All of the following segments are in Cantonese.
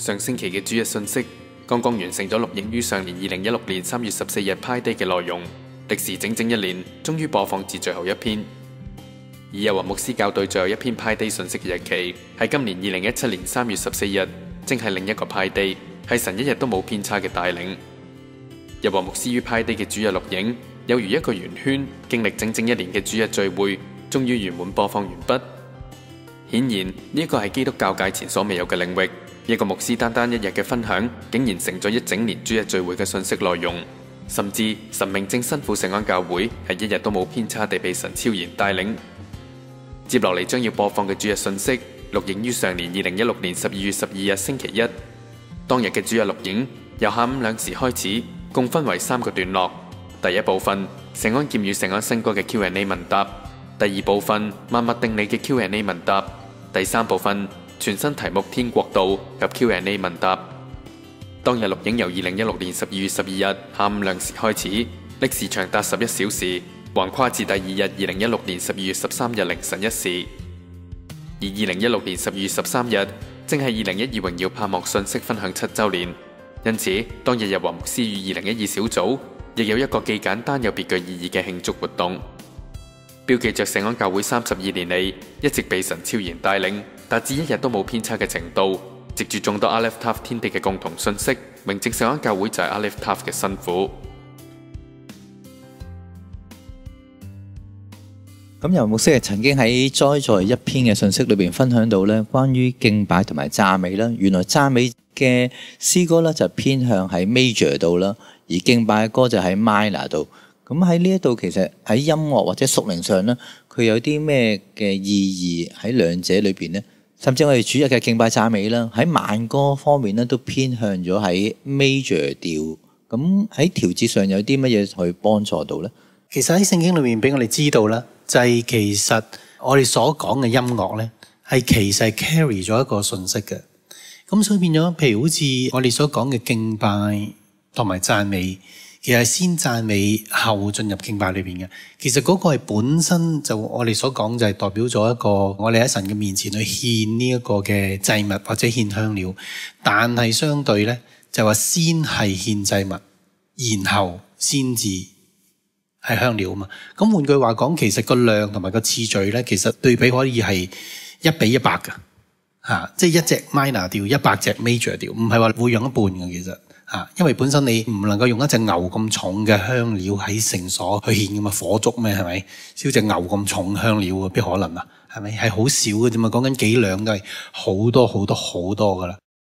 上星期嘅主日信息剛剛完成咗錄影於上年2016年3月14日派day嘅內容，歷時整整1年，終於播放至最後一篇。而日華牧師校對最後一篇派day信息嘅日期係今年2017年3月14日，正係另一個派day，係神一日都冇偏差嘅帶領。日華牧師於派day嘅主日錄影，有如一個圓圈，經歷整整1年嘅主日聚會，終於圓滿播放完畢。顯然呢一個係基督教界前所未有嘅領域。一個牧師單單1日嘅分享，竟然成咗一整年主日聚會嘅信息內容，甚至神明正辛苦聖安教會係1日都冇偏差地被神超然帶領。接落嚟將要播放嘅主日信息，錄影於上年2016年12月12日星期一。當日嘅主日錄影由下午2時開始，共分為3個段落。第一部分，聖安劍與聖安新歌嘅 Q&A 問答；第二部分，萬物定理嘅 Q&A 問答；第三部分，全新題目天國度及 Q&A 問答。當日錄影由2016年12月12日下午2時開始，歷時長達11小時，橫跨至第二日2016年12月13日凌晨1時。而2016年12月13日正係2012榮耀盼望信息分享7週年，因此當日日華牧師與2012小組亦有一個既簡單又別具意義嘅慶祝活動，標記着聖安教會32年嚟一直被神超然帶領，達至1日都冇偏差嘅程度。藉住眾多 Aleph Tav 天地嘅共同信息，明證聖安教會就係 Aleph Tav 嘅辛苦。 咁由牧師曾經喺栽在一篇嘅信息裏邊分享到咧，關於敬拜同埋讚美啦。原來讚美嘅詩歌咧就偏向喺 major 度啦，而敬拜嘅歌就喺 minor 度。咁喺呢一度其實喺音樂或者屬靈上咧，佢有啲咩嘅意義喺兩者裏邊呢？甚至我哋主日嘅敬拜讚美啦，喺慢歌方面咧都偏向咗喺 major 調。咁喺調節上有啲乜嘢去幫助到呢？ 其實喺聖經裏面俾我哋知道啦，就係其實我哋所講嘅音樂咧，係其實係 carry 咗一個信息嘅。咁所以變咗，譬如好似我哋所講嘅敬拜同埋讚美，其實係先讚美後進入敬拜裏邊嘅。其實嗰個係本身就我哋所講就係代表咗一個我哋喺神嘅面前去獻呢一個嘅祭物或者獻香料，但係相對咧就話先係獻祭物，然後先至係香料啊嘛。咁換句話講，其實個量同埋個次序咧，其實對比可以係1比100嘅嚇，即係1隻 minor 調100隻 major 調，唔係話會用一半嘅其實嚇，因為本身你唔能夠用一隻牛咁重嘅香料喺聖所去獻㗎嘛，火燭咩係咪？燒隻牛咁重香料啊，邊可能啊？係咪？係好少嘅啫嘛，講緊幾兩都係好多好多好多噶啦。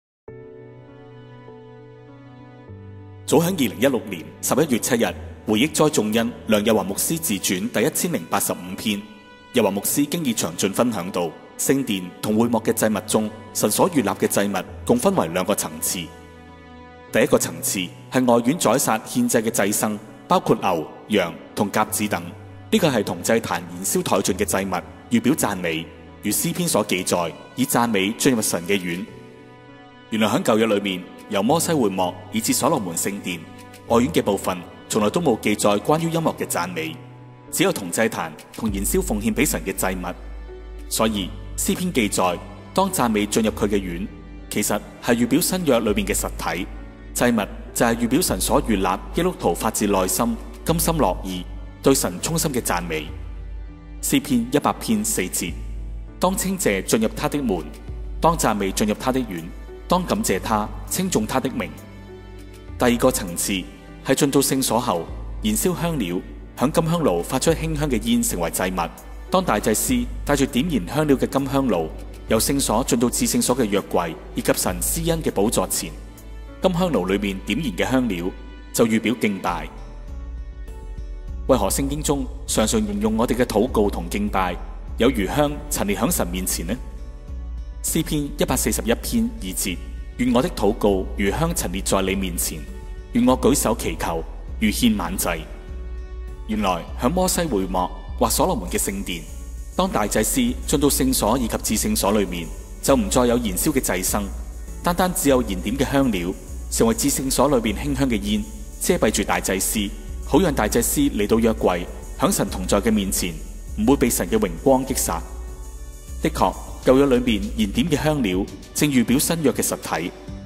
早喺2016年11月7日，回憶栽種恩梁日華牧師自傳第1085篇，日華牧師經已詳盡分享到聖殿同會幕嘅祭物中，神所預立嘅祭物共分為2個層次。第一個層次係外院宰殺獻祭嘅祭牲，包括牛、羊同鴿子等，呢個係銅祭壇燃燒殆盡嘅祭物，預表讚美，如詩篇所記載，以讚美進入神嘅院。原來喺舊約裏面，由摩西會幕以至所羅門聖殿外院嘅部分，從來都冇記載關於音樂嘅讚美，只有銅祭壇同燃燒奉獻俾神嘅祭物。所以詩篇記載，當讚美進入佢嘅院，其實係預表新約裏面嘅實體。祭物就係預表神所預立基督徒發自內心甘心樂意對神衷心嘅讚美。詩篇100篇4節，當稱謝進入他的門，當讚美進入他的院，當感謝他，稱頌他的名。第二個層次係進到聖所後，燃燒香料，響金香爐發出馨香嘅煙，成為祭物。當大祭司帶住點燃香料嘅金香爐由聖所進到至聖所嘅約櫃以及神施恩嘅寶座前，金香爐裏面點燃嘅香料就預表敬拜。為何聖經中常常形容我哋嘅禱告同敬拜有如香陳列響神面前呢？詩篇141篇2節，願我的禱告如香陳列在你面前，願我舉手祈求如獻晚祭。原來響摩西會幕或所羅門嘅聖殿，當大祭司進到聖所以及至聖所裏面，就唔再有燃燒嘅祭牲，單單只有燃點嘅香料，成為至聖所裏邊馨香嘅煙，遮蔽住大祭司，好讓大祭司嚟到約櫃，響神同在嘅面前，唔會被神嘅榮光擊殺。的確，舊約裏面燃點嘅香料，正預表新約嘅實體，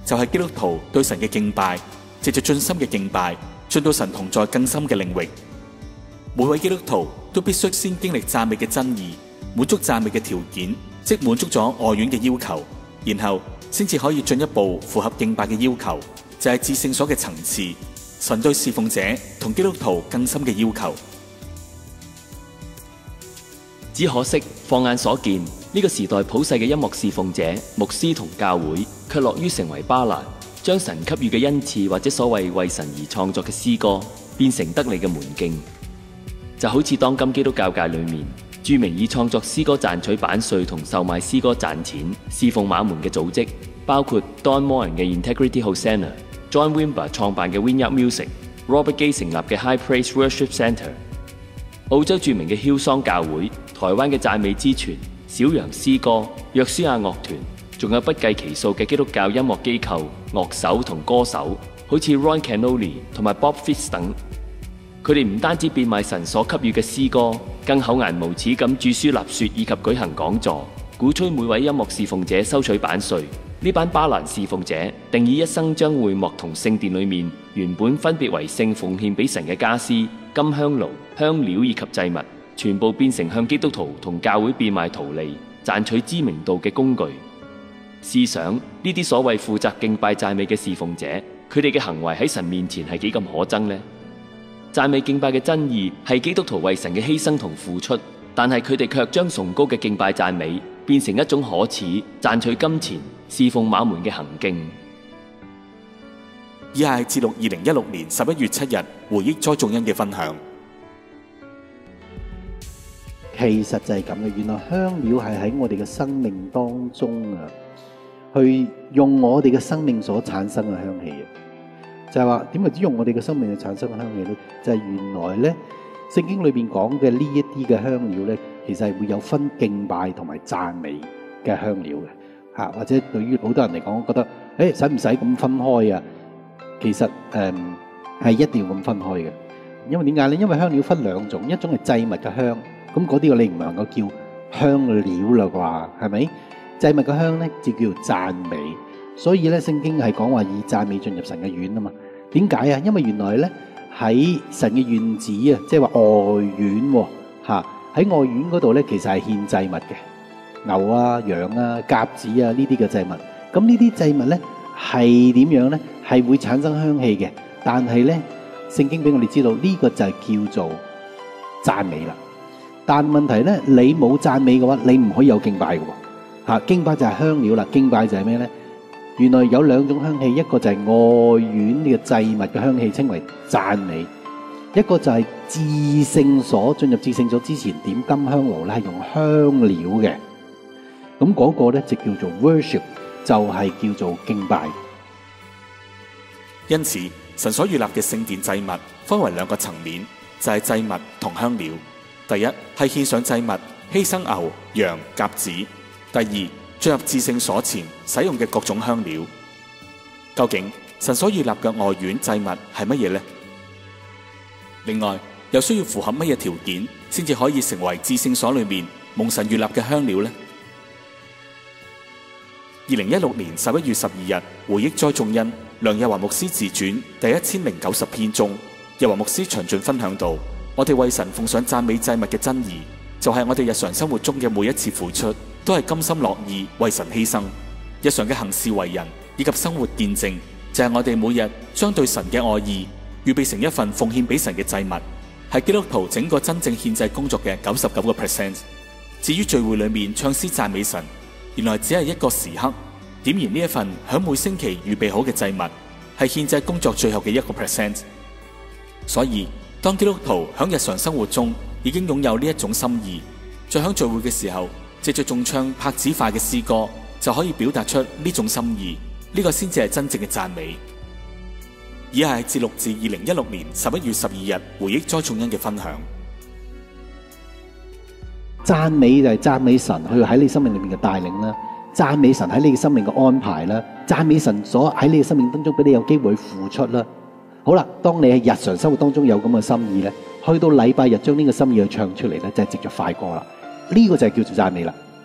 就係基督徒對神嘅敬拜，藉着盡心嘅敬拜，進到神同在更深嘅領域。每位基督徒都必須先經歷讚美嘅真義，滿足讚美嘅條件，即滿足咗外院嘅要求，然後先至可以進一步符合敬拜嘅要求，就係至聖所嘅層次，神對侍奉者同基督徒更深嘅要求。 只可惜放眼所見，呢個時代普世嘅音樂侍奉者、牧師同教會，卻樂於成為巴蘭，將神給予嘅恩賜或者所謂為神而創作嘅詩歌，變成得利嘅門徑。就好似當今基督教界裏面，著名以創作詩歌賺取版稅同售賣詩歌賺錢、侍奉馬門嘅組織，包括 Don Moen 嘅 Integrity Hosanna、John Wimber 創辦嘅 Vineyard Music、Robert Gay 成立嘅 High Praise Worship Centre、澳洲著名嘅 Hillsong 教會、台灣嘅讚美之泉、小羊詩歌、約書亞樂團，仲有不計其數嘅基督教音樂機構、樂手同歌手，好似 Ron Canoli 同埋 Bob Fitts 等。佢哋唔單止變賣神所給予嘅詩歌，更厚顏無恥咁著書立說以及舉行講座，鼓吹每位音樂侍奉者收取版稅。呢班巴蘭侍奉者定義一生將會幕同聖殿裏面原本分別為聖奉獻俾神嘅家私、金香爐、香料以及祭物，全部變成向基督徒同教會變賣圖利、賺取知名度嘅工具。試想呢啲所謂負責敬拜讚美嘅侍奉者，佢哋嘅行為喺神面前係幾咁可憎呢？讚美敬拜嘅真義係基督徒為神嘅犧牲同付出，但係佢哋卻將崇高嘅敬拜讚美變成一種可恥、賺取金錢、侍奉馬門嘅行徑。 以下係節錄2016年11月7日回憶栽種恩嘅分享。 其實就係咁嘅，原來香料係喺我哋嘅生命當中啊，去用我哋嘅生命所產生嘅香氣嘅。就係話點解只用我哋嘅生命去產生嘅香氣咧？就係原來咧，聖經裏邊講嘅呢一啲嘅香料咧，其實係會有分敬拜同埋讚美嘅香料嘅嚇。或者對於好多人嚟講，覺得使唔使咁分開啊？其實係一定要咁分開嘅，因為點解咧？因為香料分兩種，一種係祭物嘅香，咁嗰啲你唔能夠叫香料啦啩，係咪？祭物嘅香咧就叫讚美。所以咧，聖經係講話以讚美進入神嘅院啊嘛。點解啊？因為原來咧喺神嘅院子啊，即係話外院喎，喺外院嗰度咧，其實係獻祭物嘅，牛啊、羊啊、鴿子啊呢啲嘅祭物。咁呢啲祭物咧係點樣咧？係會產生香氣嘅。但係咧，聖經俾我哋知道呢個就係叫做讚美啦。但問題咧，你冇讚美嘅話，你唔可以有敬拜嘅喎。敬拜就係香料啦。敬拜就係咩咧？原來有兩種香氣，一個就係外院呢個祭物嘅香氣，稱為讚美；一個就係至聖所，進入至聖所之前點金香爐咧，係用香料嘅。咁嗰個咧就叫做 worship， 就係叫做敬拜。 因此，神所預立嘅聖殿祭物分為兩個層面，就係祭物同香料。第一係獻上祭物，犧牲牛、羊、鴿子；第二，進入至聖所前使用嘅各種香料。究竟神所預立嘅外院祭物係乜嘢呢？另外，又需要符合乜嘢條件先至可以成為至聖所裏面蒙神預立嘅香料呢？2016年11月12日回憶栽種恩梁日華牧師自傳第1090篇中，日華牧師詳盡分享到，我哋為神奉上讚美祭物嘅真義，就係我哋日常生活中嘅每一次付出都係甘心樂意為神犧牲。日常嘅行事為人以及生活見證，就係我哋每日將對神嘅愛意預備成一份奉獻俾神嘅祭物，係基督徒整個真正獻祭工作嘅99%。至於聚會裏面唱詩讚美神，原來只係一個時刻，點燃呢一份響每星期預備好嘅祭物，係獻祭工作最後嘅1%。所以當基督徒響日常生活中已經擁有呢一種心意，再響聚會嘅時候藉着頌唱拍子化嘅詩歌，就可以表達出呢種心意，呢個先至係真正嘅讚美。以下係節錄自2016年11月12日回憶栽種恩嘅分享。 讚美就係讚美神去喺你生命裏面嘅帶領啦，讚美神喺你嘅生命嘅安排啦，讚美神所喺你嘅生命當中俾你有機會付出啦。好啦，當你喺日常生活當中有咁嘅心意咧，去到禮拜日將呢個心意去唱出嚟咧，就係藉着快歌啦。呢個就係叫做讚美啦。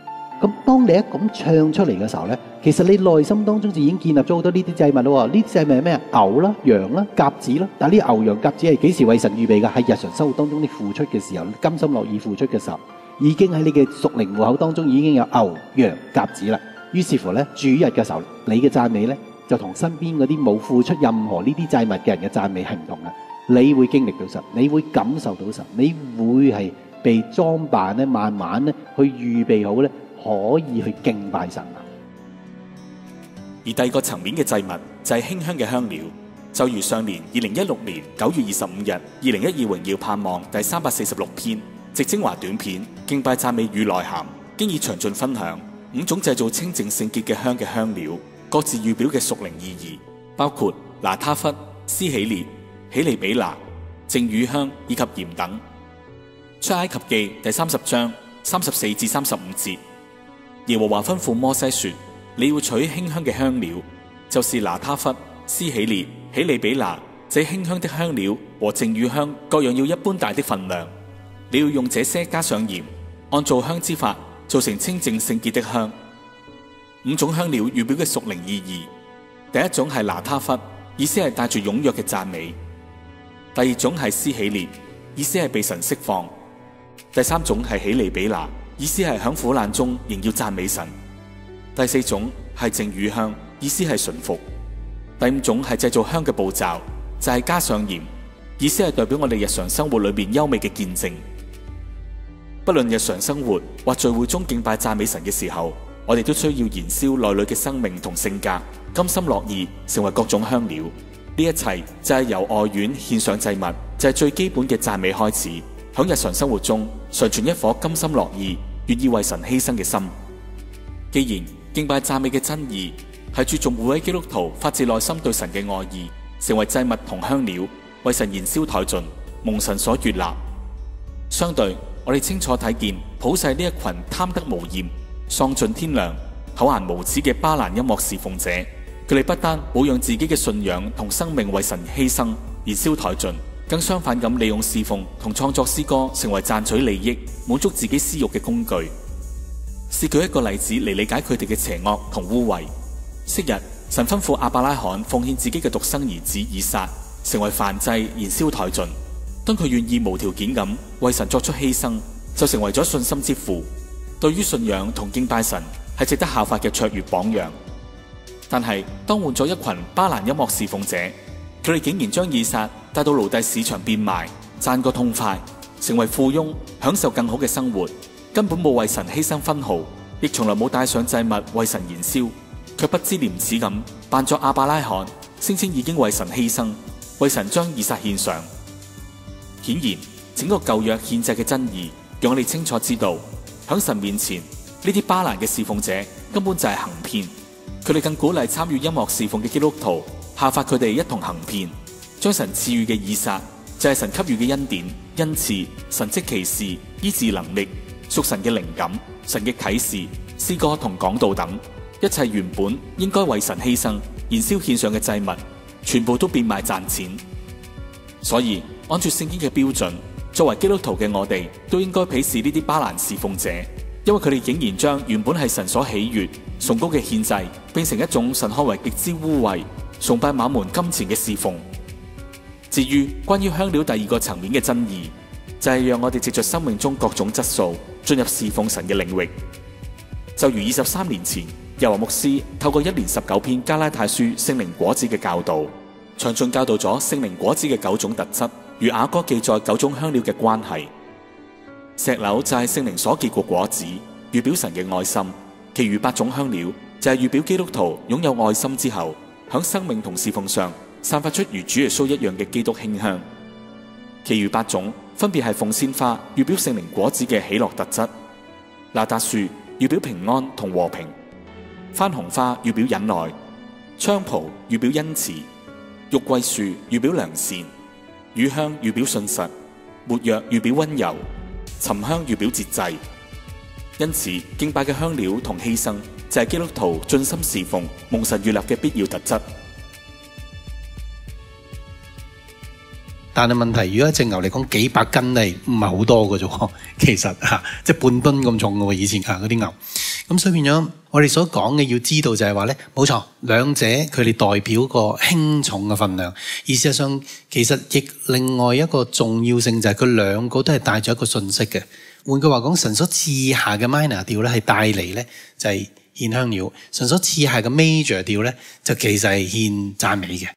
咁當你一咁唱出嚟嘅時候咧，其實你內心當中就已經建立咗好多呢啲祭物咯。呢啲祭物係咩啊？牛啦、羊啦、鴿子啦。但係呢啲牛羊鴿子係幾時為神預備㗎？係日常生活當中你付出嘅時候，甘心樂意付出嘅時候，已經喺你嘅屬靈戶口當中已經有牛、羊、鴿子啦。於是乎咧，主日嘅時候，你嘅讚美咧就同身邊嗰啲冇付出任何呢啲祭物嘅人嘅讚美係唔同嘅。你會經歷到神，你會感受到神，你會係被裝扮咧，慢慢咧去預備好咧，可以去敬拜神啊。 而第二個層面嘅祭物就係馨香嘅香料，就如上年2016年9月25日2012榮耀盼望第346篇直精華短片敬拜讚美與內涵，經已詳盡分享5種製造清淨聖潔嘅香料，各自預表嘅屬靈意義，包括拿他弗、施喜列、喜利比拿、淨乳香以及鹽等。出埃及記第30章34至35節，耶和華吩咐摩西說：你要取馨香嘅香料，就是拿他弗、施喜列、喜利比拿，這馨香的香料和淨乳香各樣要一般大的分量。你要用這些加上鹽，按造香之法做成清淨聖潔的香。5種香料預表嘅屬靈意義，第一種係拿他弗，意思係帶住踴躍嘅讚美；第二種係施喜列，意思係被神釋放；第三種係喜利比拿，意思係響苦難中仍要讚美神；第四種係淨乳香，意思係順服；第五種係製造香嘅步驟，就係加上鹽，意思係代表我哋日常生活裏面優美嘅見證。不論日常生活或聚會中敬拜讚美神嘅時候，我哋都需要燃燒內裏嘅生命同性格，甘心樂意成為各種香料。呢一切就係由外院獻上祭物，就係最基本嘅讚美開始。響日常生活中常存一顆甘心樂意、願意為神犧牲嘅心。既然敬拜讚美嘅真義係注重每位基督徒發自內心對神嘅愛意，成為祭物同香料，為神燃燒殆盡，蒙神所悅納。相對，我哋清楚睇見普世呢一群貪得無厭、喪盡天良、厚顏無恥嘅巴蘭音樂侍奉者，佢哋不單冇讓自己嘅信仰同生命為神犧牲、燃燒殆盡，更相反咁利用侍奉同創作詩歌成為賺取利益、滿足自己私欲嘅工具。試舉一個例子嚟理解佢哋嘅邪惡同污穢。昔日神吩咐亞伯拉罕奉獻自己嘅獨生兒子以撒，成為燔祭，燃燒殆盡。當佢願意無條件咁為神作出犧牲，就成為咗信心之父。對於信仰同敬拜神係值得效法嘅卓越榜樣。但係當換咗一群巴蘭音樂侍奉者，佢哋竟然將以撒帶到奴隸市場變賣，賺個痛快，成為富翁，享受更好嘅生活，根本冇為神犧牲分毫，亦從來冇帶上祭物為神燃燒，卻不知廉恥咁扮作亞伯拉罕，聲稱已經為神犧牲，為神將以撒獻上。顯然，整個舊約獻祭嘅真義，讓我哋清楚知道，響神面前呢啲巴蘭嘅侍奉者根本就係行騙。佢哋更鼓勵參與音樂侍奉嘅基督徒效法佢哋一同行騙，將神賜予嘅以撒，就係神給予嘅恩典、恩賜、神蹟奇事、醫治能力、屬神嘅靈感、神嘅啟示、詩歌同講道等，一切原本應該為神犧牲、燃燒獻上嘅祭物，全部都變賣賺錢。所以按照聖經嘅標準，作為基督徒嘅我哋都應該鄙視呢啲巴蘭侍奉者，因為佢哋竟然將原本係神所喜悅、崇高嘅獻祭，變成一種神看為極之污穢、崇拜瑪門金錢嘅侍奉。至於關於香料第二個層面嘅真義，就係讓我哋藉着生命中各種質素進入侍奉神嘅領域。就如23年前，日華牧師透過1年19篇加拉太書聖靈果子嘅教導，詳盡教導咗聖靈果子嘅9種特質，與雅歌記載9種香料嘅關係。石榴就係聖靈所結過果子，預表神嘅愛心；其餘8種香料就係預表基督徒擁有愛心之後，響生命同侍奉上散發出如主耶穌一樣嘅基督馨香。其餘8種分別係鳳仙花，預表聖靈果子嘅喜樂特質；哪噠樹預表平安同和平；番紅花預表忍耐；菖蒲預表恩慈；玉桂樹預表良善；乳香預表信實；沒藥預表溫柔；沉香預表節制。因此，敬拜嘅香料同犧牲就係基督徒盡心侍奉、蒙神悅納嘅必要特質。 但係問題，如果一隻牛嚟講幾百斤嚟，唔係好多嘅啫。其實即係半噸咁重嘅喎，以前嗰啲牛。 咁所以變咗我哋所講嘅要知道就係話咧，冇錯，兩者佢哋代表個輕重嘅分量。而事實上其實亦另外一個重要性就係佢兩個都係帶咗一個信息嘅。換句話講，神所賜下嘅 minor 調咧係帶嚟咧就係獻香料，神所賜下嘅 major 調咧就其實係獻讚美嘅。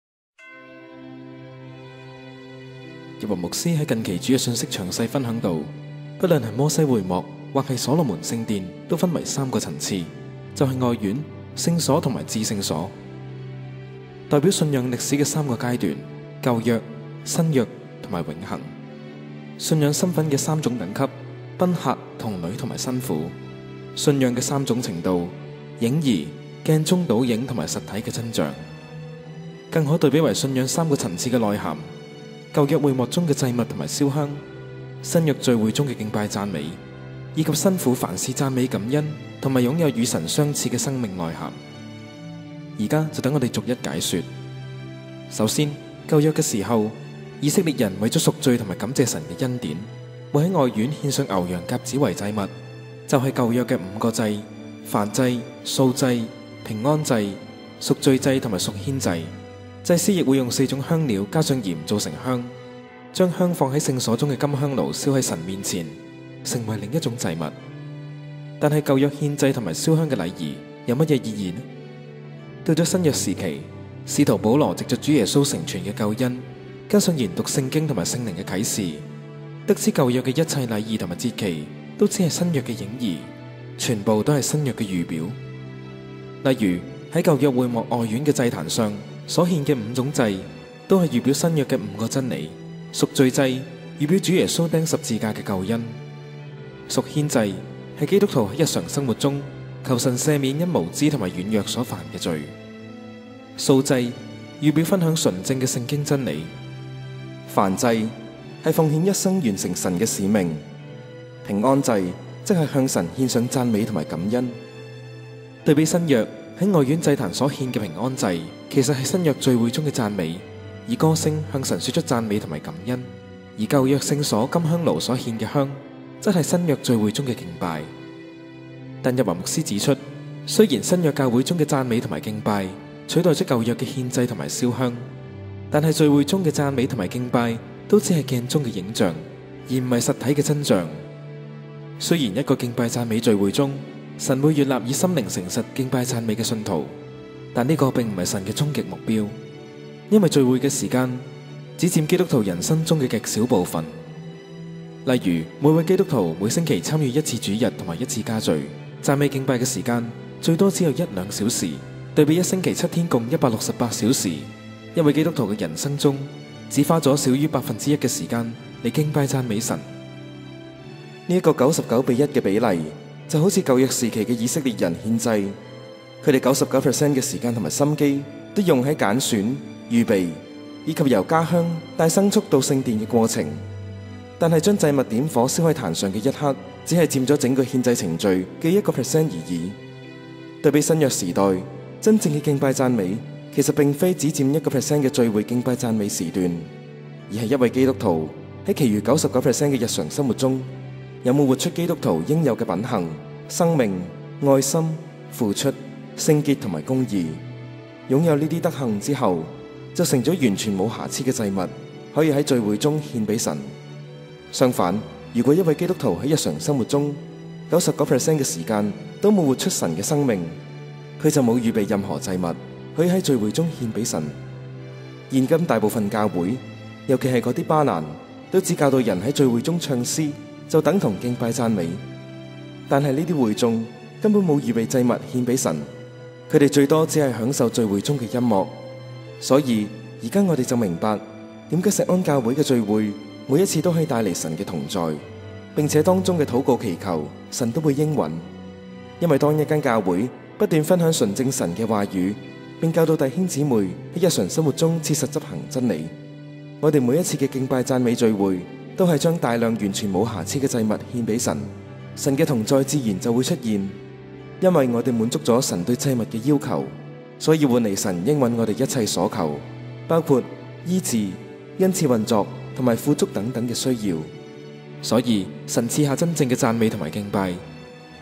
日華牧師喺近期主嘅信息詳細分享到，不論係摩西會幕或係所羅門聖殿，都分為三個層次，就係外院、聖所同埋至聖所，代表信仰歷史嘅三個階段：舊約、新約同埋永恆。信仰身份嘅三種等級：賓客、童女同埋新婦。信仰嘅三種程度：影兒、鏡中倒影同埋實體嘅真像。更可對比為信仰三個層次嘅內涵：舊約會幕中嘅祭物同埋燒香，新約聚會中嘅敬拜讚美，以及新婦凡事讚美感恩同埋擁有與神相似嘅生命內涵。而家就等我哋逐一解說。首先，舊約嘅時候，以色列人為咗贖罪同埋感謝神嘅恩典，會喺外院獻上牛羊鴿子為祭物，就係舊約嘅5個祭：燔祭、素祭、平安祭、贖罪祭同埋贖愆祭。祭司亦會用4種香料加上鹽做成香，將香放喺聖所中嘅金香爐燒喺神面前，成為另一種祭物。但係舊約獻祭同埋燒香嘅禮儀有乜嘢意義呢？到咗新約時期，使徒保羅藉着主耶穌成全嘅救恩，加上研讀聖經同埋聖靈嘅啟示，得知舊約嘅一切禮儀同埋節期都只係新約嘅影兒，全部都係新約嘅預表。例如喺舊約會幕外院嘅祭壇上所獻嘅5種祭，都係預表新約嘅5個真理。贖罪祭預表主耶穌釘十字架嘅救恩，贖愆祭係基督徒喺日常生活中求神赦免因無知同埋軟弱所犯嘅罪。素祭預表分享純正嘅聖經真理。燔祭係奉獻一生完成神嘅使命。平安祭即係向神獻上讚美同埋感恩。對比新約喺外院祭壇所獻嘅平安祭，其實係新約聚會中嘅讚美，以歌聲向神說出讚美同埋感恩；而舊約聖所金香爐所獻嘅香，則係新約聚會中嘅敬拜。但日華牧師指出，雖然新約教會中嘅讚美同埋敬拜取代咗舊約嘅獻祭同埋燒香，但係聚會中嘅讚美同埋敬拜都只係鏡中嘅影像，而唔係實體嘅真相。雖然一個敬拜讚美聚會中，神會悅納以心靈誠實敬拜讚美嘅信徒，但呢個並唔係神嘅終極目標，因為聚會嘅時間只佔基督徒人生中嘅極少部分。例如，每位基督徒每星期參與1次主日同埋1次家聚，讚美敬拜嘅時間最多只有1-2小時，對比1星期7天共168小時，一位基督徒嘅人生中只花咗少於1%嘅時間嚟敬拜讚美神。呢一個99:1嘅比例，就好似舊約時期嘅以色列人獻祭，佢哋99% 嘅時間同埋心機都用喺揀選、預備以及由家鄉帶牲畜到聖殿嘅過程。但係將祭物點火燒喺壇上嘅一刻，只係佔咗整個獻祭程序嘅1% 而已。對比新約時代，真正嘅敬拜讚美其實並非只佔1% 嘅聚會敬拜讚美時段，而係一位基督徒喺其餘99% 嘅日常生活中，有冇活出基督徒應有嘅品行、生命、愛心、付出、聖潔同埋公義？擁有呢啲德行之後，就成咗完全冇瑕疵嘅祭物，可以喺聚會中獻俾神。相反，如果一位基督徒喺日常生活中99% 嘅時間都冇活出神嘅生命，佢就冇預備任何祭物，可以喺聚會中獻俾神。現今大部分教會，尤其係嗰啲巴蘭，都只教導人喺聚會中唱詩，就等同敬拜讚美。但係呢啲會眾根本冇預備祭物獻俾神，佢哋最多只係享受聚會中嘅音樂。所以而家我哋就明白點解石安教會嘅聚會每一次都可以帶嚟神嘅同在，並且當中嘅禱告祈求神都會應允。因為當一間教會不斷分享純正神嘅話語，並教導弟兄姊妹喺日常生活中切實執行真理，我哋每一次嘅敬拜讚美聚會都係將大量完全冇瑕疵嘅祭物獻俾神，神嘅同在自然就會出現。因為我哋滿足咗神對祭物嘅要求，所以換嚟神應允我哋一切所求，包括醫治、恩賜運作同埋富足等等嘅需要。所以神賜下真正嘅讚美同埋敬拜，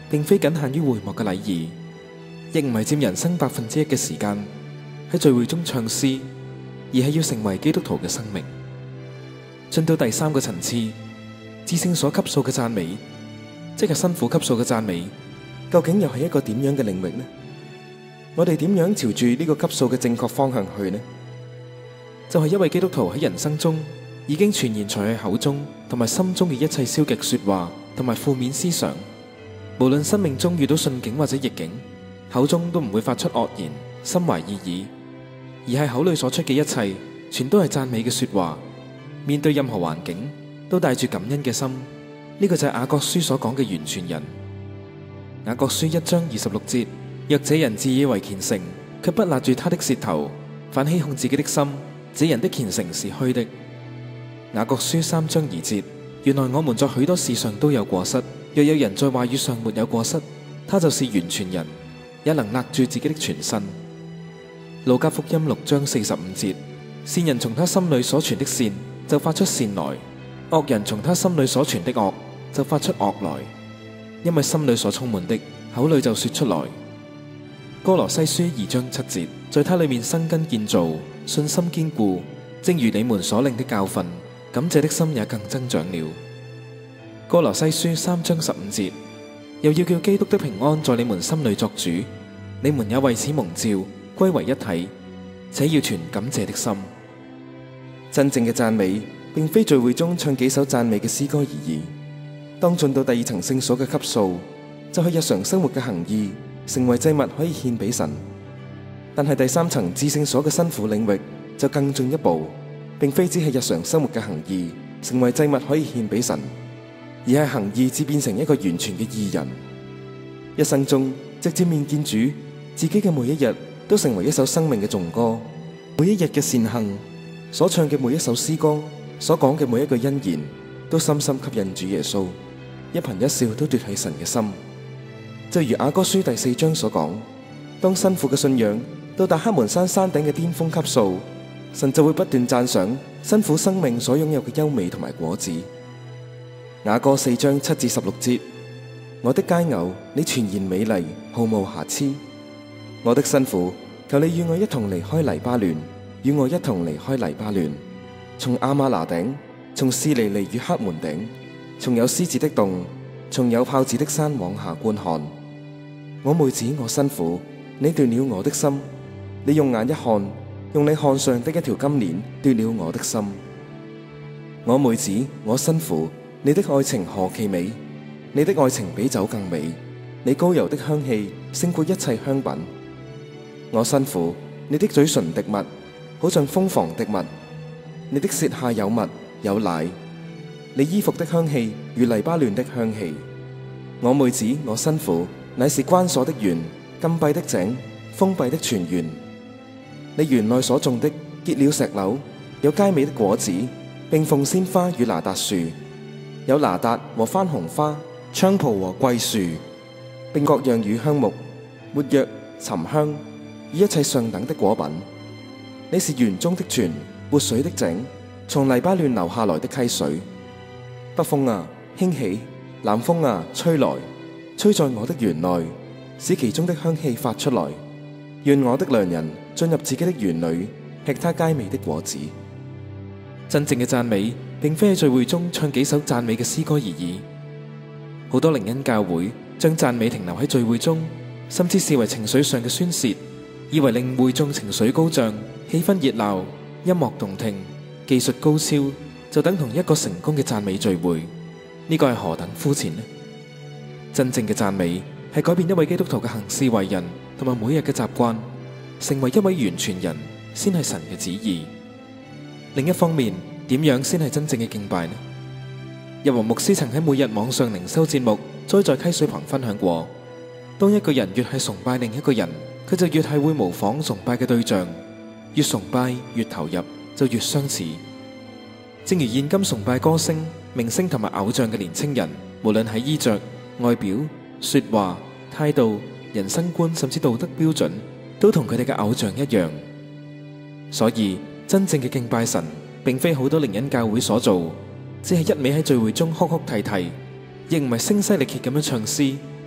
並非僅限於會幕嘅禮儀，亦唔係佔人生1%嘅時間喺聚會中唱詩，而係要成為基督徒嘅生命。進到第3個層次，至聖所級數嘅讚美，即係新婦級數嘅讚美，究竟又係一個點樣嘅領域呢？我哋點樣朝住呢個級數嘅正確方向去呢？就係一位基督徒喺人生中已經全然除去口中同埋心中嘅一切消極說話同埋負面思想，無論生命中遇到順境或者逆境，口中都唔會發出惡言、心懷異議，而係口裏所出嘅一切全都係讚美嘅說話。面對任何環境都帶住感恩嘅心，呢個就係雅各書所講嘅完全人。雅各書1章26節，若這人自以為虔誠，卻不勒住他的舌頭，反欺哄自己的心，這人的虔誠是虛的。雅各書3章2節，原來我們在許多事上都有過失，若有人在話語上沒有過失，他就是完全人，也能勒住自己的全身。路加福音6章45節，善人從他心裏所存的善就發出善來，惡人從他心裏所存的惡就發出惡來，因為心裏所充滿的，口裏就說出來。歌羅西書2章7節，在他裏面生根建造，信心堅固，正如你們所領的教訓，感謝的心也更增長了。歌羅西書3章15節，又要叫基督的平安在你們心裏作主，你們也為此蒙召，歸為一體，且要存感謝的心。真正嘅讚美並非聚會中唱幾首讚美嘅詩歌而已。當進到第2層聖所嘅級數，就係日常生活嘅行義成為祭物可以獻俾神。但係第3層至聖所嘅新婦領域就更進一步，並非只係日常生活嘅行義成為祭物可以獻俾神，而係行義至變成一個完全嘅義人。一生中直接面見主，自己嘅每一日都成為一首生命嘅頌歌，每一日嘅善行，所唱嘅每一首詩歌，所講嘅每一句恩言，都深深吸引主耶穌，一顰一笑都奪起神嘅心。就如雅歌書第4章所講，當新婦嘅信仰到達黑門山山頂嘅巔峰級數，神就會不斷讚賞新婦生命所擁有嘅優美同埋果子。雅歌4章7至16節，我的佳偶，你全然美麗，毫無瑕疵。我的新婦，求你與我一同離開黎巴嫩，與我一同離開黎巴嫩，從亞瑪拿頂，從士尼尼與黑門頂，從有獅子的洞，從有豹子的山往下觀看。我妹子，我新婦，你奪了我的心，你用眼一看，用你項上的一條金鏈奪了我的心。我妹子，我新婦，你的愛情何其美，你的愛情比酒更美，你膏油的香氣勝過一切香品。我新婦，你的嘴唇滴蜜，好像蜂房滴蜜，你的舌下有蜜有奶，你衣服的香氣如黎巴嫩的香氣。我妹子，我新婦，乃是關鎖的園，禁閉的井，封閉的泉源。你園內所種的結了石榴，有佳美的果子，並鳳仙花與拿達樹，有拿達和番紅花、菖蒲和桂樹，並各樣乳香木、沒藥、沉香與一切上等的果品。你是園中的泉，活水的井，從黎巴嫩流下來的溪水。北風啊，興起；南風啊，吹來，吹在我的園內，使其中的香氣發出來。願我的良人進入自己的園裏，吃他佳美的果子。真正嘅讚美，並非喺聚會中唱幾首讚美嘅詩歌而已。好多靈恩教會將讚美停留喺聚會中，甚至視為情緒上嘅宣洩，以為令會眾情緒高漲、氣氛熱鬧、音樂動聽、技術高超，就等同一個成功嘅讚美聚會。呢個係何等膚淺呢？真正嘅讚美係改變一位基督徒嘅行事為人同埋每日嘅習慣，成為一位完全人，先係神嘅旨意。另一方面，點樣先係真正嘅敬拜呢？日華牧師曾喺每日網上靈修節目栽在溪水旁分享過，當一個人越係崇拜另一個人，佢就越係會模仿崇拜嘅對象，越崇拜越投入，就越相似。正如現今崇拜歌星、明星同埋偶像嘅年輕人，無論喺衣着、外表、說話、態度、人生觀甚至道德標準，都同佢哋嘅偶像一樣。所以真正嘅敬拜神，並非好多靈恩教會所做，只係一味喺聚會中哭哭啼啼，亦唔係聲嘶力竭咁樣唱詩，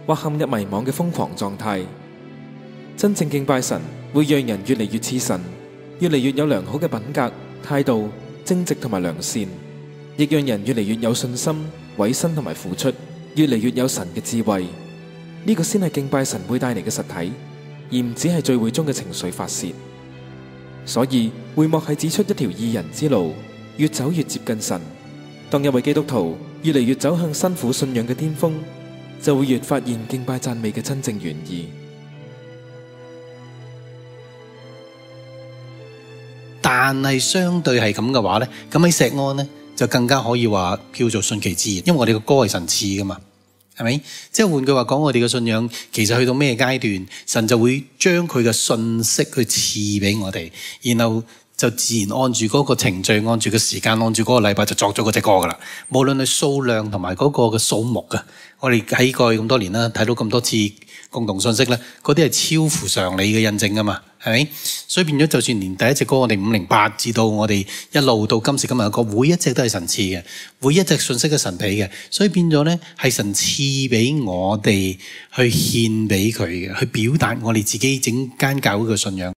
或陷入迷惘嘅瘋狂狀態。真正敬拜神會讓人越嚟越似神，越嚟越有良好嘅品格、態度、正直同埋良善，亦讓人越嚟越有信心、委身同埋付出，越嚟越有神嘅智慧。呢個先係敬拜神會帶嚟嘅實體，而唔只係聚會中嘅情緒發洩。所以會幕係指出一條義人之路，越走越接近神。當一位基督徒越嚟越走向辛苦信仰嘅巔峰，就會越發現敬拜讚美嘅真正原意。 但係相對係咁嘅話呢，咁喺石安呢，就更加可以話叫做順其自然，因為我哋嘅歌係神賜噶嘛，係咪？即係換句話講，我哋嘅信仰其實去到咩階段，神就會將佢嘅信息去賜俾我哋，然後就自然按住嗰個程序，按住個時間，按住嗰個禮拜就作咗嗰隻歌噶啦。無論係數量同埋嗰個嘅數目嘅，我哋喺過去咁多年啦，睇到咁多次共同信息咧，嗰啲係超乎常理嘅印證噶嘛，係咪？所以變咗，就算連第一隻歌我哋508至到我哋一路到今時今日嘅歌，每一隻都係神賜嘅，每一隻信息都係神俾嘅，所以變咗咧係神賜俾我哋去獻俾佢嘅，去表達我哋自己整間教會嘅信仰。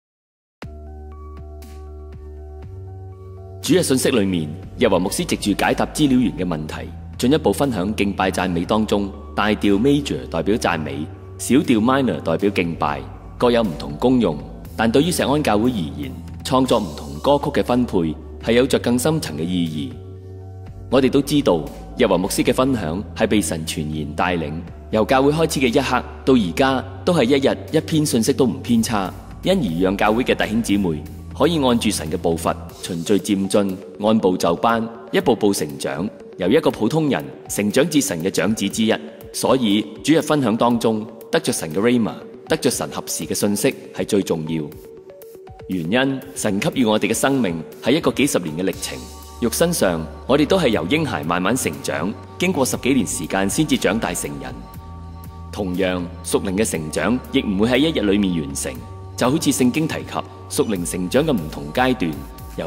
主日信息裏面，日華牧師藉住解答資料員嘅問題，進一步分享敬拜讚美當中，大調 major 代表讚美，小調 minor 代表敬拜，各有唔同功用。但對於石安教會而言，創作唔同歌曲嘅分配係有着更深層嘅意義。我哋都知道，日華牧師嘅分享係被神全然帶領，由教會開始嘅一刻到而家，都係一日一篇信息都唔偏差，因而讓教會嘅弟兄姊妹可以按住神嘅步伐，循序漸進，按部就班，一步步成長，由一個普通人成長至神嘅長子之一。所以主日分享當中得着神嘅 Rhema， 得着神合時嘅信息係最重要。原因神給予我哋嘅生命係一個幾十年嘅歷程，肉身上我哋都係由嬰孩慢慢成長，經過10幾年時間先至長大成人。同樣屬靈嘅成長亦唔會喺一日裏面完成，就好似聖經提及屬靈成長嘅唔同階段，由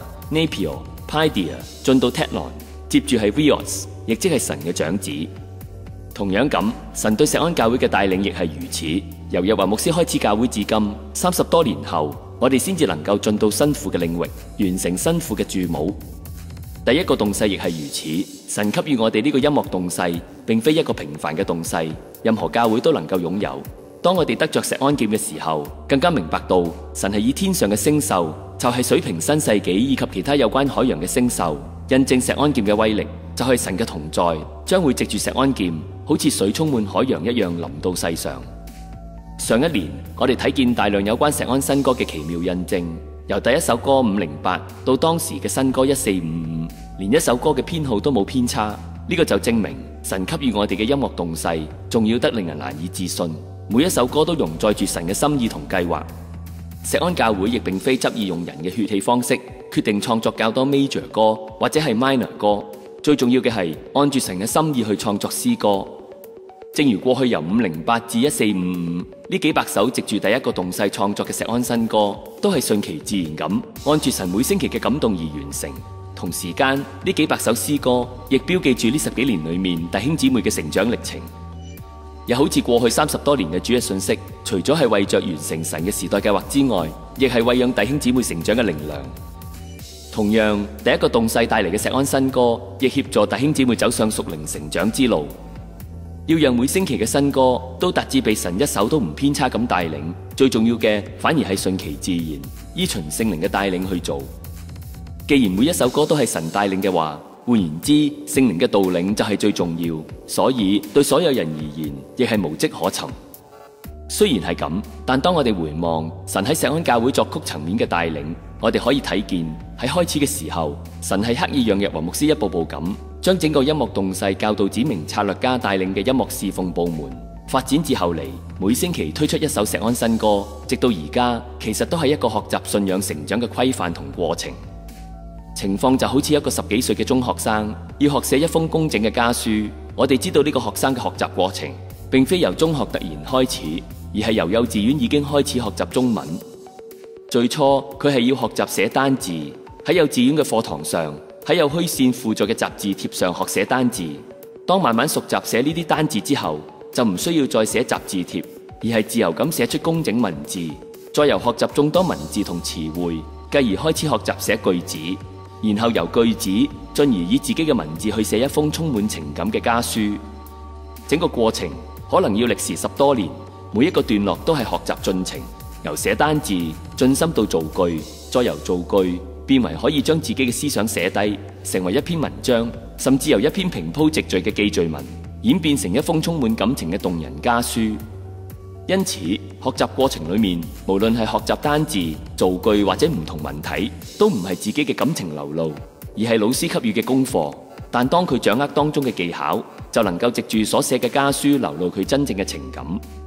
Brepha、Napier、Paideia 進到 Tethlon， 接住係 Vios， 亦即係神嘅長子。同樣咁，神對石安教會嘅帶領亦係如此。由日華牧師開始教會至今30多年後，我哋先至能夠進到新婦嘅領域，完成新婦嘅注母。第一個動勢亦係如此。神給予我哋呢個音樂動勢，並非一個平凡嘅動勢，任何教會都能夠擁有。當我哋得着石安劍嘅時候，更加明白到神係以天上嘅星宿，就係水平新世紀以及其他有關海洋嘅星宿，印證石安劍嘅威力，就係神嘅同在，將會藉住石安劍，好似水充滿海洋一樣臨到世上。上一年我哋睇見大量有關石安新歌嘅奇妙印證，由第一首歌508到當時嘅新歌1455，連一首歌嘅編號都冇偏差。呢個就證明神給予我哋嘅音樂動勢重要得令人難以置信，每一首歌都容載住神嘅心意同計劃。石安教會亦並非執意用人嘅血氣方式決定創作較多 major 歌或者係 minor 歌，最重要嘅係按住神嘅心意去創作詩歌。正如過去由508至1455呢幾百首藉住第一個動勢創作嘅石安新歌，都係順其自然咁按住神每星期嘅感動而完成。同時間呢幾百首詩歌亦標記住呢10幾年裏面弟兄姊妹嘅成長歷程。又好似過去30多年嘅主日信息，除咗係為着完成神嘅時代計劃之外，亦係餵養弟兄姊妹成長嘅靈糧。同樣，第一個動勢帶嚟嘅石安新歌，亦協助弟兄姊妹走上屬靈成長之路。要讓每星期嘅新歌都達至被神一首都唔偏差咁帶領，最重要嘅反而係順其自然，依循聖靈嘅帶領去做。既然每一首歌都係神帶領嘅話，換言之，聖靈嘅導領就係最重要，所以對所有人而言，亦係無跡可尋。雖然係咁，但當我哋回望神喺石安教會作曲層面嘅帶領，我哋可以睇見喺開始嘅時候，神係刻意讓日華牧師一步步咁將整個音樂動勢教導指明策略家帶領嘅音樂侍奉部門發展至後嚟每星期推出一首石安新歌，直到而家，其實都係一個學習信仰成長嘅規範同過程。情況就好似一個10幾歲嘅中學生要學寫一封工整嘅家書，我哋知道呢個學生嘅學習過程並非由中學突然開始，而係由幼稚園已經開始學習中文。最初佢係要學習寫單字，喺幼稚園嘅課堂上，喺有虛線輔助嘅雜誌貼上學寫單字。當慢慢熟習寫呢啲單字之後， 就唔需要再寫雜字帖，而係自由咁寫出工整文字，再由學習眾多文字同詞彙，繼而開始學習寫句子，然後由句子進而以自己嘅文字去寫一封充滿情感嘅家書。整個過程可能要歷時10多年，每一個段落都係學習進程，由寫單字進深到造句，再由造句變為可以將自己嘅思想寫低，成為一篇文章，甚至由一篇平鋪直敘嘅記敘文演變成一封充滿感情嘅動人家書。因此，學習過程裏面，無論係學習單字、造句或者唔同文體，都唔係自己嘅感情流露，而係老師給予嘅功課。但當佢掌握當中嘅技巧，就能夠藉住所寫嘅家書流露佢真正嘅情感。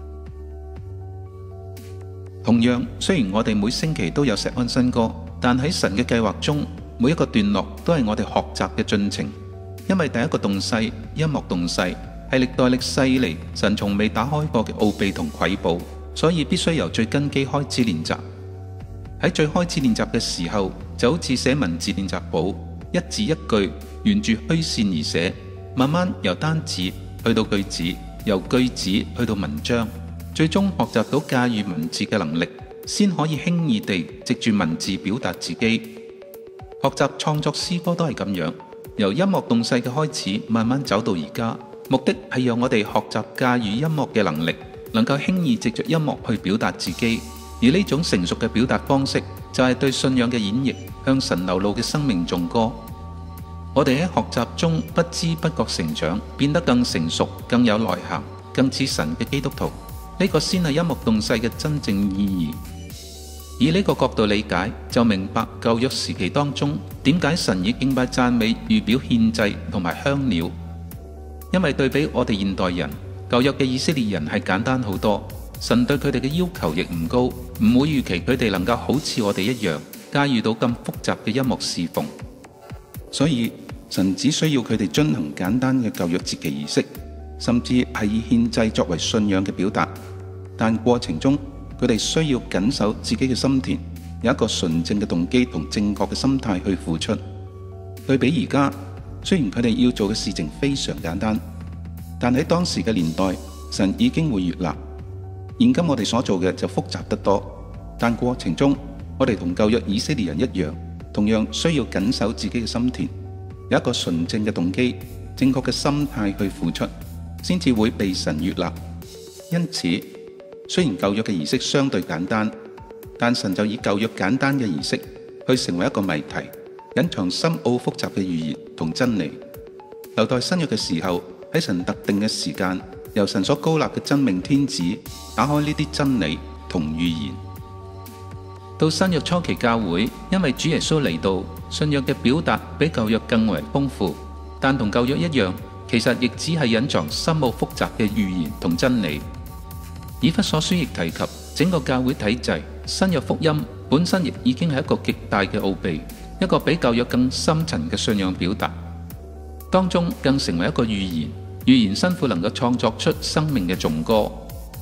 同樣，雖然我哋每星期都有石安新歌，但喺神嘅計劃中，每一個段落都係我哋學習嘅進程。因為第一個動勢，音樂動勢，係歷代歷世以嚟神從未打開過嘅奧秘同瑰寶，所以必須由最根基開始練習。喺最開始練習嘅時候，就好似寫文字練習簿，一字一句沿住虛線而寫，慢慢由單字去到句子，由句子去到文章，最終學習到駕馭文字嘅能力，先可以輕易地藉住文字表達自己。學習創作詩歌都係咁樣，由音樂動勢嘅開始，慢慢走到而家，目的係讓我哋學習駕馭音樂嘅能力，能夠輕易藉着音樂去表達自己。而呢種成熟嘅表達方式，就係對信仰嘅演繹，向神流露嘅生命頌歌。我哋喺學習中不知不覺成長，變得更成熟、更有內涵、更似神嘅基督徒。呢個先係音樂動勢嘅真正意義。以呢個角度理解，就明白舊約時期當中點解神以敬拜讚美預表獻祭同埋香料。因為對比我哋現代人，舊約嘅以色列人係簡單好多，神對佢哋嘅要求亦唔高，唔會預期佢哋能夠好似我哋一樣駕馭到咁複雜嘅音樂侍奉。所以神只需要佢哋遵行簡單嘅舊約節期儀式，甚至係以獻祭作為信仰嘅表達，但過程中佢哋需要謹守自己嘅心田，有一個純正嘅動機同正確嘅心態去付出。對比而家，雖然佢哋要做嘅事情非常簡單，但喺當時嘅年代，神已經會悅納。現今我哋所做嘅就複雜得多，但過程中我哋同舊約以色列人一樣，同樣需要謹守自己嘅心田，有一個純正嘅動機、正確嘅心態去付出，先至會被神悅納。因此，雖然舊約嘅儀式相對簡單，但神就以舊約簡單嘅儀式去成為一個謎題，隱藏深奧複雜嘅預言同真理。留待新約嘅時候，喺神特定嘅時間，由神所高立嘅真命天子打開呢啲真理同預言。到新約初期教會，因為主耶穌嚟到，信仰嘅表達比舊約更為豐富，但同舊約一樣，其實亦只係隱藏深奧複雜嘅預言同真理。以弗所書亦提及整個教會體制，新約福音本身亦已經係一個極大嘅奧秘，一個比舊約更深層嘅信仰表達，當中更成為一個預言。預言新婦能夠創作出生命嘅頌歌。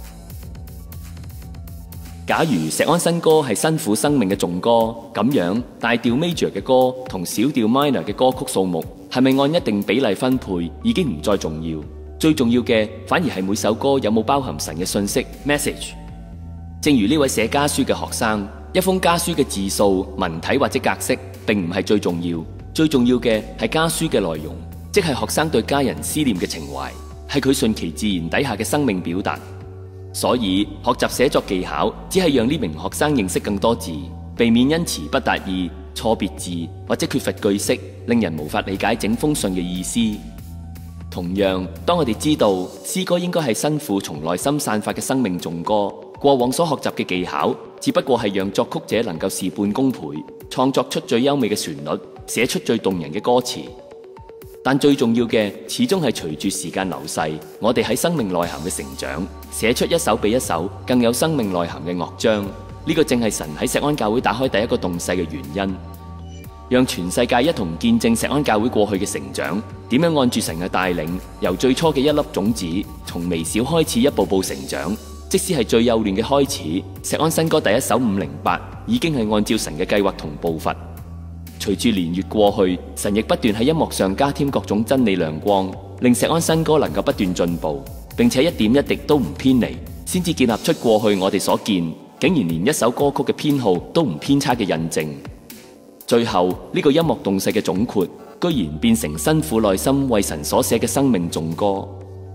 假如石安新歌係新婦生命嘅頌歌，咁樣大調 major 嘅歌同小調 minor 嘅歌曲數目係咪按一定比例分配已經唔再重要，最重要嘅反而係每首歌有冇包含神嘅信息 message。 正如呢位寫家書嘅學生，一封家書嘅字數、文體或者格式並唔係最重要，最重要嘅係家書嘅內容，即係學生對家人思念嘅情懷，係佢順其自然底下嘅生命表達。所以學習寫作技巧，只係讓呢名學生認識更多字，避免因詞不達意、錯別字或者缺乏句式，令人無法理解整封信嘅意思。同樣，當我哋知道詩歌應該係新婦從內心散發嘅生命頌歌，過往所學習嘅技巧，只不過係讓作曲者能夠事半功倍，創作出最優美嘅旋律，寫出最動人嘅歌詞。但最重要嘅，始終係隨住時間流逝，我哋喺生命內涵嘅成長，寫出一首比一首更有生命內涵嘅樂章。呢個正係神喺石安教會打開第一個動勢嘅原因，讓全世界一同見證石安教會過去嘅成長，點樣按住神嘅帶領，由最初嘅一粒種子，從微小開始一步步成長。即使係最幼嫩嘅開始，石安新歌第一首508已經係按照神嘅計劃同步伐。隨住年月過去，神亦不斷喺音樂上加添各種真理亮光，令石安新歌能夠不斷進步。 並且一點一滴都唔偏離，先至建立出過去我哋所見竟然連一首歌曲嘅編號都唔偏差嘅印證。最後呢個音樂動勢嘅總括，居然變成辛苦內心為神所寫嘅生命頌歌。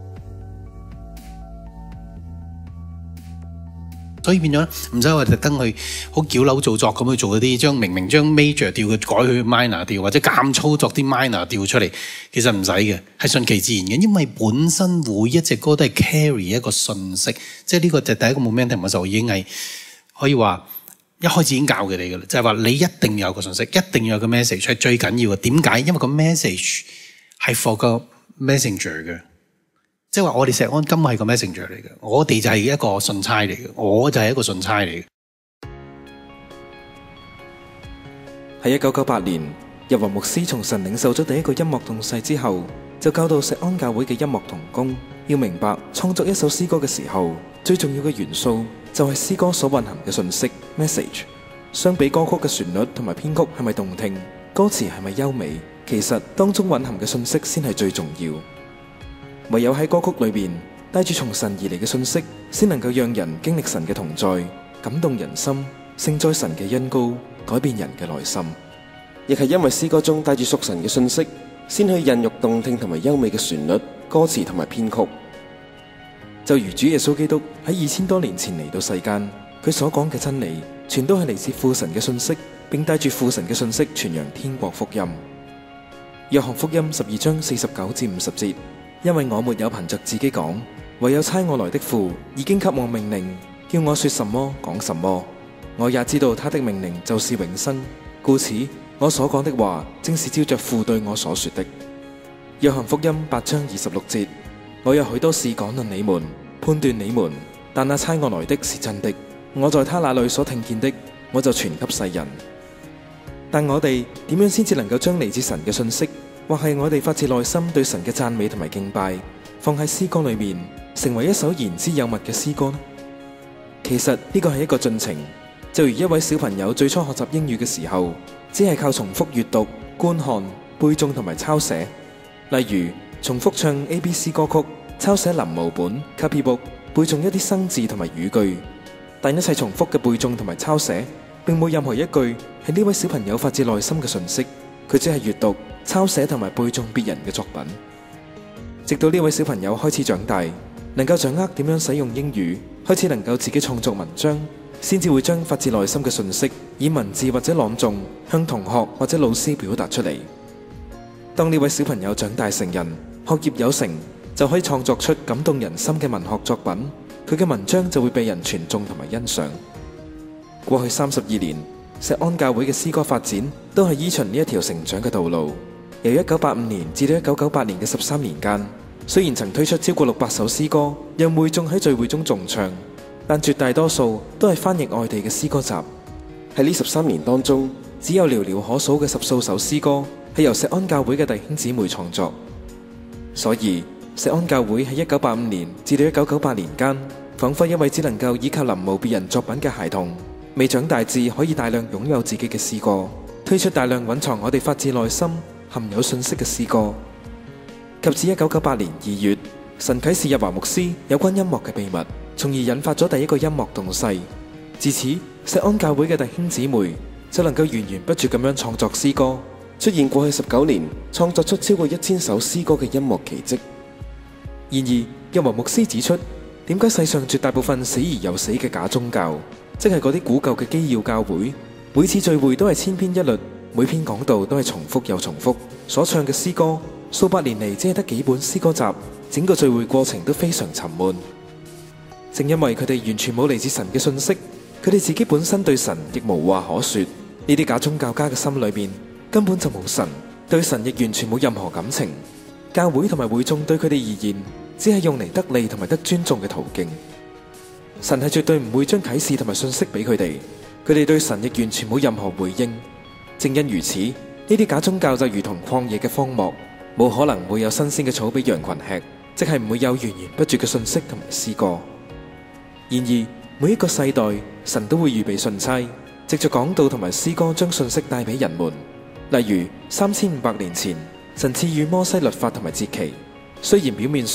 所以變咗唔使話特登去好矯揉造作咁去做嗰啲，明明將 major 調嘅改去 minor 調，或者監操作啲 minor 調出嚟，其實唔使嘅，係順其自然嘅。因為本身每一隻歌都係 carry 一個信息，即係呢個就第一個 momentum 嘅時候已經係可以話一開始已經教佢哋嘅啦，就係話你一定要有個信息，一定要有個 message 係最緊要嘅。點解？因為個 message 係 for 個 messenger 嘅。即係話我哋石安根本係個 messenger 嚟嘅，我哋就係一個信差嚟嘅，我就係一個信差嚟嘅。 喺1998年，日華牧師從神領受咗第一個音樂動勢之後，就教導石安教會嘅音樂同工要明白創作一首詩歌嘅時候，最重要嘅元素就係詩歌所蘊含嘅信息 message。相比歌曲嘅旋律同埋編曲係咪動聽，歌詞係咪優美，其實當中蘊含嘅信息先係最重要。唯有喺歌曲裏邊帶住從神而嚟嘅信息，先能夠讓人經歷神嘅同在，感動人心，盛載神嘅恩膏，改變人嘅內心。 亦係因為詩歌中帶住屬神嘅信息，先去孕育動聽同埋優美嘅旋律、歌詞同埋編曲。 就如主耶穌基督喺2000多年前嚟到世間，佢所講嘅真理，全都係嚟自父神嘅信息，並帶住父神嘅信息傳揚天國福音。約翰福音12章49至50節。因為我沒有憑着自己講，唯有差我來的父已經給我命令，叫我說什麼講什麼。我也知道他的命令就是永生，故此我所講的話正是照着父對我所說的。約翰福音8章26節。我有許多事講論你們，判斷你們，但那差我來的是真的，我在他那裏所聽見的，我就傳給世人。但我哋點樣先至能夠將嚟自神嘅信息，或係我哋發自內心對神嘅讚美同埋敬拜，放喺詩歌裏面，成為一首言之有物嘅詩歌呢？其實呢個係一個進程，就如一位小朋友最初學習英語嘅時候，只係靠重複閱讀、觀看、背誦同埋抄寫。例如重複唱 ABC 歌曲，抄寫臨摹本 copybook， 背誦一啲生字同埋語句。但一切重複嘅背誦同埋抄寫，並冇任何一句係呢位小朋友發自內心嘅訊息，佢只係閱讀、抄寫同埋背誦別人嘅作品。直到呢位小朋友開始長大，能夠掌握點樣使用英語，開始能夠自己創作文章，先至會將發自內心嘅訊息以文字或者朗誦向同學或者老師表達出嚟。當呢位小朋友長大成人，學業有成，就可以創作出感動人心嘅文學作品，佢嘅文章就會被人傳頌同埋欣賞。過去32年，石安教會嘅詩歌發展都係依循呢一條成長嘅道路。由1985年至到1998年嘅13年間，雖然曾推出超過600首詩歌，讓會眾喺聚會中重唱，但絕大多數都係翻譯外地嘅詩歌集。喺呢13年當中，只有寥寥可數嘅10數首詩歌係由石安教會嘅弟兄姊妹創作。所以石安教會喺1985年至到1998年間，仿佛一位只能夠依靠臨摹別人作品嘅孩童，未長大至可以大量擁有自己嘅詩歌，推出大量蘊藏我哋發自內心含有信息嘅詩歌。及至1998年2月，神啟示日華牧師有關音樂嘅秘密，從而引發咗第一個音樂動勢。自此，石安教會嘅弟兄姊妹就能夠源源不絕咁樣創作詩歌， 出現過去19年創作出超過1000首詩歌嘅音樂奇蹟。 然而，日華牧師指出，點解世上絕大部分死而又死嘅假宗教，即係嗰啲古舊嘅基要教會，每次聚會都係千篇一律，每篇講道都係重複又重複，所唱嘅詩歌數百年嚟只係得幾本詩歌集，整個聚會過程都非常沉悶。正因為佢哋完全冇嚟自神嘅信息，佢哋自己本身對神亦無話可說。呢啲假宗教家嘅心裏面根本就冇神，對神亦完全冇任何感情。教會同埋會眾對佢哋而言，只係用嚟得利同埋得尊重嘅途徑。神係絕對唔會將啟示同埋信息俾佢哋，佢哋對神亦完全冇任何回應。正因如此，呢啲假宗教就如同曠野嘅荒漠，冇可能會有新鮮嘅草俾羊群吃，即係唔會有源源不絕嘅信息同埋詩歌。然而每一個世代，神都會預備信差，藉着講道同埋詩歌將信息帶俾人們。例如3500年前，神賜予摩西律法同埋節期，雖然表面上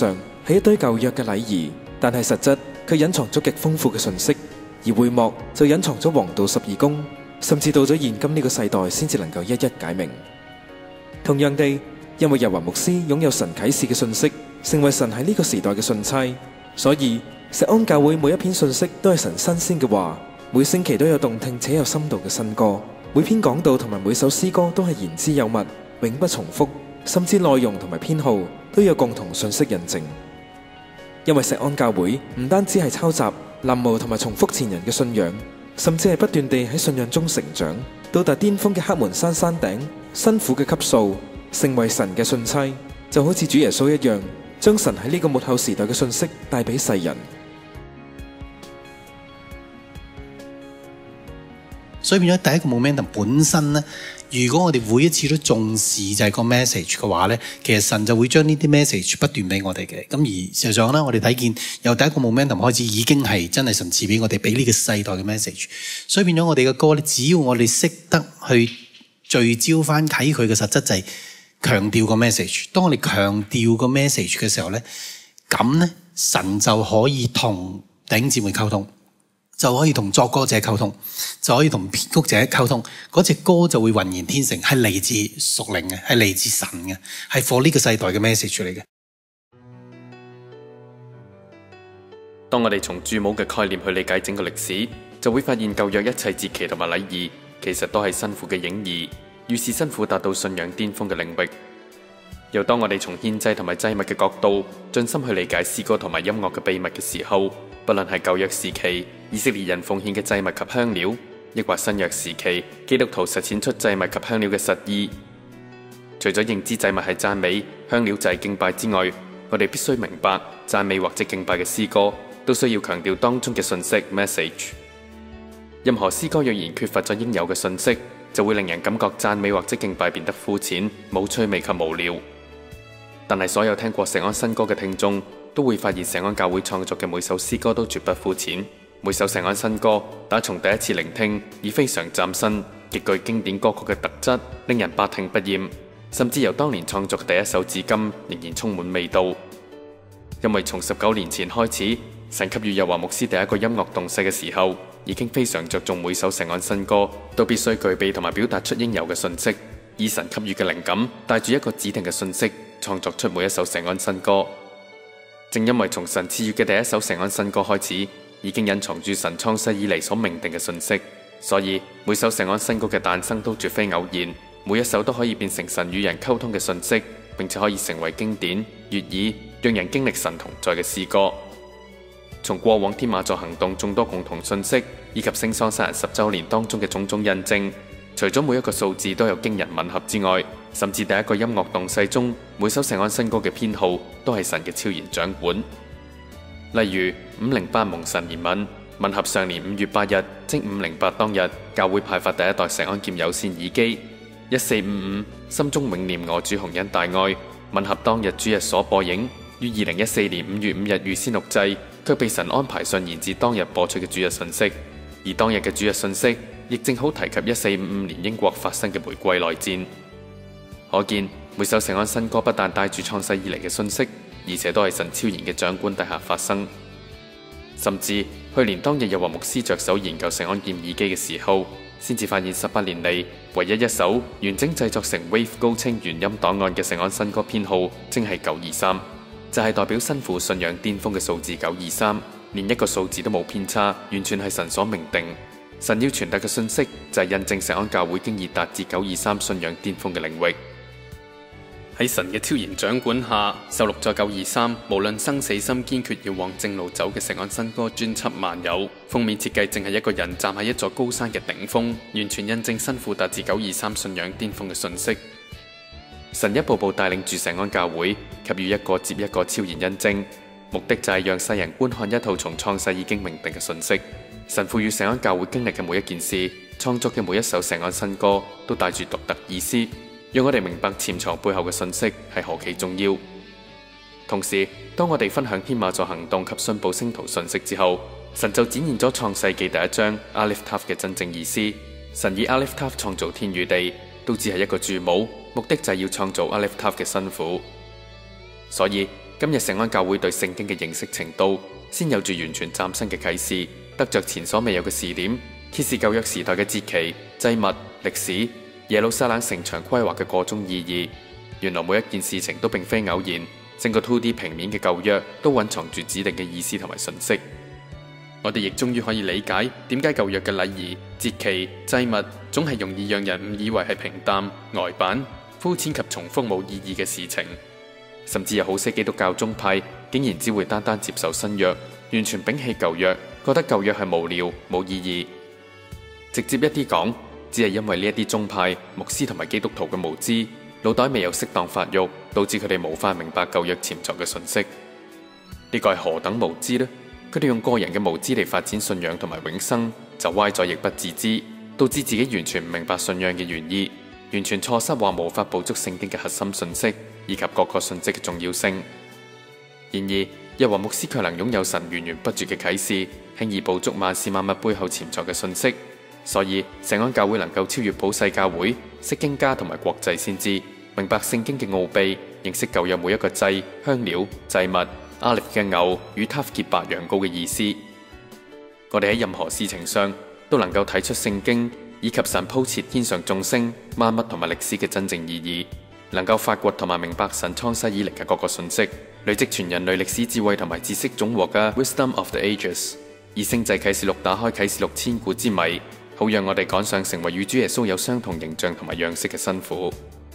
係一堆舊約嘅禮儀，但係實質卻隱藏咗極豐富嘅信息，而會幕就隱藏咗黃道十二宮，甚至到咗現今呢個世代先至能夠一一解明。同樣地，因為日華牧師擁有神啟示嘅信息，成為神喺呢個時代嘅信差，所以石安教會每一篇信息都係神新鮮嘅話，每星期都有動聽且有深度嘅新歌，每篇講道同埋每首詩歌都係言之有物，永不重複，甚至內容同埋編號都有共同信息印證。因為石安教會唔單止係抄襲、臨摹同埋重複前人嘅信仰，甚至係不斷地喺信仰中成長，到達巔峰嘅黑門山山頂，辛苦嘅級數，成為神嘅信差，就好似主耶穌一樣，將神喺呢個末後時代嘅信息帶俾世人。 所以變咗第一個 momentum 本身呢，如果我哋每一次都重視就係個 message 嘅話呢，其實神就會將呢啲 message 不斷俾我哋嘅。咁而事實上呢，我哋睇見由第一個 momentum 開始已經係真係神賜俾我哋，俾呢個世代嘅 message。所以變咗我哋嘅歌呢，只要我哋識得去聚焦翻睇佢嘅實質，就係強調個 message。當我哋強調個 message 嘅時候呢，咁呢神就可以同弟兄姊妹溝通，就可以同作歌者溝通，就可以同編曲者溝通，嗰隻歌就會渾然天成，係嚟自屬靈嘅，係嚟自神嘅，係 for 呢個世代嘅 message 嚟嘅。 當我哋從注母嘅概念去理解整個歷史，就會發現舊約一切節期同埋禮儀，其實都係新婦嘅影兒，預示新婦達到信仰巔峰嘅領域。又當我哋從獻祭同埋祭物嘅角度，盡心去理解詩歌同埋音樂嘅秘密嘅時候，不論係舊約時期以色列人奉獻嘅祭物及香料，抑或新約時期基督徒實踐出祭物及香料嘅實意，除咗認知祭物係讚美，香料就係敬拜之外，我哋必須明白讚美或者敬拜嘅詩歌都需要強調當中嘅信息 message。任何詩歌若然缺乏咗應有嘅信息，就會令人感覺讚美或者敬拜變得膚淺、冇趣味及無聊。但係所有聽過石安新歌嘅聽眾都會發現，石安教會創作嘅每首詩歌都絕不膚淺。每首石安新歌打從第一次聆聽已非常嶄新，極具經典歌曲嘅特質，令人百聽不厭，甚至由當年創作第一首至今仍然充滿味道。因為從19年前開始，神給予日華牧師第一個音樂動勢嘅時候，已經非常着重每首石安新歌都必須具備同埋表達出應有嘅信息，以神給予嘅靈感帶住一個指定嘅信息，創作出每一首石安新歌。正因為從神賜予嘅第一首石安新歌開始，已經隱藏住神創世以嚟所命定嘅信息，所以每首石安新歌嘅誕生都絕非偶然，每一首都可以變成神與人溝通嘅信息，並且可以成為經典悅耳，讓人經歷神同在嘅詩歌。從過往天馬座行動眾多共同信息，以及聖桑殺人10週年當中嘅種種印證，除咗每一個數字都有驚人吻合之外，甚至第一個音樂動勢中每首石安新歌嘅編號都係神嘅超然掌管。例如508蒙神憐憫，吻合上年5月8日，即508當日，教會派發第一代石安劍有線耳機。1455心中永念我主洪恩大愛，吻合當日主日所播映，於2014年5月5日預先錄製，卻被神安排順延至當日播出嘅主日信息。而當日嘅主日信息亦正好提及1455年英國發生嘅玫瑰內戰。可見每首石安新歌不但帶住創世以嚟嘅信息，而且都係神超然嘅掌管底下發生。甚至去年當日日華牧師着手研究石安劍耳機嘅時候，先至發現18年嚟唯一一首完整製作成 WAV 高清原音檔案嘅石安新歌編號，正係923，就係代表新婦信仰巔峰嘅數字923，連一個數字都冇偏差，完全係神所命定。神要傳達嘅信息就係印證石安教會經已達至923信仰巔峰嘅領域。喺神嘅超然掌管下，收錄咗923無論生死心堅決要往正路走嘅石安新歌專輯萬有。封面設計正係一個人站喺一座高山嘅頂峰，完全印證新婦達至923信仰巔峰嘅信息。神一步步帶領住石安教會，給予一個接一個超然印證，目的就係讓世人觀看一套從創世已經命定嘅信息。神賦予石安教會經歷嘅每一件事，創作嘅每一首石安新歌，都帶住獨特意思，讓我哋明白潛藏背後嘅信息係何其重要。同時，當我哋分享天馬座行動及信報星圖信息之後，神就展現咗創世記第一章 Aleph Tav 嘅真正意思。神以 Aleph Tav 創造天與地，都只係一個注母，目的就係要創造 Aleph Tav 嘅新婦。所以今日聖安教會對聖經嘅認識程度，先有住完全嶄新嘅啟示，得着前所未有嘅視點，揭示舊約時代嘅節期、祭物、歷史、耶路撒冷城牆規劃嘅個中意義。原來每一件事情都並非偶然，整個 2D 平面嘅舊約都蘊藏住指定嘅意思同埋訊息。我哋亦終於可以理解點解舊約嘅禮儀、節期、祭物總係容易讓人誤以為係平淡、呆板、膚淺及重複冇意義嘅事情。甚至有好些基督教宗派竟然只會單單接受新約，完全摒棄舊約，覺得舊約係無聊冇意義。直接一啲講，只係因為呢一啲宗派牧師同埋基督徒嘅無知，腦袋未有適當發育，導致佢哋無法明白舊約潛藏嘅訊息。呢個係何等無知呢？佢哋用個人嘅無知嚟發展信仰同埋永生，就歪咗亦不自知，導致自己完全唔明白信仰嘅原意，完全錯失話無法捕捉聖經嘅核心訊息以及各個訊息嘅重要性。然而，耶和華牧師卻能擁有神源源不絕嘅啟示，輕易捕捉萬事萬物背後潛藏嘅訊息。所以，聖安教會能夠超越普世教會、釋經家同埋國際先知，明白聖經嘅奧秘，認識舊約每一個祭、香料、祭物、阿列嘅牛與塔結白羊羔嘅意思。我哋喺任何事情上都能夠睇出聖經以及神鋪設天上眾星、萬物同埋歷史嘅真正意義，能夠發掘同埋明白神創世以嚟嘅各個訊息，累積全人類歷史智慧同埋知識總和嘅 Wisdom of the Ages， 以星際啟示錄打開啟示錄千古之謎，好讓我哋趕上成為與主耶穌有相同形象同埋樣式嘅辛苦。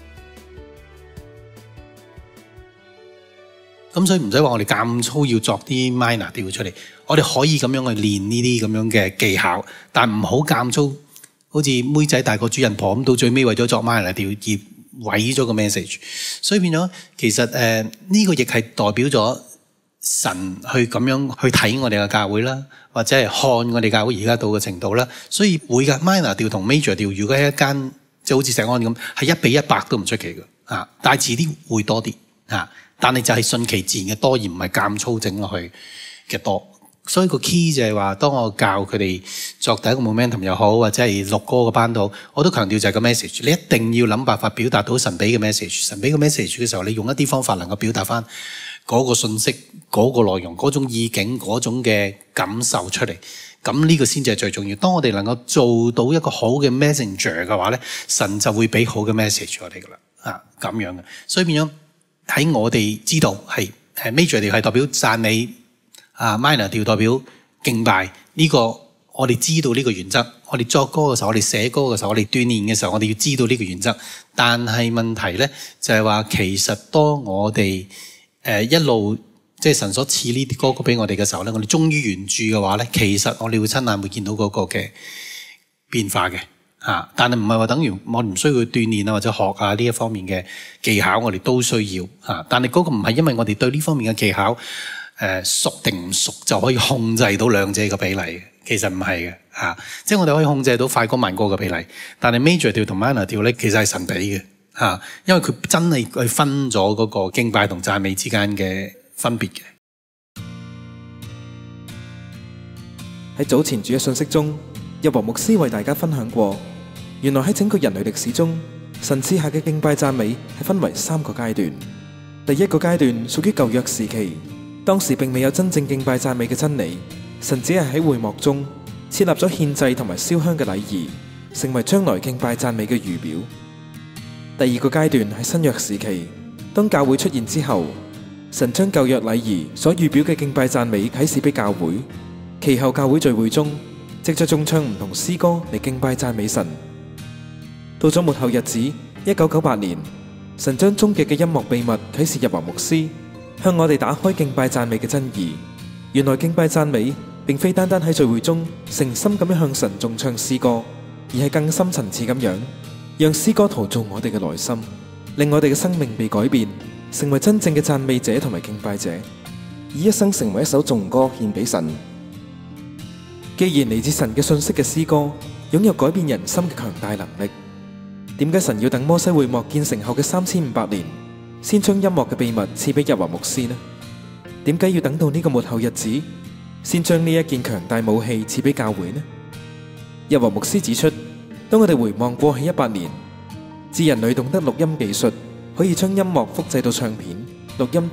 咁所以唔使話我哋咁粗要作啲 minor 調出嚟，我哋可以咁樣去練呢啲咁樣嘅技巧，但唔好咁粗，好似妹仔大過主人婆咁，到最尾為咗作 minor 調而毀咗個 message。所以變咗其實呢個亦係代表咗神去咁樣去睇我哋嘅教會啦，或者係看我哋教會而家到嘅程度啦。所以會嘅 minor 調同 major 調，如果喺一間即係好似聖安咁，係1:100都唔出奇嘅嚇，但係遲啲會多啲嚇。但係就係順其自然嘅多，而唔係咁粗整落去嘅多。所以個 key 就係話，當我教佢哋作第一個 momentum 又好，或者係錄歌嘅班都好，我都強調就係個 message。你一定要諗辦法表達到神俾嘅 message。神俾嘅 message 嘅時候，你用一啲方法能夠表達翻嗰個信息、嗰個內容、嗰種意境、嗰種嘅感受出嚟。咁呢個先至係最重要。當我哋能夠做到一個好嘅 messenger 嘅話咧，神就會俾好嘅 message 我哋噶啦。咁樣嘅，所以變咗。喺我哋知道係 major 調係代表讚美，minor 調代表敬拜。呢個我哋知道呢個原則。我哋作歌嘅時候，我哋寫歌嘅時候，我哋鍛鍊嘅時候，我哋要知道呢個原則。但係問題咧就係話，其實當我哋一路即係神所賜呢啲歌曲俾我哋嘅時候咧，我哋忠於原著嘅話咧，其實我哋會親眼會見到嗰個嘅變化嘅。但係唔係話等於我唔需要去鍛鍊啊，或者學啊呢一方面嘅技巧，我哋都需要嚇。但係嗰個唔係因為我哋對呢方面嘅技巧熟定唔熟就可以控制到兩者嘅比例，其實唔係嘅嚇。即係我哋可以控制到快歌慢歌嘅比例，但係 major 調同 minor 調咧，其實係神俾嘅嚇，因為佢真係去分咗嗰個敬拜同讚美之間嘅分別嘅。 喺早前主嘅信息中，日華牧師為大家分享過。原來喺整個人類歷史中，神賜下嘅敬拜讚美係分為3個階段。第一個階段屬於舊約時期，當時並未有真正敬拜讚美嘅真理，神只係喺會幕中設立咗獻祭同埋燒香嘅禮儀，成為將來敬拜讚美嘅預表。第二個階段係新約時期，當教會出現之後，神將舊約禮儀所預表嘅敬拜讚美啟示俾教會，其後教會聚會中，藉着眾唱唔同詩歌嚟敬拜讚美神。到咗末後日子，1998年，神將終極嘅音樂秘密啟示日華牧師，向我哋打開敬拜讚美嘅真義。原來敬拜讚美並非單單喺聚會中誠心咁樣向神眾唱詩歌，而係更深層次咁樣，讓詩歌陶造我哋嘅內心，令我哋嘅生命被改變，成為真正嘅讚美者同埋敬拜者， 以一生成為一首頌歌獻俾神。 既然嚟自神嘅信息嘅詩歌擁有改變人心嘅強大能力，點解神要等摩西會幕建成後嘅3500年，先將音樂嘅秘密賜俾日華牧師呢？點解要等到呢個末後日子，先將呢一件強大武器賜俾教會呢？日華牧師指出，當我哋回望過去100年，自人類懂得錄音技術，可以將音樂複製到唱片、錄音帶、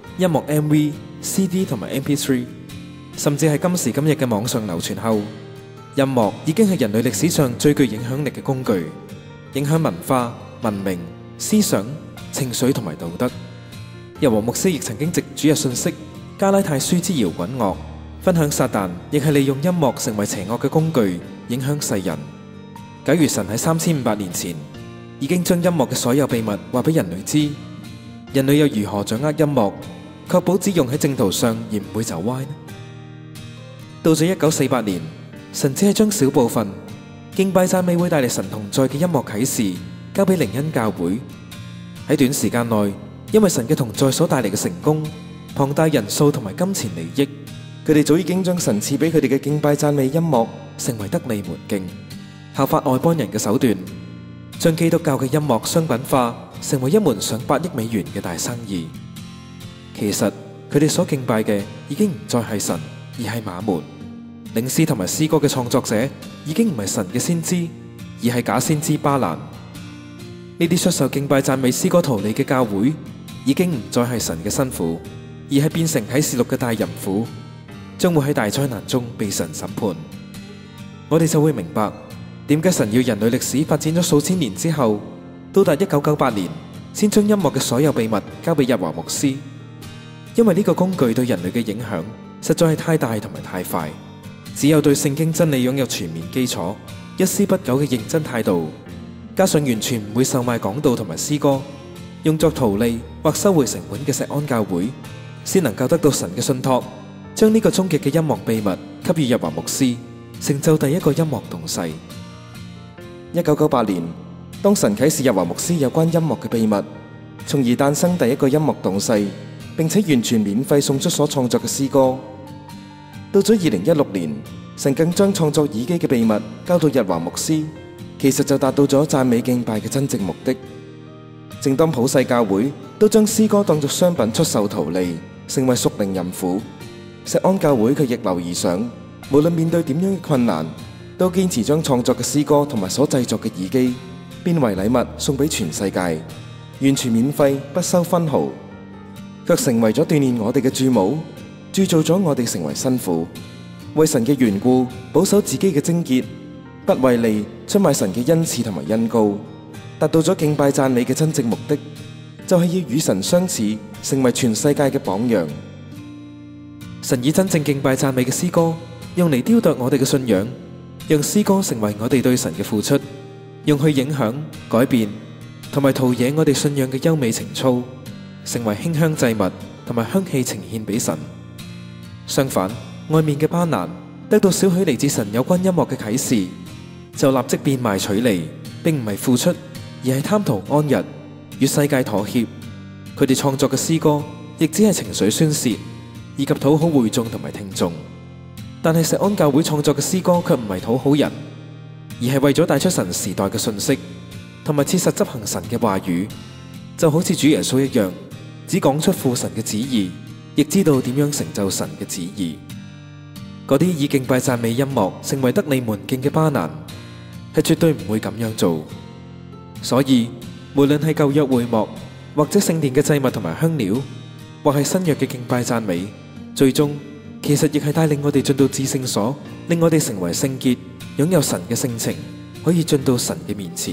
音樂 MV、CD 同埋 MP3， 甚至係今時今日嘅網上流傳後，音樂已經係人類歷史上最具影響力嘅工具，影響文化、文明、思想、情緒同埋道德。日和牧師亦曾經藉主日信息《加拉太書》之搖滾樂，分享撒旦亦係利用音樂成為邪惡嘅工具，影響世人。假如神喺3500年前已經將音樂嘅所有秘密話俾人類知，人類又如何掌握音樂，確保只用喺正途上而唔會走歪呢？到咗1948年，神只係將小部分敬拜讚美會帶嚟神同在嘅音樂啟示交俾靈恩教會。喺短時間內，因為神嘅同在所帶嚟嘅成功、龐大人數同埋金錢利益， 佢哋早已經將神賜俾佢哋嘅敬拜讚美音樂成為得利門徑，效法外邦人嘅手段，將基督教嘅音樂商品化，成為一門上百億美元嘅大生意。其實佢哋所敬拜嘅已經唔再係神，而係馬門。領詩同埋詩歌嘅創作者已經唔係神嘅先知，而係假先知巴蘭。呢啲出售敬拜讚美詩歌圖利嘅教會，已經唔再係神嘅新婦，而係變成啟示錄嘅大淫婦，將會喺大災難中被神審判。我哋就會明白點解神要人類歷史發展咗數千年之後，到達1998年先將音樂嘅所有秘密交俾日華牧師，因為呢個工具對人類嘅影響實在係太大同埋太快。只有對聖經真理擁有全面基礎、一絲不苟嘅認真態度，加上完全唔會售賣講道同埋詩歌，用作圖利或收回成本嘅錫安教會，先能夠得到神嘅信託，將呢個終極嘅音樂秘密給予日華牧師，成就第一個音樂動勢。 1998年，當神啟示日華牧師有關音樂嘅秘密，從而誕生第一個音樂動勢，並且完全免費送出所創作嘅詩歌。到咗2016年，神更將創作耳機嘅秘密交到日華牧師，其實就達到咗讚美敬拜嘅真正目的。正當普世教會都將詩歌當作商品出售圖利，成為屬靈淫婦，錫安教會卻逆流而上，無論面對點樣嘅困難，都堅持將創作嘅詩歌同埋所製作嘅耳機變為禮物送俾全世界，完全免費，不收分毫，卻成為咗鍛煉我哋嘅注母，鑄造咗我哋成為新婦，為神嘅緣故保守自己嘅貞潔，不為利出賣神嘅恩賜同埋恩膏，達到咗敬拜讚美嘅真正目的，就係要與神相似，成為全世界嘅榜樣。 神以真正敬拜讚美嘅詩歌，用嚟雕琢我哋嘅信仰，讓詩歌成為我哋對神嘅付出，用去影響、改變同埋陶冶我哋信仰嘅優美情操，成為馨香祭物同埋香氣呈獻俾神。相反，外面嘅巴蘭得到少許嚟自神有關音樂嘅啟示，就立即變賣取利，並唔係付出，而係貪圖安逸，與世界妥協。佢哋創作嘅詩歌亦只係情緒宣洩，以及討好會眾同埋聽眾。但係錫安教會創作嘅詩歌卻唔係討好人，而係為咗帶出神時代嘅訊息，同埋切實執行神嘅話語，就好似主耶穌一樣，只講出父神嘅旨意，亦知道點樣成就神嘅旨意。嗰啲以敬拜讚美音樂成為得利門徑嘅巴蘭，係絕對唔會咁樣做。所以無論係舊約會幕，或者聖殿嘅祭物同埋香料，或係新約嘅敬拜讚美，最終其實亦係帶領我哋進到至聖所，令我哋成為聖潔，擁有神嘅性情，可以進到神嘅面前。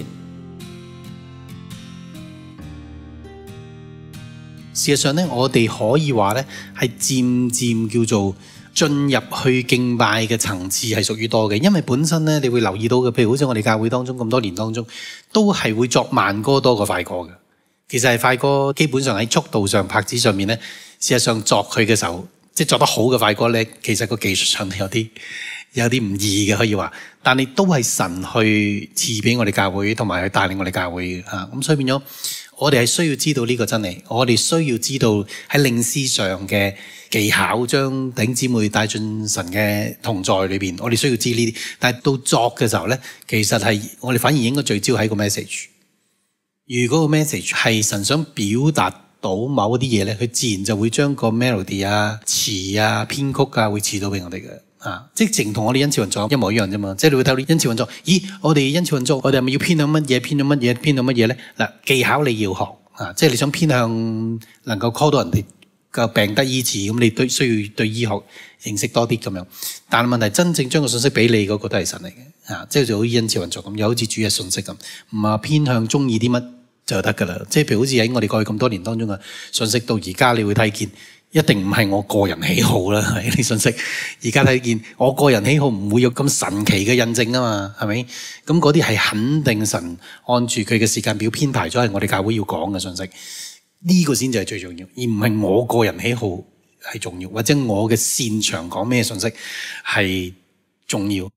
事實上咧，我哋可以話咧，係漸漸叫做進入去敬拜嘅層次係屬於多嘅，因為本身咧你會留意到嘅，譬如好似我哋教會當中咁多年當中，都係會作慢歌多過快歌嘅。其實係快歌基本上喺速度上、拍子上面咧，事實上作佢嘅時候，即係作得好嘅快歌咧，其實個技術上有啲唔易嘅可以話，但係都係神去賜俾我哋教會，同埋去帶領我哋教會嚇。咁所以變咗，我哋係需要知道呢個真理，我哋需要知道喺領詩上嘅技巧，將弟兄姊妹帶進神嘅同在裏邊。我哋需要知呢啲，但係到作嘅時候咧，其實係我哋反而應該聚焦喺個 message。如果個 message 係神想表達到某啲嘢咧，佢自然就會將個 melody 啊、詞啊、編曲啊會賜到俾我哋嘅。即係淨同我哋恩賜運作一模一樣啫嘛。即係你會睇到恩賜運作，咦？我哋恩賜運作，我哋係咪要偏向乜嘢？偏向乜嘢？偏向乜嘢咧？嗱，技巧你要學即係你想偏向能夠 call 到人哋個病得醫治，咁你需要對醫學認識多啲咁樣。但係問題真正將個信息俾你嗰個都係神嚟嘅，即係就好似恩賜運作咁，又好似主嘅信息咁，唔係偏向中意啲乜就得㗎啦。即係譬如好似喺我哋過去咁多年當中嘅信息，到而家你會睇見，一定唔係我個人喜好啦，係啲信息。而家睇見我個人喜好唔會有咁神奇嘅印證啊嘛，係咪？咁嗰啲係肯定神按住佢嘅時間表編排咗係我哋教會要講嘅信息。呢個先至係最重要，而唔係我個人喜好係重要，或者我嘅擅長講咩信息係重要。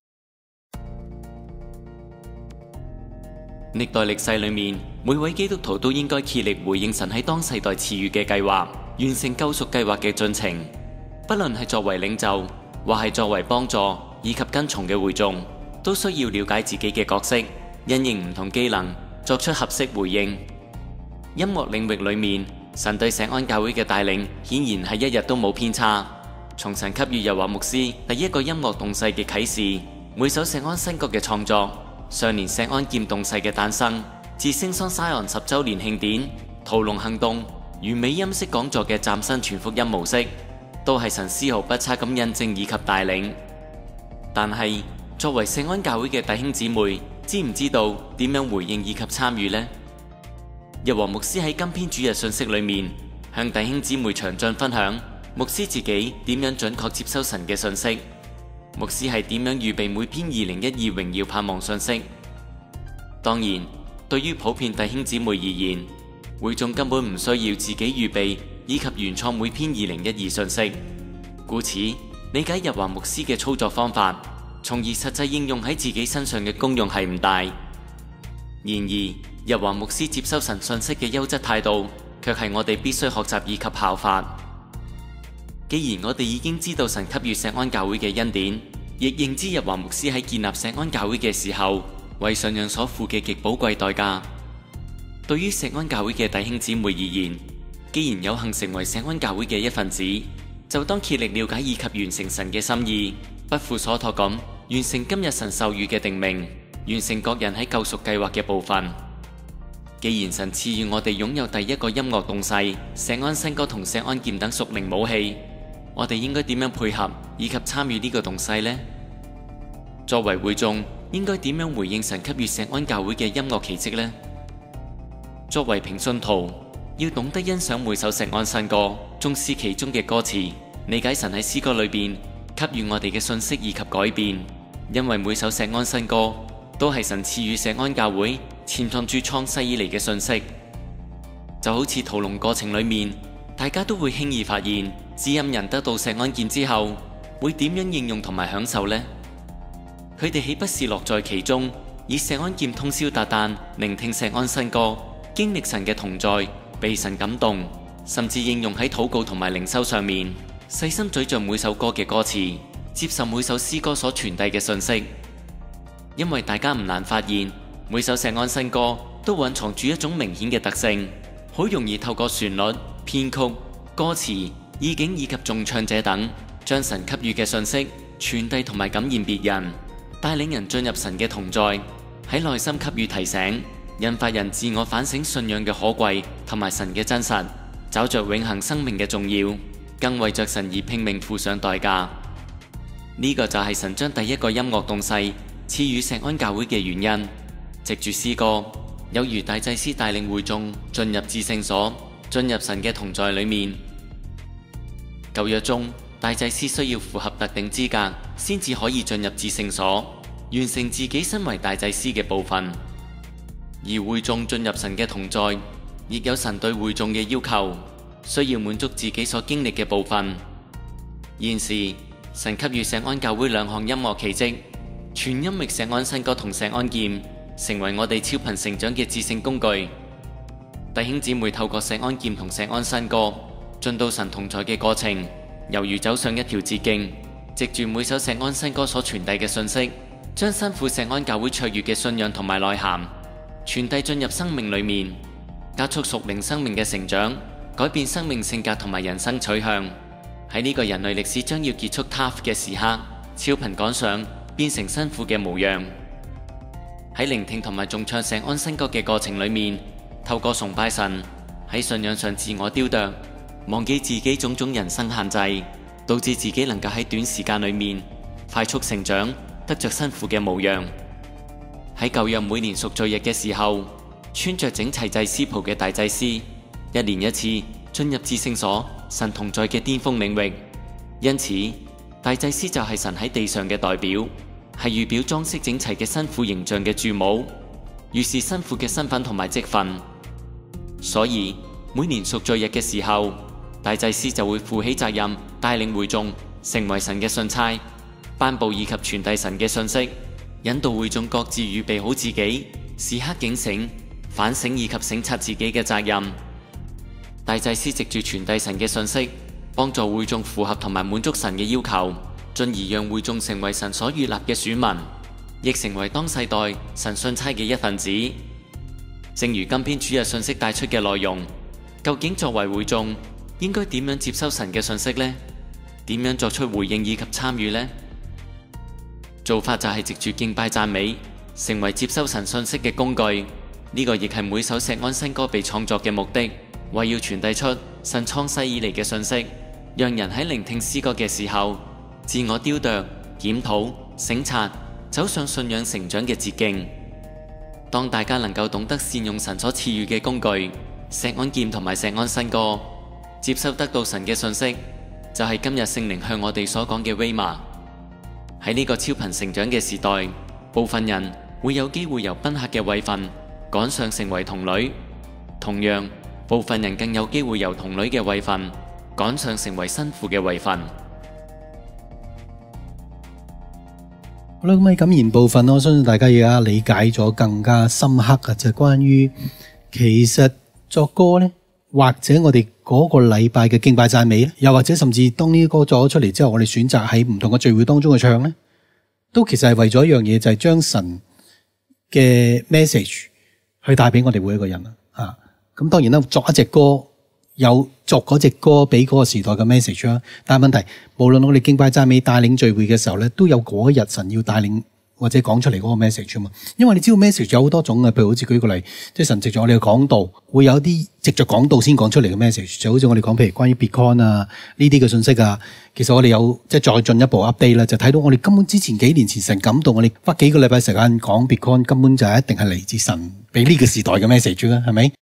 歷代歷世裏面，每位基督徒都應該竭力回應神喺當世代賜予嘅計劃，完成救贖計劃嘅進程。不論係作為領袖，或係作為幫助以及跟從嘅會眾，都需要了解自己嘅角色，因應唔同機能，作出合適回應。音樂領域裏面，神對錫安教會嘅帶領顯然係一日都冇偏差。從神給予日華牧師第一個音樂動勢嘅啟示，每首錫安新歌嘅創作，上年錫安劍動勢嘅誕生，至星桑 Zion 10週年慶典、屠龍行動、完美音色講座嘅嶄新全福音模式，都係神絲毫不差咁印證以及帶領。但係作為錫安教會嘅弟兄姊妹，知唔知道點樣回應以及參與呢？日華牧師喺今篇主日信息裏面，向弟兄姊妹詳盡分享牧師自己點樣準確接收神嘅信息，牧師係點樣預備每篇2012榮耀盼望信息。當然，對於普遍弟兄姊妹而言，會眾根本唔需要自己預備以及原創每篇2012信息，故此理解日華牧師嘅操作方法，從而實際應用喺自己身上嘅功用係唔大。然而，日華牧師接收神信息嘅優質態度，卻係我哋必須學習以及效法。既然我哋已經知道神給予錫安教會嘅恩典，亦認知日華牧師喺建立錫安教會嘅時候，為信仰所付嘅極寶貴代價。對於錫安教會嘅弟兄姊妹而言，既然有幸成為錫安教會嘅一份子，就當竭力了解以及完成神嘅心意，不負所託咁完成今日神授予嘅定命，完成各人喺救贖計劃嘅部分。既然神賜予我哋擁有第一個音樂動勢、錫安新歌同錫安劍等屬靈武器，我哋應該點樣配合以及參與呢個動勢呢？作為會眾，應該點樣回應神給予錫安教會嘅音樂奇蹟呢？作為平信徒，要懂得欣賞每首錫安新歌，重視其中嘅歌詞，理解神喺詩歌裏邊給予我哋嘅信息以及改變，因為每首錫安新歌都係神賜予錫安教會潛藏住創世以嚟嘅信息。就好似屠龍過程裏面，大家都會輕易發現知音人得到錫安劍之後會點樣應用同埋享受呢？佢哋豈不是樂在其中，以錫安劍通宵達旦聆聽錫安新歌，經歷神嘅同在，被神感動，甚至應用喺禱告同埋靈修上面，細心咀嚼每首歌嘅歌詞，接受每首詩歌所傳遞嘅信息。因為大家唔難發現，每首錫安新歌都蘊藏住一種明顯嘅特性，好容易透過旋律、編曲、歌詞、意境以及眾唱者等，將神給予嘅信息傳遞同埋感染別人，帶領人進入神嘅同在，喺內心給予提醒，引發人自我反省信仰嘅可貴同埋神嘅真實，找着永恆生命嘅重要，更為着神而拼命付上代價。呢個就係神將第一個音樂動勢賜予錫安教會嘅原因。藉住詩歌，有如大祭司帶領會眾進入至聖所，進入神嘅同在裏面。舊約中，大祭司需要符合特定資格，先至可以進入至聖所，完成自己身為大祭司嘅部分。而會眾進入神嘅同在，亦有神對會眾嘅要求，需要滿足自己所經歷嘅部分。現時，神給予錫安教會兩項音樂奇蹟，全音域錫安新歌同錫安劍，成為我哋超頻成長嘅至聖工具。弟兄姊妹透過錫安劍同錫安新歌進到神同在嘅過程，猶如走上一條捷徑，藉住每首錫安新歌所傳遞嘅信息，將新婦錫安教會卓越嘅信仰同埋內涵傳遞進入生命裏面，加速屬靈生命嘅成長，改變生命性格同埋人生取向。喺呢個人類歷史將要結束 TAF 嘅時刻，超頻趕上，變成新婦嘅模樣。喺聆聽同埋頌唱錫安新歌嘅過程裏面，透過崇拜神，喺信仰上自我雕琢， 忘記自己種種人生限制，導致自己能夠喺短時間裏面快速成長，得着新婦嘅模樣。喺舊約每年贖罪日嘅時候，穿着整齊祭司袍嘅大祭司，一年一次進入至聖所神同在嘅巔峰領域。因此，大祭司就係神喺地上嘅代表，係預表裝飾整齊嘅新婦形象嘅主母，預示新婦嘅身份同埋職分。所以每年贖罪日嘅時候，大祭司就會負起責任，帶領會眾成為神嘅信差，頒布以及傳遞神嘅信息，引導會眾各自預備好自己，時刻警醒、反省以及省察自己嘅責任。大祭司藉住傳遞神嘅信息，幫助會眾符合同埋滿足神嘅要求，進而讓會眾成為神所預立嘅選民，亦成為當世代神信差嘅一份子。正如今篇主日信息帶出嘅內容，究竟作為會眾應該點樣接收神嘅信息呢？點樣作出回應以及參與呢？做法就係藉住敬拜讚美，成為接收神信息嘅工具。呢個亦係每首錫安新歌被創作嘅目的，為要傳遞出神創世以嚟嘅信息，讓人喺聆聽詩歌嘅時候，自我雕琢、檢討、省察，走上信仰成長嘅捷徑。當大家能夠懂得善用神所賜予嘅工具，錫安劍同埋錫安新歌，接收得到神嘅信息，就係今日聖靈向我哋所講嘅葳瑪。喺呢個超頻成長嘅時代，部分人會有機會由賓客嘅位份趕上成為童女，同樣部分人更有機會由童女嘅位份趕上成為新婦嘅位份。 好啦，咁喺感言部分，我相信大家而家理解咗更加深刻嘅，就係關於其實作歌呢，或者我哋嗰個禮拜嘅敬拜讚美咧，又或者甚至當呢啲歌作咗出嚟之後，我哋選擇喺唔同嘅聚會當中去唱呢，都其實係為咗一樣嘢，就係將神嘅 message 去帶俾我哋每一個人啊。咁當然啦，作一隻歌有作嗰隻歌俾嗰個時代嘅 message 啦。但係問題，無論我哋敬拜讚美帶領聚會嘅時候咧，都有嗰一日神要帶領或者講出嚟嗰個 message 啊嘛。因為你知道 message 有好多種嘅，譬如好似舉個例，即係神藉著我哋嘅講道，會有啲藉著講道先講出嚟嘅 message， 就好似我哋講譬如關於 Bitcoin 啊呢啲嘅信息啊。其實我哋有即係再進一步 update 啦，就睇到我哋根本之前幾年前神感動我哋花幾個禮拜時間講 Bitcoin， 根本就係一定係嚟自神俾呢個時代嘅 message 啦，係咪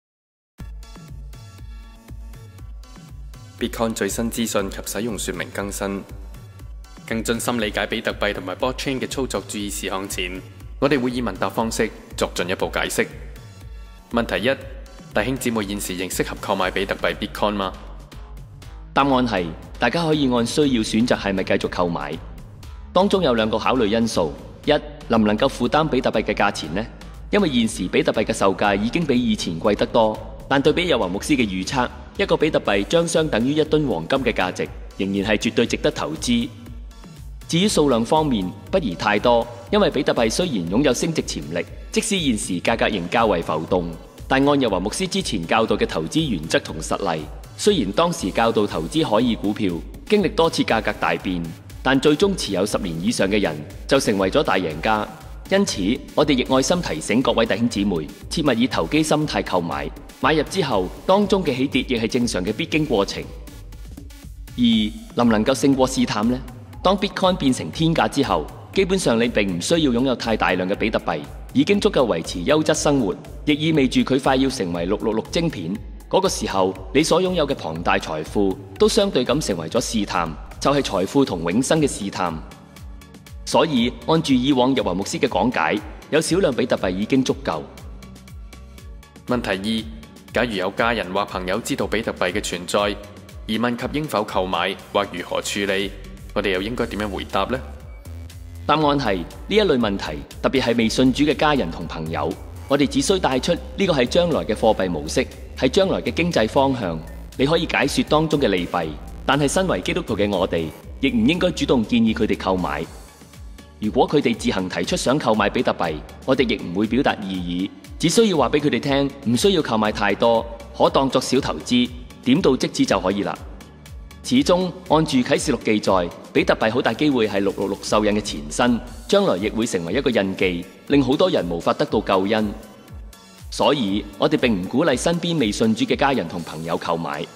？Bitcoin 最新資訊及使用說明更新，更盡心理解比特幣同埋 blockchain 嘅操作注意事項前，我哋會以問答方式作進一步解釋。問題一：弟兄姊妹現時仍適合購買比特幣 Bitcoin 嗎？ 答案係大家可以按需要選擇係咪繼續購買。當中有兩個考慮因素：一，能唔能夠負擔比特幣嘅價錢呢？因為現時比特幣嘅售價已經比以前貴得多，但對比有華牧師嘅預測，一個比特幣將相等於1噸黃金嘅價值，仍然係絕對值得投資。至於數量方面，不宜太多，因為比特幣雖然擁有升值潛力，即使現時價格仍較為浮動，但按有華牧師之前教導嘅投資原則同實例，雖然當時教導投資可以股票，經歷多次價格大變，但最終持有10年以上嘅人就成為咗大贏家。因此，我哋亦愛心提醒各位弟兄姊妹，切勿以投機心態購買。買入之後，當中嘅起跌亦係正常嘅必經過程。二，能唔能夠勝過試探呢？當 Bitcoin 變成天價之後，基本上你並唔需要擁有太大量嘅比特幣，已經足夠維持優質生活，亦意味住佢快要成為666晶片。嗰個時候，你所擁有嘅龐大財富都相對咁成為咗試探，就係財富同永生嘅試探。所以，按住以往日華牧師嘅講解，有少量比特幣已經足夠。 問題二：假如有家人或朋友知道比特幣嘅存在，疑問及應否購買或如何處理，我哋又應該點樣回答呢？ 答案係呢一類問題，特別係未信主嘅家人同朋友，我哋只需帶出呢個係將來嘅貨幣模式，係將來嘅經濟方向。你可以解說當中嘅利弊，但係身為基督徒嘅我哋，亦唔應該主動建議佢哋購買。如果佢哋自行提出想購買比特幣，我哋亦唔會表達異議，只需要話俾佢哋聽，唔需要購買太多，可當作小投資，點到即止就可以啦。始終按住啟示錄記載，比特幣好大機會係666獸印嘅前身，將來亦會成為一個印記，令好多人無法得到救恩。所以我哋並唔鼓勵身邊未信主嘅家人同朋友購買。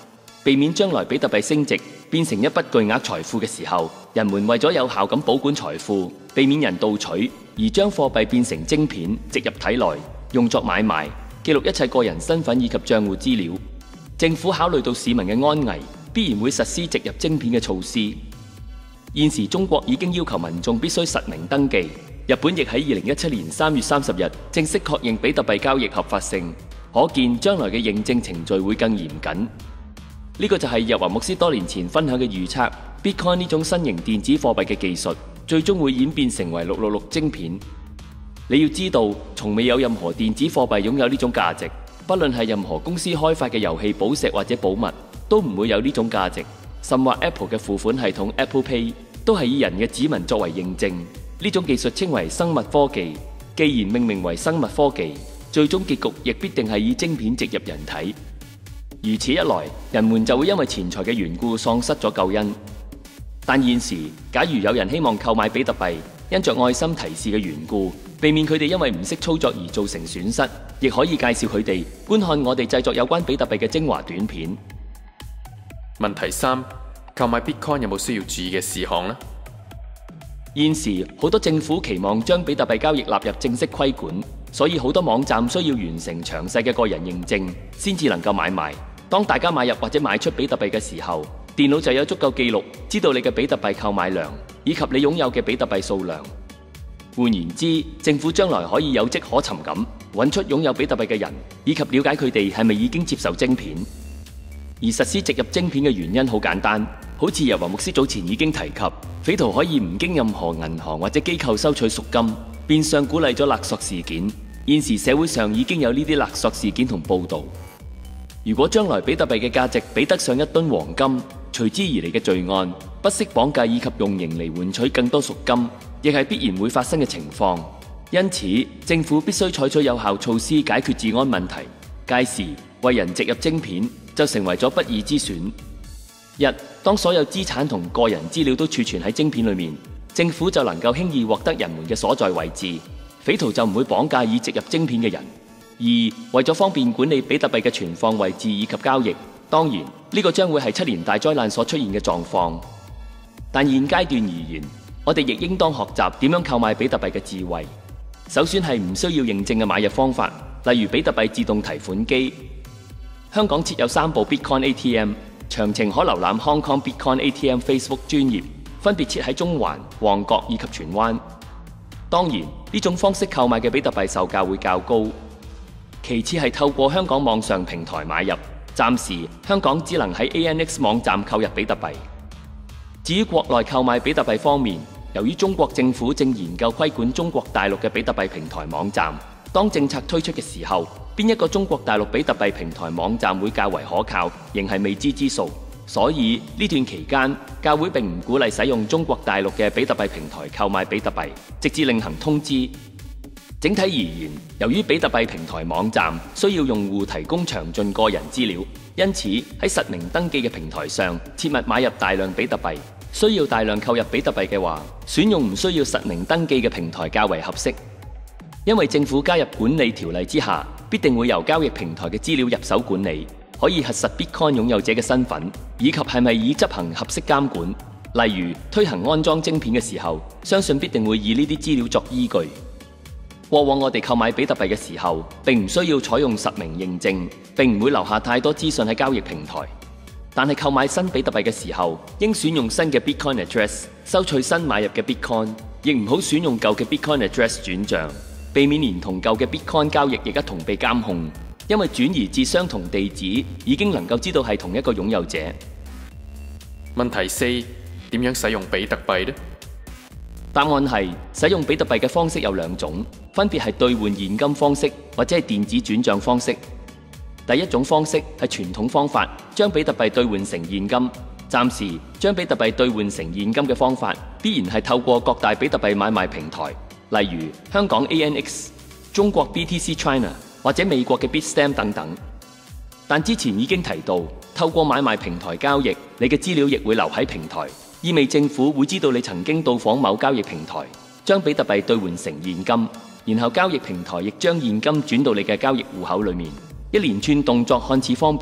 避免將來比特幣升值變成一筆巨額財富嘅時候，人們為咗有效咁保管財富，避免人盜取，而將貨幣變成晶片植入體內，用作買賣，記錄一切個人身份以及帳戶資料。政府考慮到市民嘅安危，必然會實施植入晶片嘅措施。現時中國已經要求民眾必須實名登記，日本亦喺2017年3月30日正式確認比特幣交易合法性，可見將來嘅認證程序會更嚴謹。呢個就係日華牧師多年前分享嘅預測 ，Bitcoin 呢種新型電子貨幣嘅技術，最終會演變成為666晶片。你要知道，從未有任何電子貨幣擁有呢種價值，不論係任何公司開發嘅遊戲寶石或者寶物，都唔會有呢種價值。甚或 Apple 嘅付款系統 Apple Pay 都係以人嘅指紋作為認證。呢種技術稱為生物科技，既然命名為生物科技，最終結局亦必定係以晶片植入人體。如此一來，人們就會因為錢財嘅緣故喪失咗救恩。但現時，假如有人希望購買比特幣，因着愛心提示嘅緣故，避免佢哋因為唔識操作而造成損失，亦可以介紹佢哋觀看我哋製作有關比特幣嘅精華短片。 問題3：購買 Bitcoin 有冇需要注意嘅事項呢？ 現時好多政府期望將比特幣交易納入正式規管，所以好多網站需要完成詳細嘅個人認證，先至能夠買賣。當大家買入或者賣出比特幣嘅時候，電腦就有足夠記錄，知道你嘅比特幣購買量以及你擁有嘅比特幣數量。換言之，政府將來可以有跡可尋咁揾出擁有比特幣嘅人，以及了解佢哋係咪已經接受晶片。而實施植入晶片嘅原因好簡單，好似日華牧師早前已經提及，匪徒可以唔經任何銀行或者機構收取贖金，變相鼓勵咗勒索事件。現時社會上已經有呢啲勒索事件同報導。如果將來比特幣嘅價值比得上1噸黃金，隨之而嚟嘅罪案、不惜綁架以及用刑嚟換取更多贖金，亦係必然會發生嘅情況。因此，政府必須採取有效措施解決治安問題。屆時，為人植入晶片就成為咗不義之選。1. 當所有資產同個人資料都儲存喺晶片裏面，政府就能夠輕易獲得人們嘅所在位置，匪徒就唔會綁架已植入晶片嘅人。2. 為咗方便管理比特幣嘅存放位置以及交易，當然呢個將會係7年大災難所出現嘅狀況。但現階段而言，我哋亦應當學習點樣購買比特幣嘅智慧。首先係唔需要認證嘅買入方法，例如比特幣自動提款機。香港設有3部 Bitcoin ATM， 詳情可瀏覽 Hong Kong Bitcoin ATM Facebook 專頁，分別設喺中環、旺角以及荃灣。當然，呢種方式購買嘅比特幣售價會較高。其次係透過香港網上平台買入，暫時香港只能喺 ANX 網站購入比特幣。至於國內購買比特幣方面，由於中國政府正研究規管中國大陸嘅比特幣平台網站，當政策推出嘅時候，邊一個中國大陸比特幣平台網站會較為可靠，仍係未知之數。所以呢段期間，教會並唔鼓勵使用中國大陸嘅比特幣平台購買比特幣，直至另行通知。整體而言，由於比特幣平台網站需要用戶提供詳盡個人資料，因此喺實名登記嘅平台上，切勿買入大量比特幣。需要大量購入比特幣嘅話，選用唔需要實名登記嘅平台較為合適。因為政府加入管理條例之下，必定會由交易平台嘅資料入手管理，可以核實 Bitcoin 擁有者嘅身份，以及係咪已執行合適監管。例如推行安裝晶片嘅時候，相信必定會以呢啲資料作依據。過往我哋購買比特幣嘅時候，並唔需要採用實名認證，並唔會留下太多資訊喺交易平台。但係購買新比特幣嘅時候，應選用新嘅 Bitcoin address 收取新買入嘅 Bitcoin， 亦唔好選用舊嘅 Bitcoin address 轉賬，避免連同舊嘅 Bitcoin 交易亦一同被監控。因為轉移至相同地址，已經能夠知道係同一個擁有者。 問題4：點樣使用比特幣呢？ 答案係使用比特幣嘅方式有2種，分別係兌換現金方式或者係電子轉賬方式。第一種方式係傳統方法，將比特幣兌換成現金。暫時將比特幣兌換成現金嘅方法，必然係透過各大比特幣買賣平台，例如香港 ANX、中國 BTC China 或者美國嘅 Bitstamp 等等。但之前已經提到，透過買賣平台交易，你嘅資料亦會留喺平台，意味政府會知道你曾經到訪某交易平台，將比特幣兌換成現金，然後交易平台亦將現金轉到你嘅交易戶口裏面。一連串動作看似方便，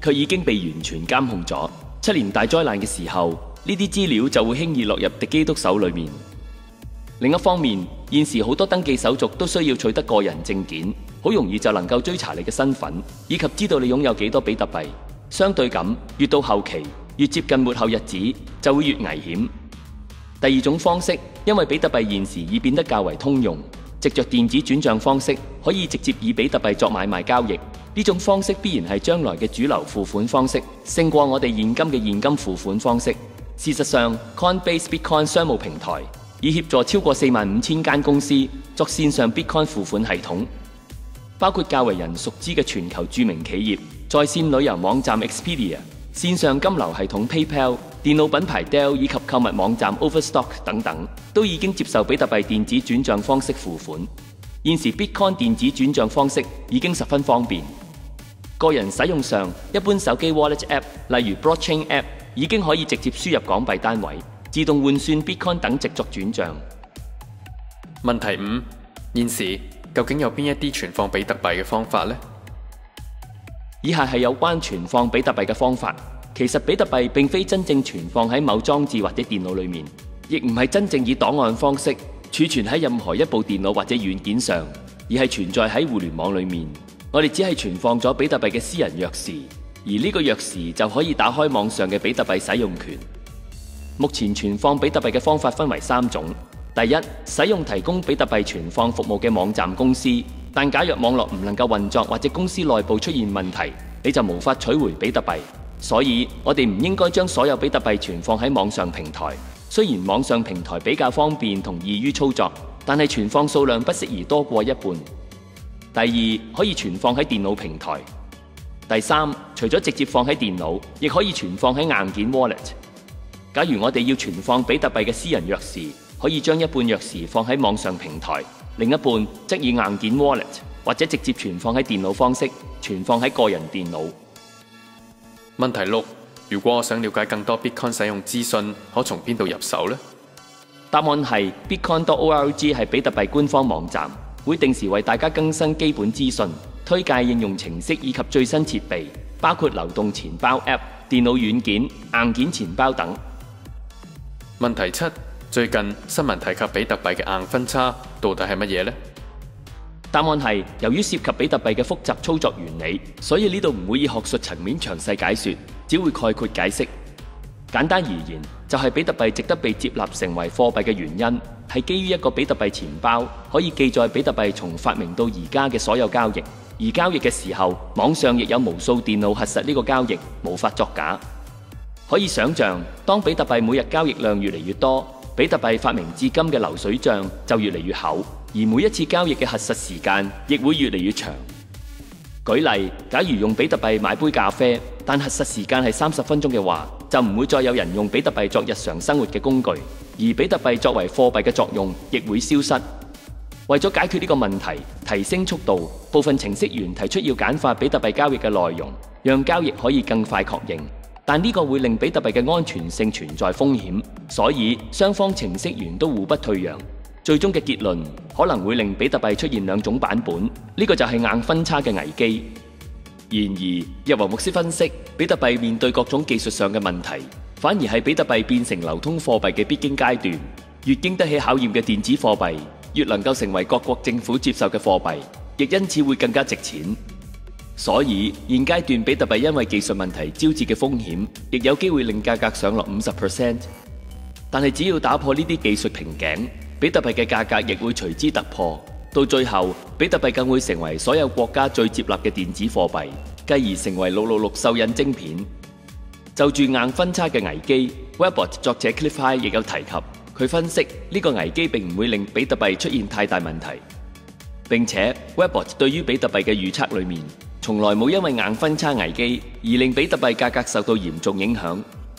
卻已經被完全監控咗。7年大災難嘅時候，呢啲資料就會輕易落入敵基督手裏面。另一方面，現時好多登記手續都需要取得個人證件，好容易就能夠追查你嘅身份，以及知道你擁有幾多比特幣。相對咁，越到後期，越接近末後日子，就會越危險。第二種方式，因為比特幣現時已變得較為通用，藉着電子轉帳方式，可以直接以比特幣作買賣交易。呢種方式必然係將來嘅主流付款方式，勝過我哋現今嘅現金付款方式。事實上 ，Coinbase Bitcoin 商務平台已協助超過45000間公司作線上 Bitcoin 付款系統，包括較為人熟知嘅全球著名企業、在線旅遊網站 Expedia、線上金流系統 PayPal、電腦品牌 Dell 以及購物網站 Overstock 等等，都已經接受比特幣電子轉帳方式付款。現時 Bitcoin 電子轉帳方式已經十分方便。個人使用上，一般手機 Wallet App 例如 Blockchain App 已經可以直接輸入港幣單位，自動換算 Bitcoin 等值作轉帳。 問題5：現時究竟有邊一啲存放比特幣嘅方法呢？ 以下係有關存放比特幣嘅方法。其實比特幣並非真正存放喺某裝置或者電腦裏面，亦唔係真正以檔案方式儲存喺任何一部電腦或者軟件上，而係存在喺互聯網裏面。我哋只係存放咗比特幣嘅私人鑰匙，而呢個鑰匙就可以打開網上嘅比特幣使用權。目前存放比特幣嘅方法分為3種。第一，使用提供比特幣存放服務嘅網站公司，但假若網絡唔能夠運作或者公司內部出現問題，你就無法取回比特幣。所以我哋唔應該將所有比特幣存放喺網上平台。雖然網上平台比較方便同易於操作，但係存放數量不適宜多過一半。第二，可以存放喺電腦平台。第三，除咗直接放喺電腦，亦可以存放喺硬件 wallet。假如我哋要存放比特幣嘅私人鑰匙，可以將一半鑰匙放喺網上平台，另一半則以硬件 wallet 或者直接存放喺電腦方式存放喺個人電腦。 問題6：如果我想了解更多 Bitcoin 使用資訊，可從邊度入手呢？ 答案係 Bitcoin.org 係比特幣官方網站，會定時為大家更新基本資訊，推介應用程式以及最新設備，包括流動錢包 App、電腦軟件、硬件錢包等。 問題7：最近新聞提及比特幣嘅硬分叉，到底係乜嘢呢？ 答案係由於涉及比特幣嘅複雜操作原理，所以呢度唔會以學術層面詳細解說，只會概括解釋。簡單而言，就係比特幣值得被接納成為貨幣嘅原因，係基於一個比特幣錢包可以記載比特幣從發明到而家嘅所有交易，而交易嘅時候，網上亦有無數電腦核實呢個交易，無法作假。可以想象，當比特幣每日交易量越嚟越多，比特幣發明至今嘅流水帳就越嚟越厚，而每一次交易嘅核實時間亦會越嚟越長。舉例，假如用比特幣買杯咖啡，但核實時間係30分鐘嘅話，就唔會再有人用比特幣作日常生活嘅工具，而比特幣作為貨幣嘅作用亦會消失。為咗解決呢個問題，提升速度，部分程式員提出要簡化比特幣交易嘅內容，讓交易可以更快確認。但呢個會令比特幣嘅安全性存在風險，所以雙方程式員都互不退讓。最終嘅結論可能會令比特幣出現2種版本，呢個就係硬分叉嘅危機。然而，日華牧師分析，比特幣面對各種技術上嘅問題，反而係比特幣變成流通貨幣嘅必經階段。越經得起考驗嘅電子貨幣，越能夠成為各國政府接受嘅貨幣，亦因此會更加值錢。所以現階段比特幣因為技術問題招致嘅風險，亦有機會令價格上落50%。但係只要打破呢啲技術瓶頸，比特幣嘅價格亦會隨之突破。到最後，比特幣更會成為所有國家最接納嘅電子貨幣，繼而成為666獸印晶片。就住硬分叉嘅危機 ，Webbot 作者 Cliff High 亦有提及，佢分析呢個危機並唔會令比特幣出現太大問題。並且 Webbot 對於比特幣嘅預測裏面，從來冇因為硬分叉危機而令比特幣價格受到嚴重影響。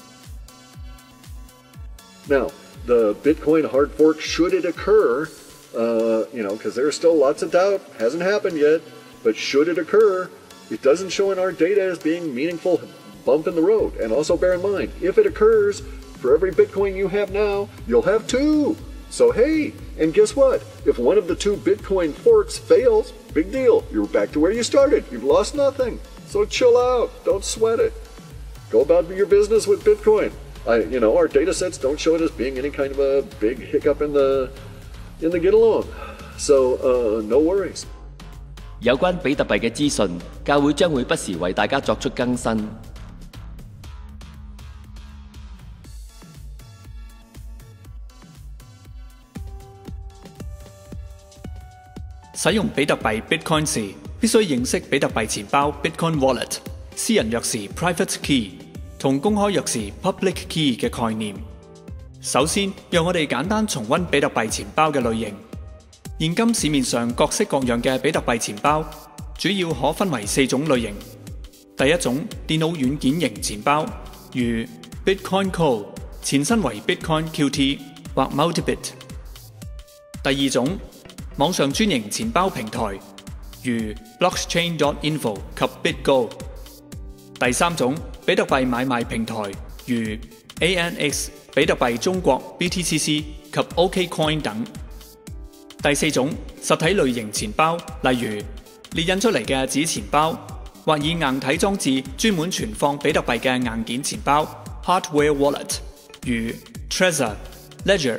Now, the Bitcoin hard fork, should it occur, because there's still lots of doubt, hasn't happened yet, but should it occur, it doesn't show in our data as being meaningful bump in the road. And also bear in mind, if it occurs, for every Bitcoin you have now, you'll have 2. So hey, and guess what? If one of the 2 Bitcoin forks fails, big deal. You're back to where you started. You've lost nothing. So chill out. Don't sweat it. Go about your business with Bitcoin. Our data sets don't show it as being any kind of a big hiccup in the get along. So no worries. 有關比特幣嘅資訊，教會將會不時為大家作出更新。 使用比特幣 Bitcoin 時，必須認識比特幣錢包 Bitcoin Wallet、私人鑰匙 Private Key 同公開鑰匙 Public Key 嘅概念。首先，讓我哋簡單重溫比特幣錢包嘅類型。現今市面上各式各樣嘅比特幣錢包，主要可分為4種類型。第一種，電腦軟件型錢包，如 Bitcoin Core 前身為 Bitcoin QT 或 Multibit。第二種，網上專營錢包平台，如 Blockchain.info 及 BitGo。第三種，比特幣買賣平台，如 ANX 比特幣中國 BTCC 及 OKCoin 等。第四種，實體類型錢包，例如列印出嚟嘅紙錢包，或以硬體裝置專門存放比特幣嘅硬件錢包 Hardware Wallet， 如 Trezor、Ledger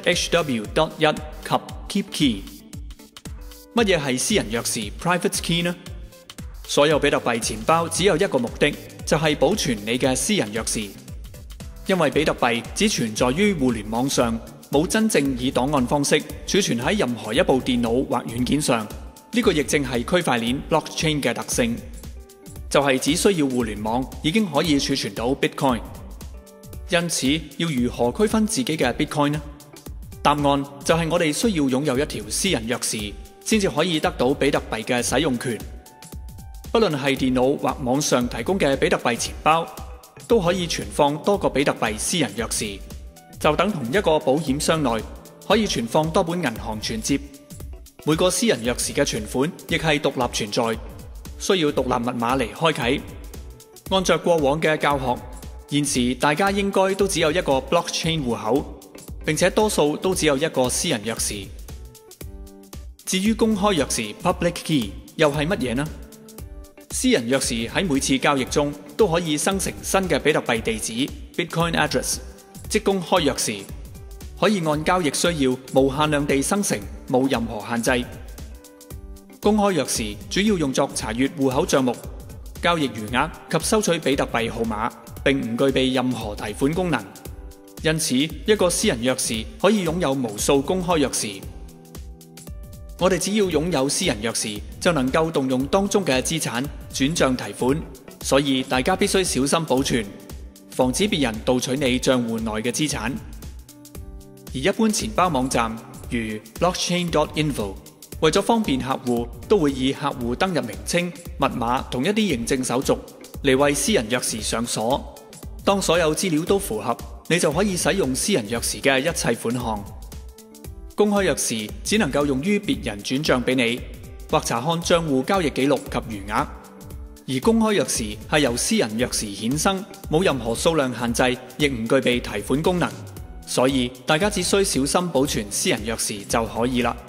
HW.1 及 KeepKey。乜嘢係私人鑰匙 Private Key 呢？所有比特幣錢包只有一個目的，就係保存你嘅私人鑰匙。因為比特幣只存在於互聯網上，冇真正以檔案方式儲存喺任何一部電腦或軟件上。呢個亦正係區塊鏈 Blockchain 嘅特性，就係只需要互聯網已經可以儲存到 Bitcoin。因此，要如何區分自己嘅 Bitcoin 呢？答案就係我哋需要擁有一條私人鑰匙，先至可以得到比特幣嘅使用權。不論係電腦或網上提供嘅比特幣錢包，都可以存放多個比特幣私人鑰匙，就等同一個保險箱內可以存放多本銀行存摺。每個私人鑰匙嘅存款亦係獨立存在，需要獨立密碼嚟開啟。按照過往嘅教學，現時大家應該都只有一個 blockchain 戶口，並且多數都只有一個私人鑰匙。至於公開鑰匙 public key 又係乜嘢呢？私人鑰匙喺每次交易中都可以生成新嘅比特幣地址 Bitcoin address， 即公開鑰匙，可以按交易需要無限量地生成，冇任何限制。公開鑰匙主要用作查閱戶口帳目、交易餘額及收取比特幣號碼，並唔具備任何提款功能。因此，一個私人鑰匙可以擁有無數公開鑰匙。我哋只要擁有私人鑰匙，就能夠動用當中嘅資產轉帳提款，所以大家必須小心保存，防止別人盜取你帳戶內嘅資產。而一般錢包網站如 Blockchain.info 為咗方便客戶，都會以客戶登入名稱、密碼同一啲認證手續嚟為私人鑰匙上鎖。當所有資料都符合，你就可以使用私人鑰匙嘅一切款項。公開鑰匙只能夠用於別人轉帳俾你，或查看帳戶交易記錄及餘額。而公開鑰匙係由私人鑰匙衍生，冇任何數量限制，亦唔具備提款功能。所以大家只需小心保存私人鑰匙就可以啦。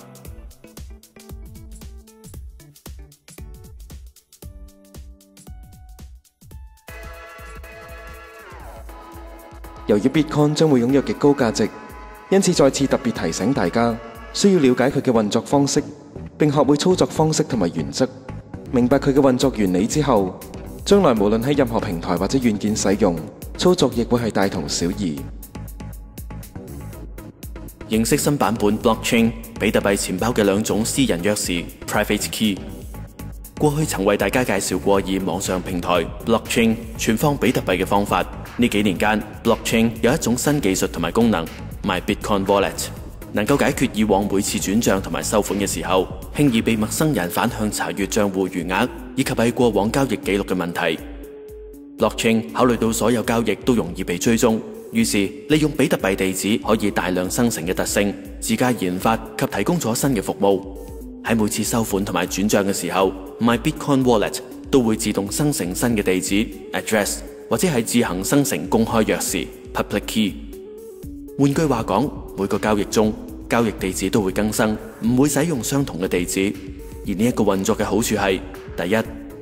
由於 Bitcoin 將會擁有極高價值，因此再次特別提醒大家，需要了解佢嘅運作方式，並學會操作方式同埋原則。明白佢嘅運作原理之後，將來無論喺任何平台或者軟件使用，操作亦會係大同小異。 認識新版本 Blockchain 比特幣錢包嘅兩種私人鑰匙 Private Key。過去曾為大家介紹過以網上平台 Blockchain 存放比特幣嘅方法。呢幾年間 ，Blockchain 有一種新技術同埋功能 ，My Bitcoin Wallet， 能夠解決以往每次轉帳同埋收款嘅時候，輕易被陌生人反向查閱帳戶餘額以及喺過往交易記錄嘅問題。Blockchain 考慮到所有交易都容易被追蹤，於是利用比特幣地址可以大量生成嘅特性，自家研發及提供咗新嘅服務。喺每次收款同埋轉帳嘅時候 ，My Bitcoin Wallet 都會自動生成新嘅地址 address， 或者係自行生成公開鑰匙 public key。換句話講，每個交易中，交易地址都會更新，唔會使用相同嘅地址。而呢一個運作嘅好處係：第一，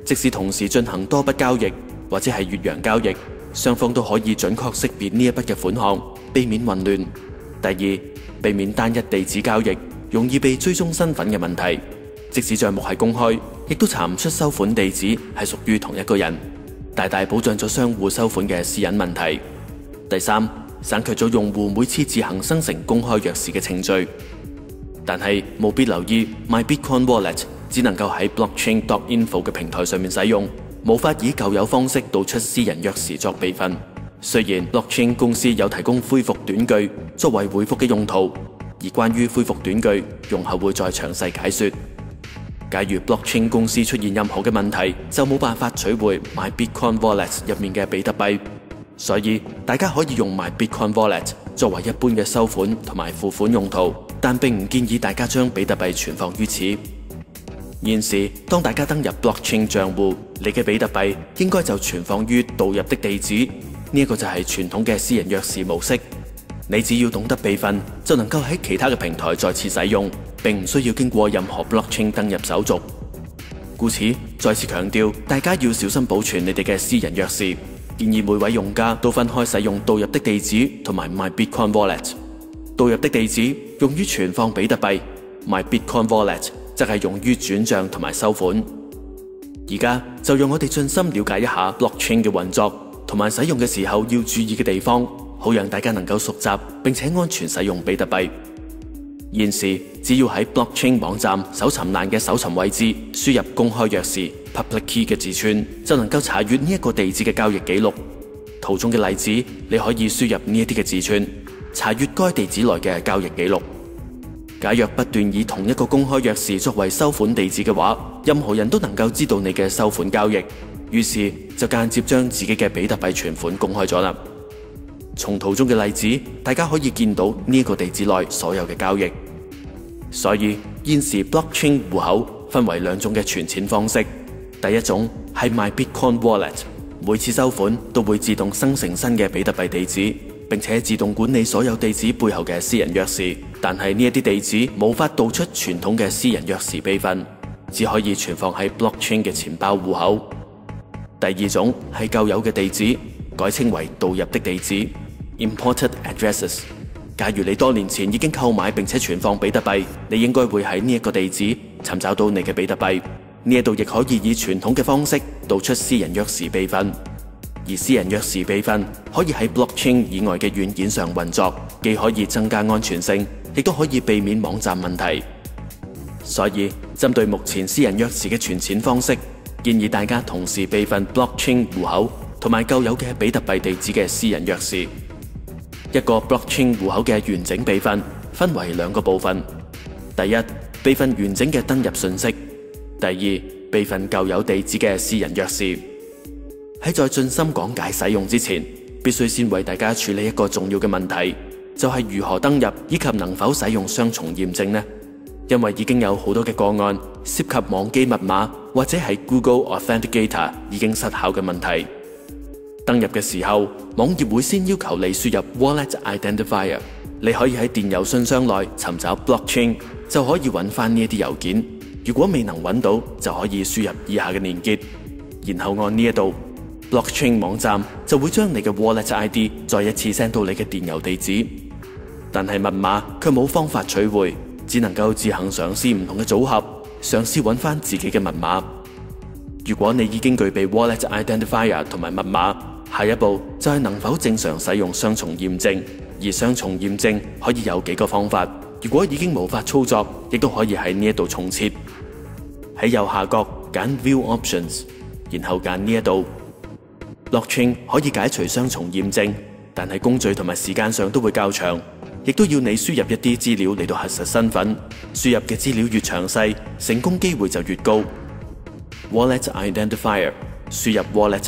即使同時進行多筆交易或者係越洋交易，雙方都可以準確識別呢一筆嘅款項，避免混亂。第二，避免單一地址交易容易被追蹤身份嘅問題，即使帳目係公開，亦都查唔出收款地址係屬於同一個人，大大保障咗相互收款嘅私隱問題。第三，省卻咗用戶每次自行生成公開鑰匙嘅程序。但係務必留意 MyBitcoin Wallet 只能夠喺 blockchain.info 嘅平台上面使用，無法以舊有方式導出私人鑰匙作備份。雖然 blockchain 公司有提供恢復短句作為回復嘅用途，而關於恢復短句，容後會再詳細解說。假如 blockchain 公司出現任何嘅問題，就冇辦法取回 MyBitcoin Wallet 入面嘅比特幣，所以大家可以用 MyBitcoin Wallet 作為一般嘅收款同埋付款用途，但並唔建議大家將比特幣存放於此。現時，當大家登入 blockchain 賬戶，你嘅比特幣應該就存放於導入的地址，呢一個就係傳統嘅私人鑰匙模式。你只要懂得備份，就能夠喺其他嘅平台再次使用，並唔需要經過任何 blockchain 登入手續。故此，再次強調，大家要小心保存你哋嘅私人鑰匙。建議每位用家都分開使用導入的地址同埋 MyBitcoin Wallet。導入的地址用於存放比特幣 ，MyBitcoin Wallet 則係用於轉帳同埋收款。而家就讓我哋盡心了解一下 blockchain 嘅運作同埋使用嘅時候要注意嘅地方，好讓大家能夠熟習並且安全使用比特幣。現時只要喺 blockchain 網站搜尋欄嘅搜尋位置輸入公開鑰匙 public key 嘅字串，就能夠查閱呢一個地址嘅交易記錄。圖中嘅例子，你可以輸入呢一啲嘅字串，查閱該地址內嘅交易記錄。假若不斷以同一個公開鑰匙作為收款地址嘅話，任何人都能夠知道你嘅收款交易，於是就間接將自己嘅比特幣存款公開咗啦。從圖中嘅例子，大家可以見到呢一個地址內所有嘅交易。所以現時 blockchain 戶口分為兩種嘅存錢方式，第一種係 MyBitcoin Wallet， 每次收款都會自動生成新嘅比特幣地址，並且自動管理所有地址背後嘅私人鑰匙。但係呢一啲地址無法導出傳統嘅私人鑰匙備份，只可以存放喺 blockchain 嘅錢包戶口。第二種係舊有嘅地址，改稱為導入的地址 （Imported Addresses）。假如你多年前已經購買並且存放比特幣，你應該會喺呢一個地址尋找到你嘅比特幣。呢一度亦可以以傳統嘅方式導出私人鑰匙備份，而私人鑰匙備份可以喺 blockchain 以外嘅軟件上運作，既可以增加安全性，亦都可以避免網站問題。所以，針對目前私人鑰匙嘅存錢方式，建議大家同時備份 blockchain 戶口同埋舊有嘅比特幣地址嘅私人鑰匙。一個 blockchain 戶口嘅完整備份分為兩個部分：第一，備份完整嘅登入信息；第二，備份舊有地址嘅私人鑰匙。喺再盡心講解使用之前，必須先為大家處理一個重要嘅問題，就係如何登入以及能否使用雙重驗證呢？因為已經有好多嘅個案涉及忘記密碼或者係 Google Authenticator 已經失效嘅問題。登入嘅時候，網頁會先要求你輸入 Wallet Identifier。你可以喺電郵信箱內尋找 Blockchain， 就可以揾翻呢一啲郵件。如果未能揾到，就可以輸入以下嘅連結，然後按呢一度 Blockchain 網站就會將你嘅 Wallet ID 再一次 send 到你嘅電郵地址。但係密碼卻冇方法取回，只能夠自行嘗試唔同嘅組合，嘗試揾翻自己嘅密碼。如果你已經具備 Wallet Identifier 同埋密碼，下一步就係能否正常使用雙重驗證，而雙重驗證可以有幾個方法。如果已經無法操作，亦都可以喺呢一度重設。喺右下角揀 View Options， 然後揀呢一度。Blockchain 可以解除雙重驗證，但係工序同埋時間上都會較長，亦都要你輸入一啲資料嚟到核實身份。輸入嘅資料越詳細，成功機會就越高。Wallet Identifier， 輸入 Wallet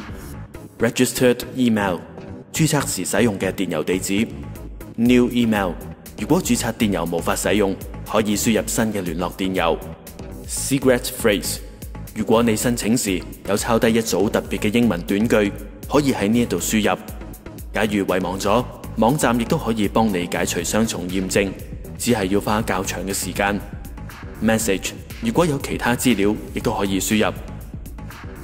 ID。Registered Email， 註冊時使用嘅電郵地址。New Email， 如果註冊電郵無法使用，可以輸入新嘅聯絡電郵。Secret Phrase， 如果你申請時有抄低一組特別嘅英文短句，可以喺呢一度輸入。假如遺忘咗，網站亦都可以幫你解除雙重驗證，只係要花較長嘅時間。Message， 如果有其他資料，亦都可以輸入。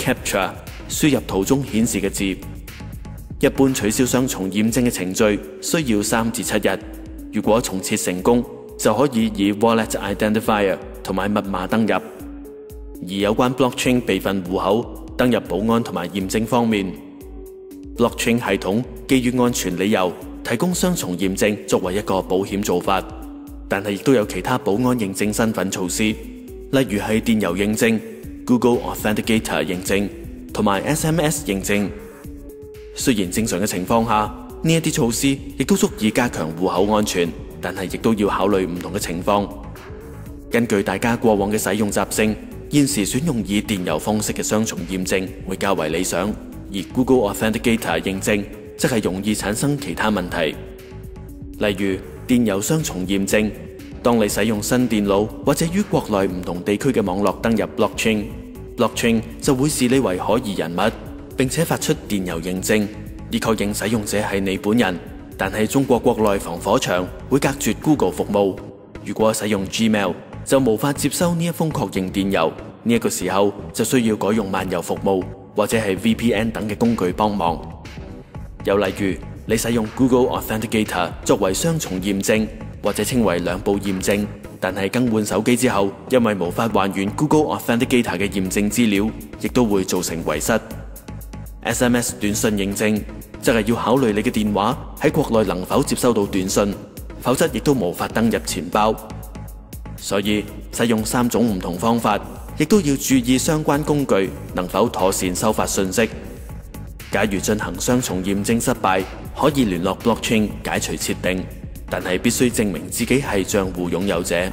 capture 輸入圖中顯示嘅字。一般取消雙重驗證嘅程序需要3至7日，如果重設成功，就可以以 Wallet Identifier 同埋密碼登入。而有關 blockchain 備份戶口登入保安同埋驗證方面， blockchain 系統基於安全理由提供雙重驗證作為一個保險做法，但係亦都有其他保安認證身份措施，例如係電郵認證、Google Authenticator 認證同埋 SMS 認證。雖然正常嘅情況下，呢一啲措施亦都足以加強戶口安全，但係亦都要考慮唔同嘅情況。根據大家過往嘅使用習性，現時選用以電郵方式嘅雙重驗證會較為理想，而 Google Authenticator 認證則係容易產生其他問題。例如電郵雙重驗證，當你使用新電腦或者於國內唔同地區嘅網絡登入 blockchain 就會視你為可疑人物，並且發出電郵認證，以確認使用者係你本人。但係中國國內防火牆會隔絕 Google 服務，如果使用 Gmail 就無法接收呢一封確認電郵，呢一個時候就需要改用漫遊服務或者係 VPN 等嘅工具幫忙。又例如你使用 Google Authenticator 作為雙重驗證，或者稱為兩步驗證，但係更換手機之後，因為無法還原 Google Authenticator 嘅驗證資料，亦都會造成遺失。SMS 短信認證則係要考慮你嘅電話喺國內能否接收到短信，否則亦都無法登入錢包。所以使用3種唔同方法，亦都要注意相關工具能否妥善收發信息。假如進行雙重驗證失敗，可以聯絡 blockchain 解除設定，但係必須證明自己係賬戶擁有者。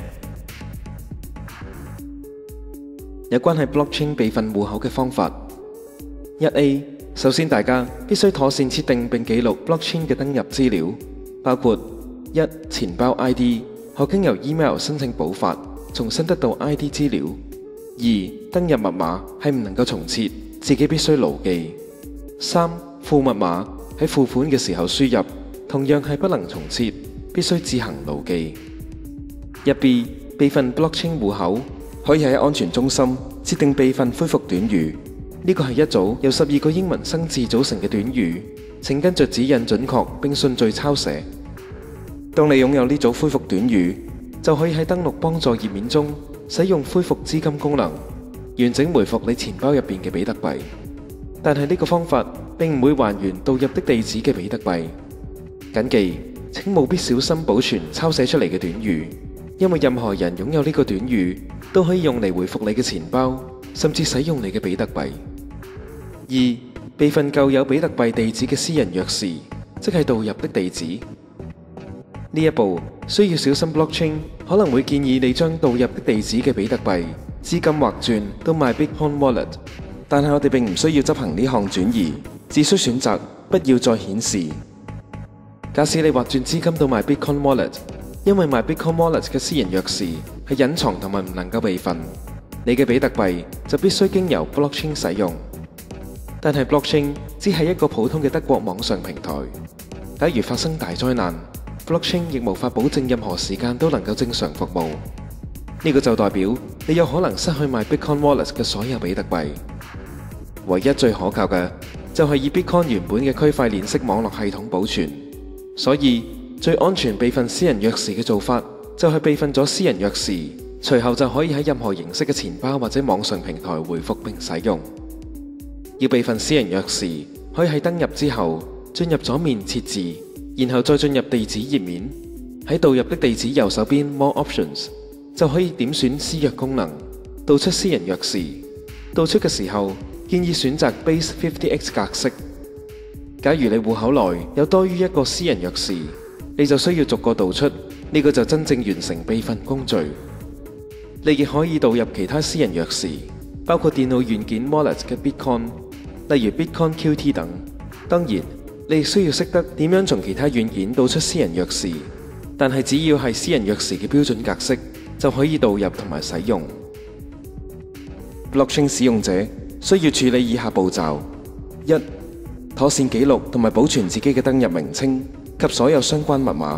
有關係 blockchain 備份戶口嘅方法。1A， 首先大家必須妥善設定並記錄 blockchain 嘅登入資料，包括1. 錢包 ID， 可經由 email 申請補發，重新得到 ID 資料。2. 登入密碼係唔能夠重設，自己必須牢記。3. 付密碼喺付款嘅時候輸入，同樣係不能重設，必須自行牢記。1B 備份 blockchain 戶口，可以喺安全中心設定備份恢復短語。呢個係一組由12個英文生字組成嘅短語，請跟着指引準確並順序抄寫。當你擁有呢組恢復短語，就可以喺登錄幫助頁面中使用恢復資金功能，完整回復你錢包入邊嘅比特幣。但係呢個方法並唔會還原導入的地址嘅比特幣。謹記，請務必小心保存抄寫出嚟嘅短語，因為任何人擁有呢個短語都可以用嚟回復你嘅錢包，甚至使用你嘅比特幣。2. 備份舊有比特幣地址嘅私人鑰匙，即係導入的地址。呢一步需要小心 blockchain 可能會建議你將導入的地址嘅比特幣資金劃轉到 MyBitcoin Wallet， 但係我哋並唔需要執行呢項轉移，只需選擇不要再顯示。假使你劃轉資金到 MyBitcoin Wallet， 因為 MyBitcoin Wallet 嘅私人鑰匙係隱藏同埋唔能夠備份，你嘅比特幣就必須經由 blockchain 使用。但係 blockchain 只係一個普通嘅德國網上平台，假如發生大災難， blockchain 亦無法保證任何時間都能夠正常服務。呢個就代表你有可能失去 MyBitcoin Wallet 嘅所有比特幣。唯一最可靠嘅就係以 Bitcoin 原本嘅區塊鏈式網絡系統保存。所以最安全備份私人鑰匙嘅做法就係備份咗私人鑰匙，隨後就可以喺任何形式嘅錢包或者網上平台回復並使用。要備份私人鑰匙，可以喺登入之後進入左面設置，然後再進入地址頁面，喺導入的地址右手邊 More Options 就可以點選私鑰功能，導出私人鑰匙。導出嘅時候建議選擇 Base 50X 格式。假如你戶口內有多於一個私人鑰匙，你就需要逐個導出，呢個就真正完成備份工序。你亦可以導入其他私人鑰匙，包括電腦軟件 Wallet 嘅 Bitcoin， 例如 Bitcoin QT 等。當然，你亦需要識得點樣從其他軟件導出私人鑰匙，但係只要係私人鑰匙嘅標準格式，就可以導入同埋使用。Blockchain 使用者需要處理以下步驟： 1. 妥善記錄同埋保存自己嘅登入名稱及所有相關密碼。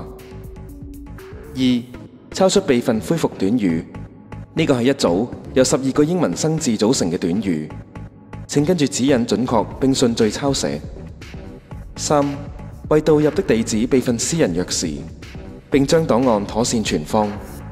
2. 抄出備份恢復短語，呢個係一組由12個英文生字組成嘅短語， 請跟住指引準確並順序抄寫。3. 為導入的地址備份私人鑰匙，並將檔案妥善存放。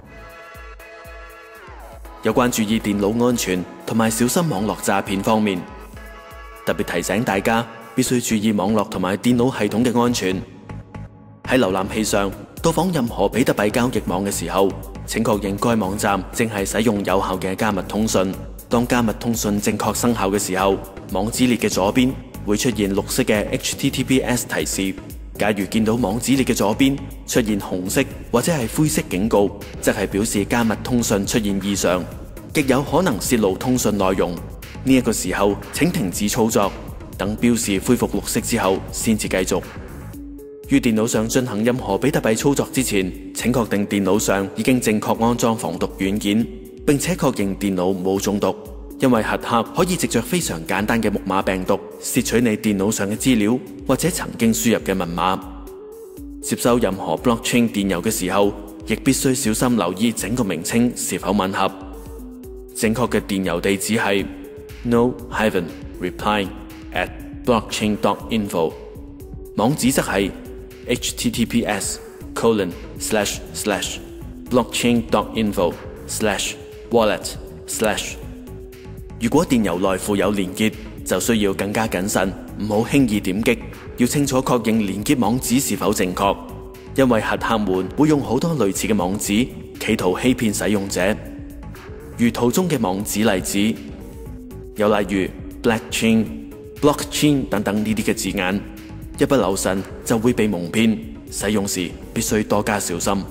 有關注意電腦安全同埋小心網絡詐騙方面，特別提醒大家必須注意網絡同埋電腦系統嘅安全。喺瀏覽器上到訪任何比特幣交易網嘅時候，請確認該網站正係使用有效嘅加密通訊。當加密通訊正確生效嘅時候，網址列嘅左邊會出現綠色嘅 HTTPS 提示。假如見到網址列嘅左邊出現紅色或者係灰色警告，則係表示加密通訊出現異常，極有可能泄露通訊內容。呢個時候請停止操作，等標示恢復綠色之後先至繼續。於電腦上進行任何比特幣操作之前，請確定電腦上已經正確安裝防毒軟件，並且確認電腦冇中毒，因為黑客可以藉着非常簡單嘅木馬病毒竊取你電腦上嘅資料或者曾經輸入嘅密碼。接收任何 blockchain 電郵嘅時候，亦必須小心留意整個名稱是否吻合。正確嘅電郵地址係 no-reply@blockchain.info， 網址則係https://blockchain.info/wallet/。如果電郵內附有連結，就需要更加謹慎，唔好輕易點擊，要清楚確認連結網址是否正確，因為黑客們會用好多類似嘅網址，企圖欺騙使用者。如圖中嘅網址例子，有例如 blackchain、blockchain 等等呢啲嘅字眼，一不留神就會被蒙騙，使用時必須多加小心。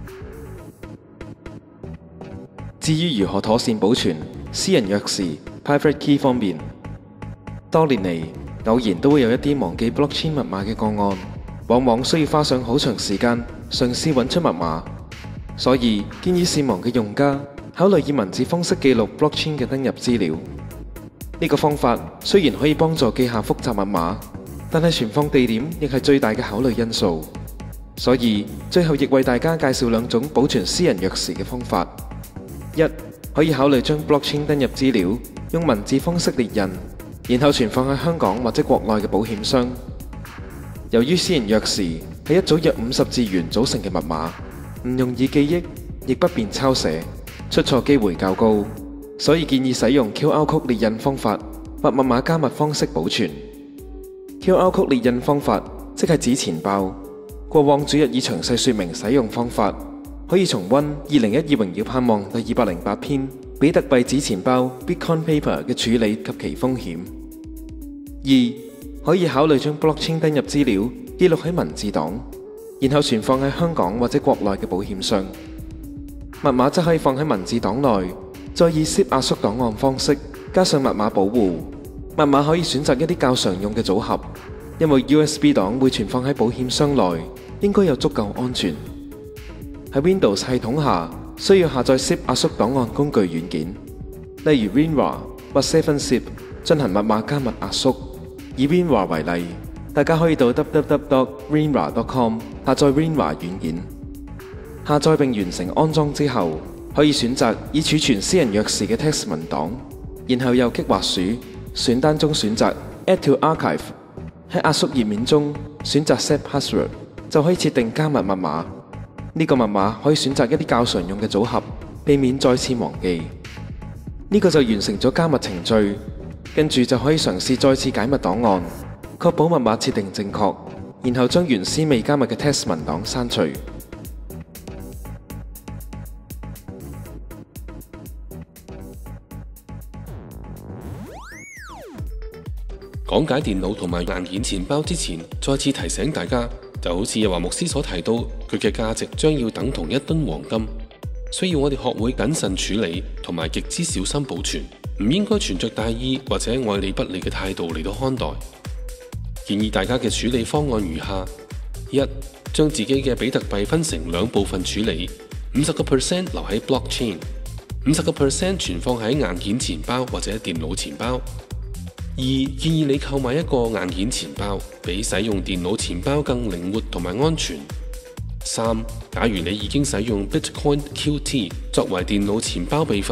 至於如何妥善保存私人鑰匙 private key 方面，多年嚟偶然都會有一啲忘記 blockchain 密碼嘅個案，往往需要花上好長時間嘗試揾出密碼，所以建議善忘嘅用家考慮以文字方式記錄 blockchain 嘅登入資料。呢個方法雖然可以幫助記下複雜密碼，但係存放地點亦係最大嘅考慮因素。所以最後亦為大家介紹兩種保存私人鑰匙嘅方法。一，可以考慮將 blockchain 登入資料用文字方式列印，然後存放喺香港或者國內嘅保險箱。由於私人鑰匙係一組約50字元組成嘅密碼，唔容易記憶，亦不便抄寫，出錯機會較高，所以建議使用 QR Code 列印方法或密碼加密方式保存。QR Code 列印方法即係紙錢包，過往主日已詳細說明使用方法，可以重溫2012榮耀盼望第208篇比特幣紙錢包 Bitcoin Paper 嘅處理及其風險。2，可以考慮將 blockchain 登入資料記錄喺文字檔，然後存放喺香港或者國內嘅保險箱。密碼則可以放喺文字檔內，再以 zip 壓縮檔案方式加上密碼保護。密碼可以選擇一啲較常用嘅組合，因為 USB 檔會存放喺保險箱內，應該有足夠安全。喺 Windows 系統下，需要下載 zip 壓縮檔案工具軟件，例如 WinRAR 或 7zip 進行密碼加密壓縮。以 WinRAR 為例，大家可以到 www.winrar.com 下載 WinRAR 軟件。下載並完成安裝之後，可以選擇以儲存私人鑰匙嘅 text 文檔，然後右擊滑鼠，選單中選擇 Add to Archive， 喺壓縮頁面中選擇 Set Password， 就可以設定加密密碼。呢個密碼可以選擇一啲較常用嘅組合，避免再次忘記。呢個就完成咗加密程序，跟住就可以嘗試再次解密檔案，確保密碼設定正確，然後將原先未加密嘅 text 文檔刪除。 講解電腦同埋硬件錢包之前，再次提醒大家，就好似日華牧師所提到，佢嘅價值將要等同1噸黃金，需要我哋學會謹慎處理同埋極之小心保存，唔應該存着大意或者愛理不理嘅態度嚟到看待。建議大家嘅處理方案如下： 1. 將自己嘅比特幣分成2部分處理， 50% 留喺 blockchain， 50% 存放喺硬件錢包或者電腦錢包。2. 建議你購買一個硬件錢包，比使用電腦錢包更靈活同埋安全。 3. 假如你已經使用 Bitcoin QT 作為電腦錢包備份，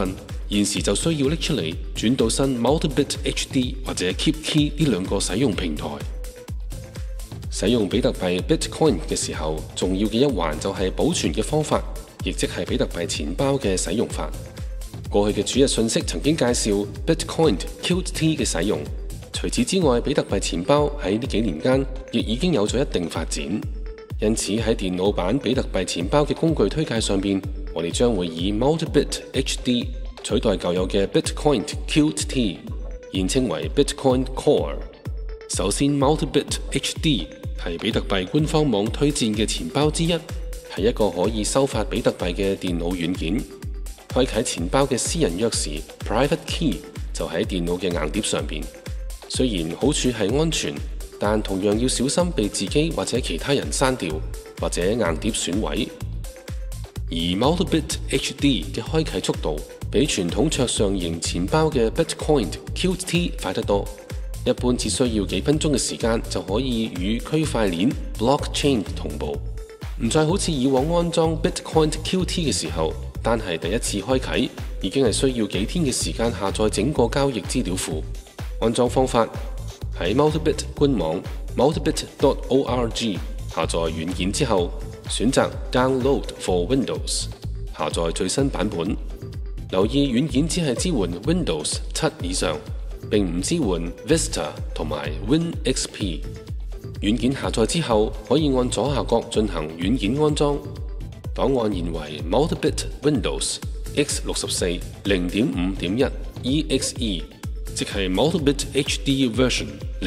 現時就需要拎出嚟轉到新 Multibit HD 或者 Keep Key 呢兩個使用平台。使用比特幣 Bitcoin 嘅時候，重要嘅一環就係保存嘅方法，亦即係比特幣錢包嘅使用法。過去嘅主日信息曾經介紹 Bitcoin QT 嘅使用。除此之外，比特幣錢包喺呢幾年間亦已經有咗一定發展。因此喺電腦版比特幣錢包嘅工具推介上邊，我哋將會以 Multibit HD 取代舊有嘅 Bitcoin QT， 現稱為 Bitcoin Core。首先 Multibit HD 係比特幣官方網推薦嘅錢包之一，係一個可以收發比特幣嘅電腦軟件。開啟錢包嘅私人鑰匙 Private Key 就喺電腦嘅硬碟上邊。雖然好處係安全，但同樣要小心被自己或者其他人刪掉，或者硬碟損毀。而 Multibit HD 嘅開啟速度比傳統桌上型錢包嘅 Bitcoin QT 快得多，一般只需要幾分鐘嘅時間就可以與區塊鏈 Blockchain 同步，唔再好似以往安裝 Bitcoin QT 嘅時候，單係第一次開啟已經係需要幾天嘅時間下載整個交易資料庫。安裝方法喺 Multibit 官網 multibit.org 下載軟件之後，選擇 Download for Windows， 下載最新版本。留意軟件只係支援 Windows 7以上，並唔支援 Vista 同埋 WinXP。軟件下載之後，可以按左下角進行軟件安裝。檔案現為 Multibit Windows x64 0.5.1 EXE， 即係 Multibit HD Version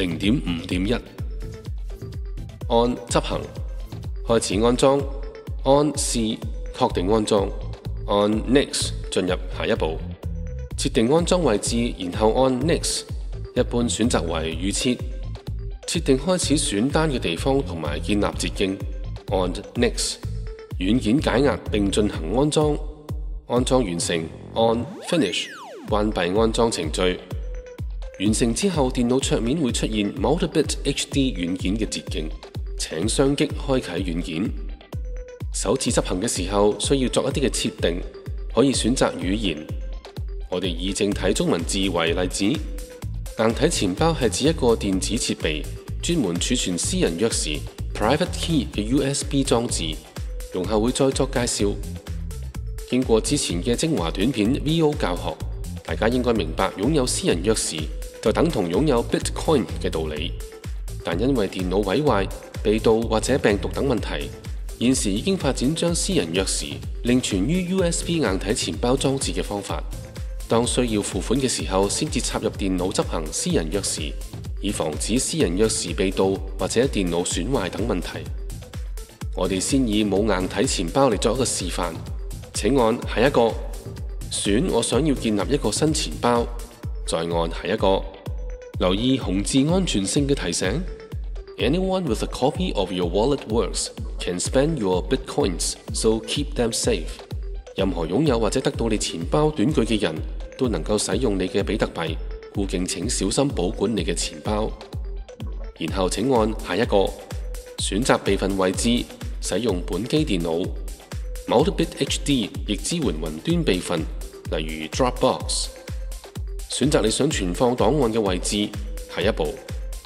0.5.1。按執行，開始安裝，按試確定安裝，按 Next 進入下一步，設定安裝位置，然後按 Next， 一般選擇為預設，設定開始選單嘅地方同埋建立捷徑，按 Next， 軟件解壓並進行安裝，安裝完成，按 Finish， 關閉安裝程序。完成之後，電腦桌面會出現 Multibit HD 軟件嘅捷徑，請雙擊開啟軟件。首次執行嘅時候需要作一啲嘅設定，可以選擇語言。我哋以正體中文字為例子。硬體錢包係指一個電子設備，專門儲存私人鑰匙 Private Key 嘅 USB 裝置。容後會再作介紹。經過之前嘅精華短片 VO 教學，大家應該明白擁有私人鑰匙就等同擁有 Bitcoin 嘅道理。但因為電腦毀壞、被盜或者病毒等問題，現時已經發展將私人鑰匙另存於 USB 硬體錢包裝置嘅方法。當需要付款嘅時候，先至插入電腦執行私人鑰匙，以防止私人鑰匙被盜或者電腦損壞等問題。我哋先以冇硬體錢包嚟作一個示範。請按下一個，選我想要建立一個新錢包，再按下一個。留意紅字安全性嘅提醒。Anyone with a copy of your wallet works can spend your bitcoins, so keep them safe。任何擁有或者得到你錢包短句嘅人都能夠使用你嘅比特幣，故敬請小心保管你嘅錢包。然後請按下一個，選擇備份位置，使用本機電腦。Multibit HD 亦支援雲端備份，例如 Dropbox。選擇你想存放檔案嘅位置，下一步。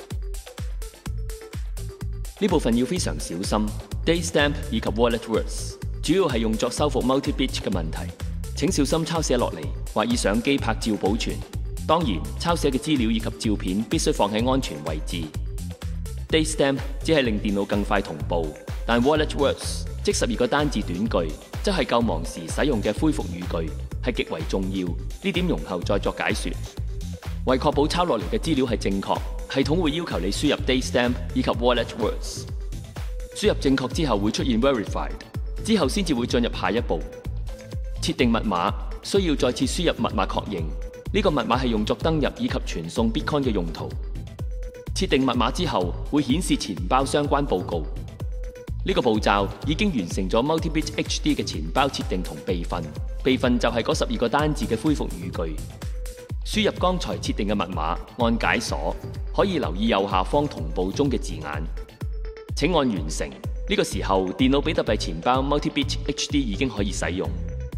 呢部分要非常小心 ，Daystamp 以及 WalletWorks 主要係用作修復 multi-bit 嘅問題，請小心抄寫落嚟，或以相機拍照保存。當然，抄寫嘅資料以及照片必須放喺安全位置。Daystamp 只係令電腦更快同步，但 WalletWorks 即12個單字短句，則係救亡時使用嘅恢復語句，係極為重要。呢點容後再作解說。為確保抄落嚟嘅資料係正確，系統會要求你輸入 Daystamp 以及 WalletWorks。輸入正確之後會出現 Verified， 之後先至會進入下一步。設定密碼需要再次輸入密碼確認，呢個密碼係用作登入以及傳送 Bitcoin 嘅用途。設定密碼之後會顯示錢包相關報告。呢個步驟已經完成咗 Multibit HD 嘅錢包設定同備份。備份就係嗰12個單字嘅恢復語句。輸入剛才設定嘅密碼，按解鎖，可以留意右下方同步中嘅字眼。請按完成。呢個時候，電腦比特幣錢包 Multibit HD 已經可以使用。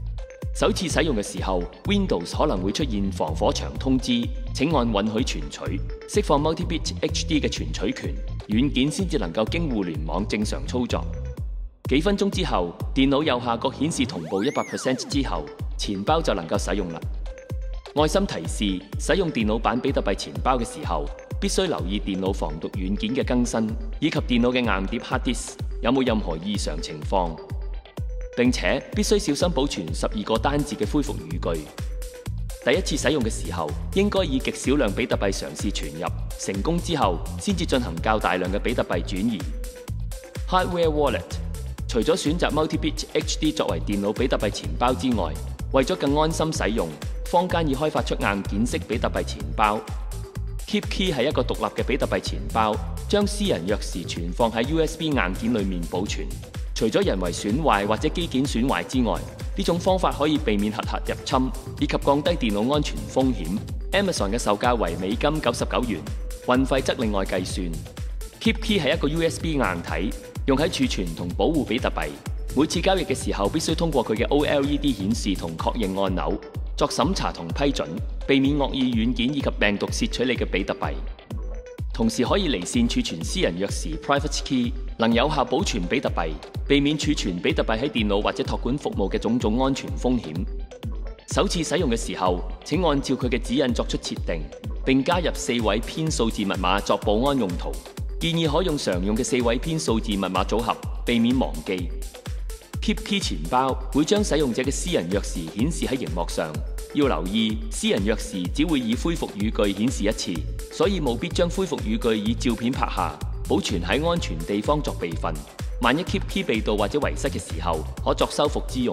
首次使用嘅時候 ，Windows 可能會出現防火牆通知，請按允許傳取，釋放 Multibit HD 嘅傳取權，軟件先至能夠經互聯網正常操作。幾分鐘之後，電腦右下角顯示同步 100% 之後，錢包就能夠使用啦。愛心提示：使用電腦版比特幣錢包嘅時候，必須留意電腦防毒軟件嘅更新，以及電腦嘅硬碟 hard disk 有冇任何異常情況。並且必須小心保存12個單字嘅恢復語句。第一次使用嘅時候，應該以極少量比特幣嘗試傳入，成功之後先至進行較大量嘅比特幣轉移。Hardware Wallet 除咗選擇 Multibit HD 作為電腦比特幣錢包之外，為咗更安心使用，坊間已開發出硬件式比特幣錢包。KeepKey 係一個獨立嘅比特幣錢包，將私人鑰匙存放喺 USB 硬件裏面保存。除咗人為損壞或者機件損壞之外，呢種方法可以避免黑客入侵，以及降低電腦安全風險。Amazon 嘅售價為美金99元，運費則另外計算。KeepKey 係一個 USB 硬體，用喺儲存同保護比特幣。每次交易嘅時候，必須通過佢嘅 OLED 顯示同確認按鈕作審查同批准，避免惡意軟件以及病毒竊取你嘅比特幣。同時可以離線儲存私人鑰匙 Private Key， 能有效保存比特幣，避免儲存比特幣喺電腦或者託管服務嘅種種安全風險。首次使用嘅時候，請按照佢嘅指引作出設定，並加入4位偏數字密碼作保安用途。建議可用常用嘅4位偏數字密碼組合，避免忘記。KeepKey 錢包會將使用者嘅私人鑰匙顯示喺熒幕上。要留意，私人鑰匙只會以恢復語句顯示一次，所以務必將恢復語句以照片拍下，保存喺安全地方作備份。萬一 KeepKey 被盜或者遺失嘅時候，可作修復之用。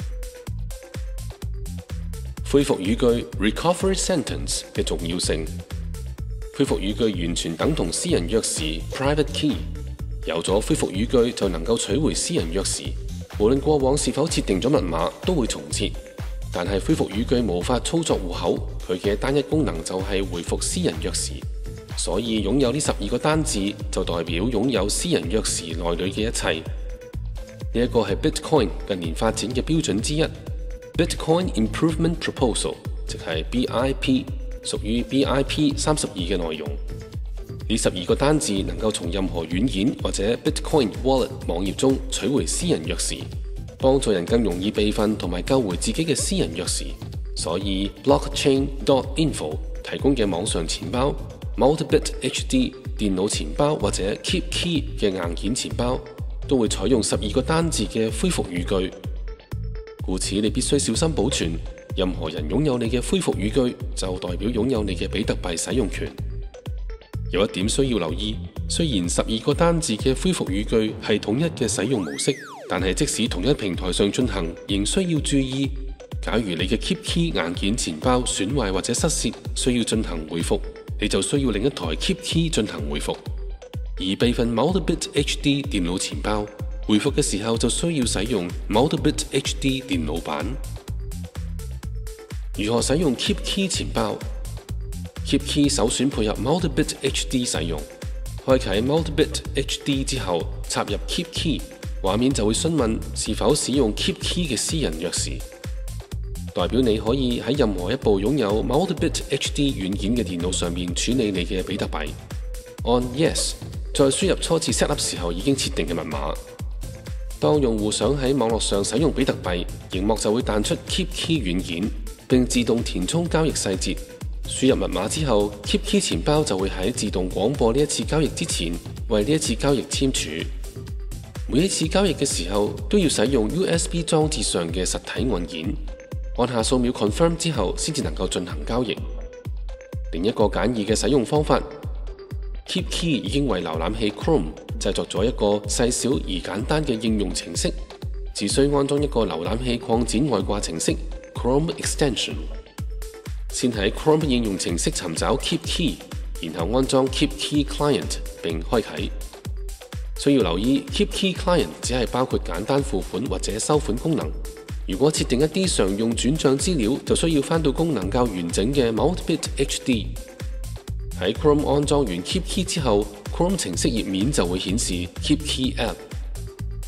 恢復語句 （recovery sentence） 嘅重要性。恢復語句完全等同私人鑰匙 （private key）。有咗恢復語句就能夠取回私人鑰匙，無論過往是否設定咗密碼都會重設。但係恢復語句無法操作戶口，佢嘅單一功能就係回復私人鑰匙。所以擁有呢12個單字就代表擁有私人鑰匙內裏嘅一切。呢一個係 Bitcoin 近年發展嘅標準之一。Bitcoin Improvement Proposal 即係 BIP， 屬於 BIP 32嘅內容。呢12個單字能夠從任何軟件或者 Bitcoin Wallet 網頁中取回私人鑰匙，幫助人更容易備份同埋救回自己嘅私人鑰匙。所以 Blockchain.info 提供嘅網上錢包、Multibit HD 電腦錢包或者 KeepKey 嘅硬件錢包都會採用12個單字嘅恢復語句。故此你必須小心保存。任何人擁有你嘅恢復語句，就代表擁有你嘅比特幣使用權。有一點需要留意，雖然12個單字嘅恢復語句係統一嘅使用模式，但係即使同一平台上進行，仍需要注意。假如你嘅 KeepKey 硬件錢包損壞或者失竊，需要進行回復，你就需要另一台 KeepKey 進行回復。而備份 Multibit HD 電腦錢包回復嘅時候，就需要使用 Multibit HD 電腦版。如何使用 KeepKey 錢包？ KeepKey 首選配合 Multibit HD 使用。開啟 Multibit HD 之後，插入 KeepKey， 畫面就會詢問是否使用 KeepKey 嘅私人鑰匙，代表你可以喺任何一部擁有 Multibit HD 軟件嘅電腦上面處理你嘅比特幣。按 Yes， 再輸入初次 set up 時候已經設定嘅密碼。當用戶想喺網絡上使用比特幣，螢幕就會彈出 KeepKey 軟件，並自動填充交易細節。輸入密碼之後 ，KeepKey 錢包就會喺自動廣播呢一次交易之前，為呢一次交易簽署。每一次交易嘅時候，都要使用 USB 裝置上嘅實體按鍵，按下數秒 confirm 之後，先至能夠進行交易。另一個簡易嘅使用方法 ，KeepKey 已經為瀏覽器 Chrome 製作咗一個細小而簡單嘅應用程式，只需安裝一個瀏覽器擴展外掛程式 Chrome Extension。先喺 Chrome 應用程式尋找 KeepKey， 然後安裝 KeepKey Client 並開啟。需要留意 KeepKey Client 只係包括簡單付款或者收款功能。如果設定一啲常用轉帳資料，就需要返到功能較完整嘅 Multibit HD。喺 Chrome 安裝完 KeepKey 之後，Chrome 程式頁面就會顯示 KeepKey App。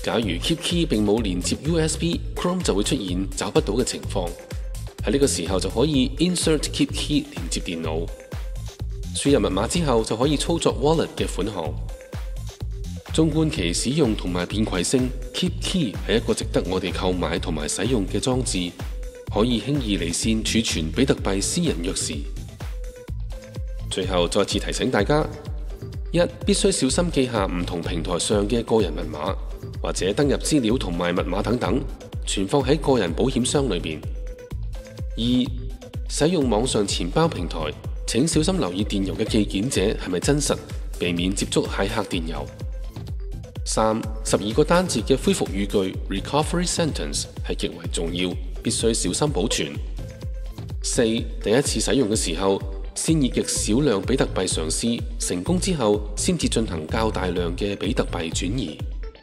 假如 Keep Key 並冇連接 USB，Chrome 就會出現找不到嘅情況。喺呢個時候就可以 Insert Keep Key 連接電腦，輸入密碼之後就可以操作 Wallet 嘅款項。縱觀其使用同埋便攜性 ，Keep Key 係一個值得我哋購買同埋使用嘅裝置，可以輕易離線儲存比特幣私人鑰匙。最後再次提醒大家：一、必須小心記下唔同平台上嘅個人密碼，或者登入資料同埋密碼等等，存放喺個人保險箱裏邊。二、使用網上錢包平台，請小心留意電郵嘅寄件者係咪真實，避免接觸駭客電郵。三、12個單字嘅恢復語句 （recovery sentence） 係極為重要，必須小心保存。四、第一次使用嘅時候，先以極少量比特幣嘗試，成功之後先至進行較大量嘅比特幣轉移。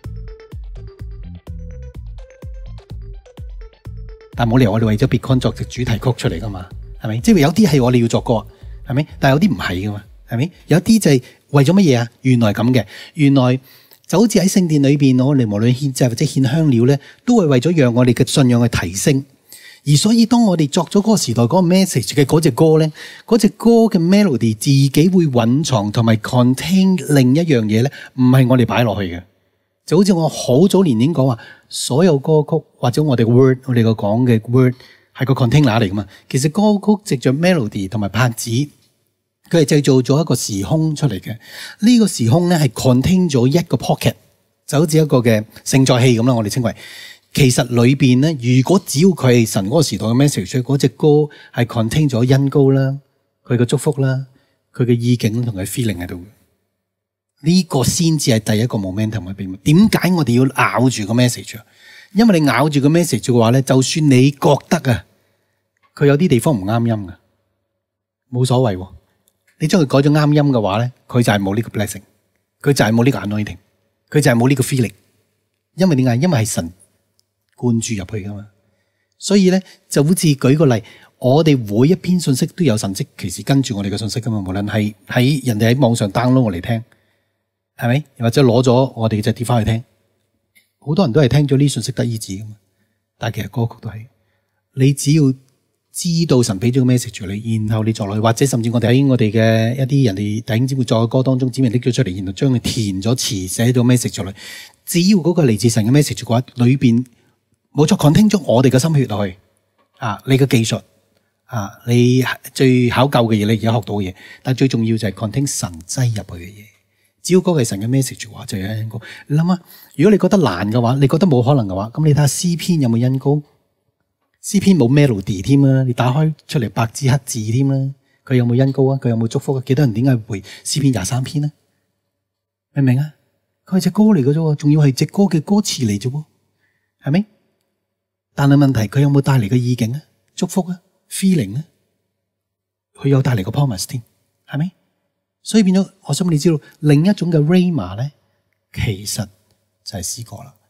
但冇理由我哋為咗 Bitcoin 作隻主題曲出嚟噶嘛，係咪？即係有啲係我哋要作歌，係咪？但係有啲唔係噶嘛，係咪？有啲就係為咗乜嘢啊？原來咁嘅，原來就好似喺聖殿裏邊，我哋無論獻祭或者獻香料咧，都係為咗讓我哋嘅信仰去提升。而所以當我哋作咗嗰個時代嗰個 message 嘅嗰隻歌咧，嗰隻歌嘅 melody 自己會蘊藏同埋 contain 另一樣嘢咧，唔係我哋擺落去嘅。就好似我好早年已經講話，所有歌曲或者我哋 word， 我哋個講嘅 word 係個 container 嚟噶嘛。其實歌曲藉着 melody 同埋拍子，佢係製造咗一個時空出嚟嘅。呢個時空咧係 contain 咗一個 pocket， 就好似一個嘅承載器咁啦。我哋稱為其實裏邊咧，如果只要佢係神嗰個時代嘅 message， 嗰隻歌係 contain 咗恩膏啦，佢嘅祝福啦，佢嘅意境同佢 feeling 喺度。呢個先至係第一個 momentum 嘅秘密。點解我哋要咬住個 message 啊？因為你咬住個 message 嘅話咧，就算你覺得啊，佢有啲地方唔啱音嘅，冇所謂。你將佢改咗啱音嘅話咧，佢就係冇呢個 blessing， 佢就係冇呢個 anointing， 佢就係冇呢個 feeling。因為點解？因為係神灌注入去噶嘛。所以咧就好似舉個例，我哋每一篇信息都有神蹟奇事跟住我哋嘅信息噶嘛。無論係喺人哋喺網上 download 我嚟聽。係咪？又或者攞咗我哋隻碟翻去聽，好多人都係聽咗呢信息得醫治噶嘛。但係其實歌曲都係，你只要知道神俾咗個 message 你，然後你作落去，或者甚至我哋喺我哋嘅一啲人哋弟兄姊妹作嘅歌當中，指明拎咗出嚟，然後將佢填咗詞，寫咗 message 落去。只要嗰個嚟自神嘅 message 嘅話，裏邊冇錯 contain 咗我哋嘅心血落去啊，你嘅技術啊，你最考究嘅嘢，你而家學到嘅嘢，但係最重要就係 contain 神擠入去嘅嘢。只要嗰個係神嘅 message 嘅話，就有恩膏。你諗下，如果你覺得難嘅話，你覺得冇可能嘅話，咁你睇下詩篇有冇恩膏？詩篇冇 melody 添啊，你打開出嚟白紙黑字添啦，佢有冇恩膏啊？佢有冇祝福啊？幾多人點解背詩篇23篇咧？明唔明啊？佢係隻歌嚟嘅啫，仲要係隻歌嘅歌詞嚟啫，係咪？但係問題佢有冇帶嚟嘅意境啊？祝福啊 ，feeling 啊，佢有帶嚟個 promise 添，係咪？所以變咗，我想你知道另一種嘅 Rhema 咧，其實就係詩歌啦。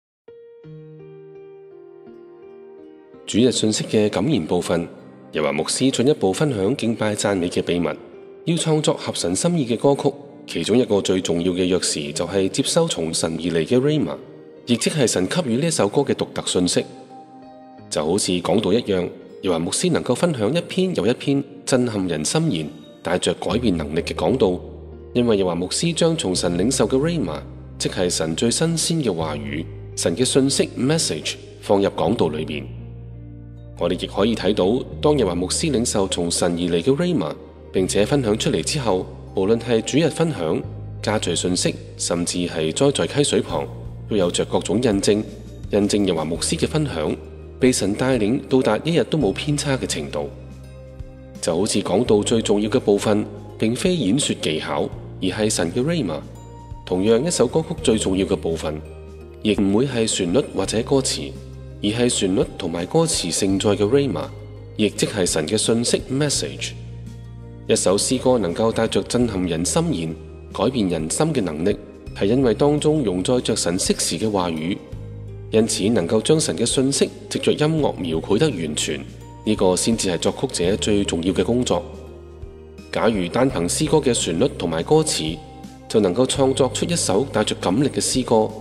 主日信息嘅感言部分，又話牧師進一步分享敬拜讚美嘅秘密。要創作合神心意嘅歌曲，其中一個最重要嘅鑰匙就係接收從神而嚟嘅 Rhema， 亦即係神給予呢首歌嘅獨特信息。就好似講道一樣，又話牧師能夠分享一篇又一篇震撼人心弦，帶着改變能力嘅講道，因為又話牧師將從神領受嘅 Rhema， 即係神最新鮮嘅話語，神嘅信息 message 放入講道裏面。我哋亦可以睇到，當又話牧師領受從神而嚟嘅 Rhema， 並且分享出嚟之後，無論係主日分享、家聚信息，甚至係栽在溪水旁，都有着各種印證又話牧師嘅分享被神帶領到達一日都冇偏差嘅程度。就好似講到最重要嘅部分，並非演說技巧，而係神嘅 Rhema。同樣，一首歌曲最重要嘅部分，亦唔會係旋律或者歌詞，而係旋律同埋歌詞盛載嘅 Rhema， 亦即係神嘅信息 message。一首詩歌能夠帶着震撼人心弦、改變人心嘅能力，係因為當中容載着神適時嘅話語，因此能夠將神嘅信息藉着音樂描繪得完全。呢個先至係作曲者最重要嘅工作。假如單憑詩歌嘅旋律同埋歌詞就能夠創作出一首帶着感力嘅詩歌，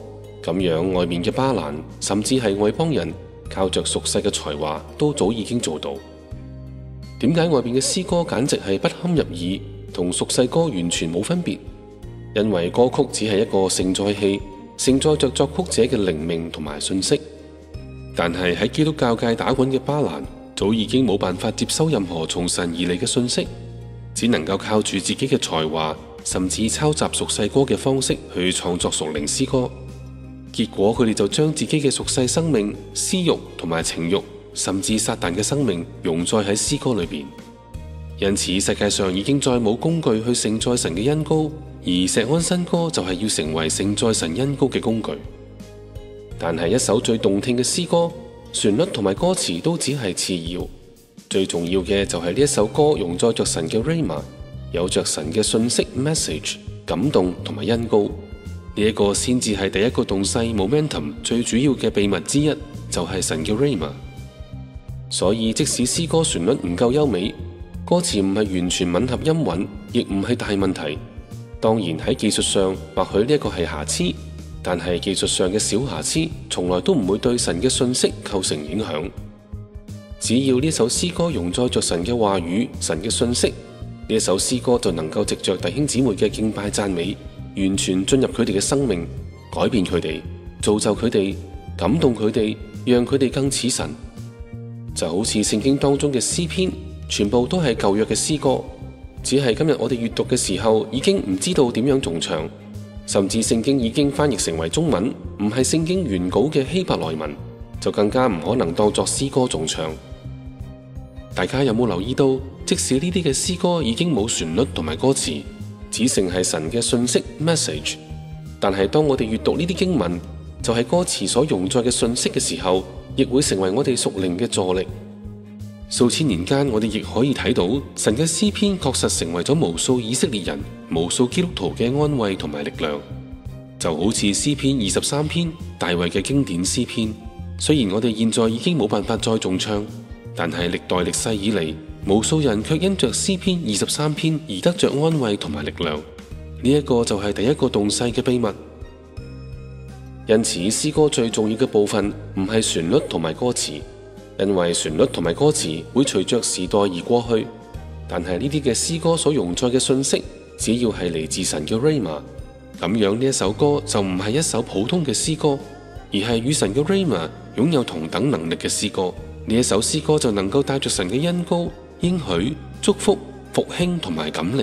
咁樣外面嘅巴蘭，甚至係外邦人，靠着俗世嘅才華，都早已經做到。點解外面嘅詩歌簡直係不堪入耳，同俗世歌完全冇分別？因為歌曲只係一個承載器，承載着作曲者嘅靈命同埋信息。但係喺基督教界打滾嘅巴蘭，早已經冇辦法接收任何從神而嚟嘅信息，只能夠靠住自己嘅才華，甚至抄襲俗世歌嘅方式去創作屬靈詩歌。結果佢哋就將自己嘅俗世生命、私欲同埋情欲，甚至撒旦嘅生命容載喺詩歌裏邊。因此世界上已經再冇工具去承載神嘅恩膏，而石安新歌就係要成為承載神恩膏嘅工具。但係一首最動聽嘅詩歌，旋律同埋歌詞都只係次要，最重要嘅就係呢一首歌容載着神嘅 Rhema， 有着神嘅信息 message， 感動同埋恩膏。呢一個先至係第一個動勢 momentum 最主要嘅秘密之一，就係神嘅 Rhema。所以即使詩歌旋律唔夠優美，歌詞唔係完全吻合音韻，亦唔係大問題。當然喺技術上或許呢一個係瑕疵，但係技術上嘅小瑕疵從來都唔會對神嘅信息構成影響。只要呢首詩歌容載着神嘅話語、神嘅信息，呢一首詩歌就能夠藉着弟兄姊妹嘅敬拜讚美，完全進入佢哋嘅生命，改變佢哋，造就佢哋，感動佢哋，讓佢哋更似神。就好似聖經當中嘅詩篇，全部都係舊約嘅詩歌，只係今日我哋閱讀嘅時候已經唔知道點樣重唱，甚至聖經已經翻譯成為中文，唔係聖經原稿嘅希伯來文，就更加唔可能當作詩歌重唱。大家有冇留意到，即使呢啲嘅詩歌已經冇旋律同埋歌詞，只剩係神嘅信息 message， 但係當我哋閱讀呢啲經文，就係歌詞所容載嘅信息嘅時候，亦會成為我哋屬靈嘅助力。數千年間，我哋亦可以睇到神嘅詩篇確實成為咗無數以色列人、無數基督徒嘅安慰同埋力量。就好似詩篇23篇，大衛嘅經典詩篇，雖然我哋現在已經冇辦法再重唱，但係歷代歷世以嚟，無數人卻因着詩篇23篇而得着安慰同埋力量。呢一個就係第一個動勢嘅秘密。因此詩歌最重要嘅部分唔係旋律同埋歌詞，因為旋律同埋歌詞會隨着時代而過去。但係呢啲嘅詩歌所容載嘅信息，只要係嚟自神嘅 Rhema， 咁樣呢一首歌就唔係一首普通嘅詩歌，而係與神嘅 Rhema 擁有同等能力嘅詩歌。呢一首詩歌就能夠帶着神嘅恩膏、應許、祝福、復興同埋感力。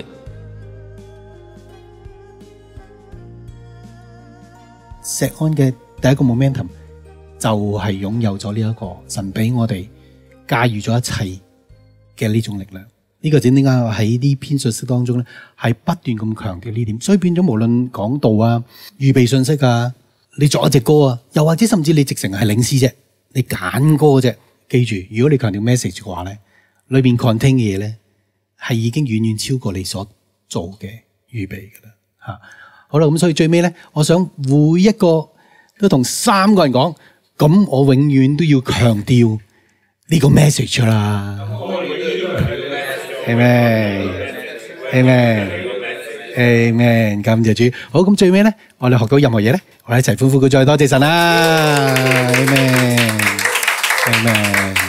石安嘅第一個 momentum 就係擁有咗呢一個神俾我哋駕馭咗一切嘅呢種力量。呢個點解喺呢篇信息當中咧，係不斷咁強調呢點，所以變咗無論講道啊、預備信息啊、你作一隻歌啊，又或者甚至你直情係領詩啫，你揀歌啫。記住，如果你強調 message 嘅話咧，裏邊 contain 嘅嘢咧係已經遠遠超過你所做嘅預備噶啦吓。好啦，咁所以最尾咧，我想每一個都同3個人講，咁我永遠都要強調呢個 message 啦。Amen， Amen， Amen， 感謝主。好，咁最尾咧，我哋學到任何嘢咧，我哋一齊歡呼佢，再多謝神啦。Amen，Amen。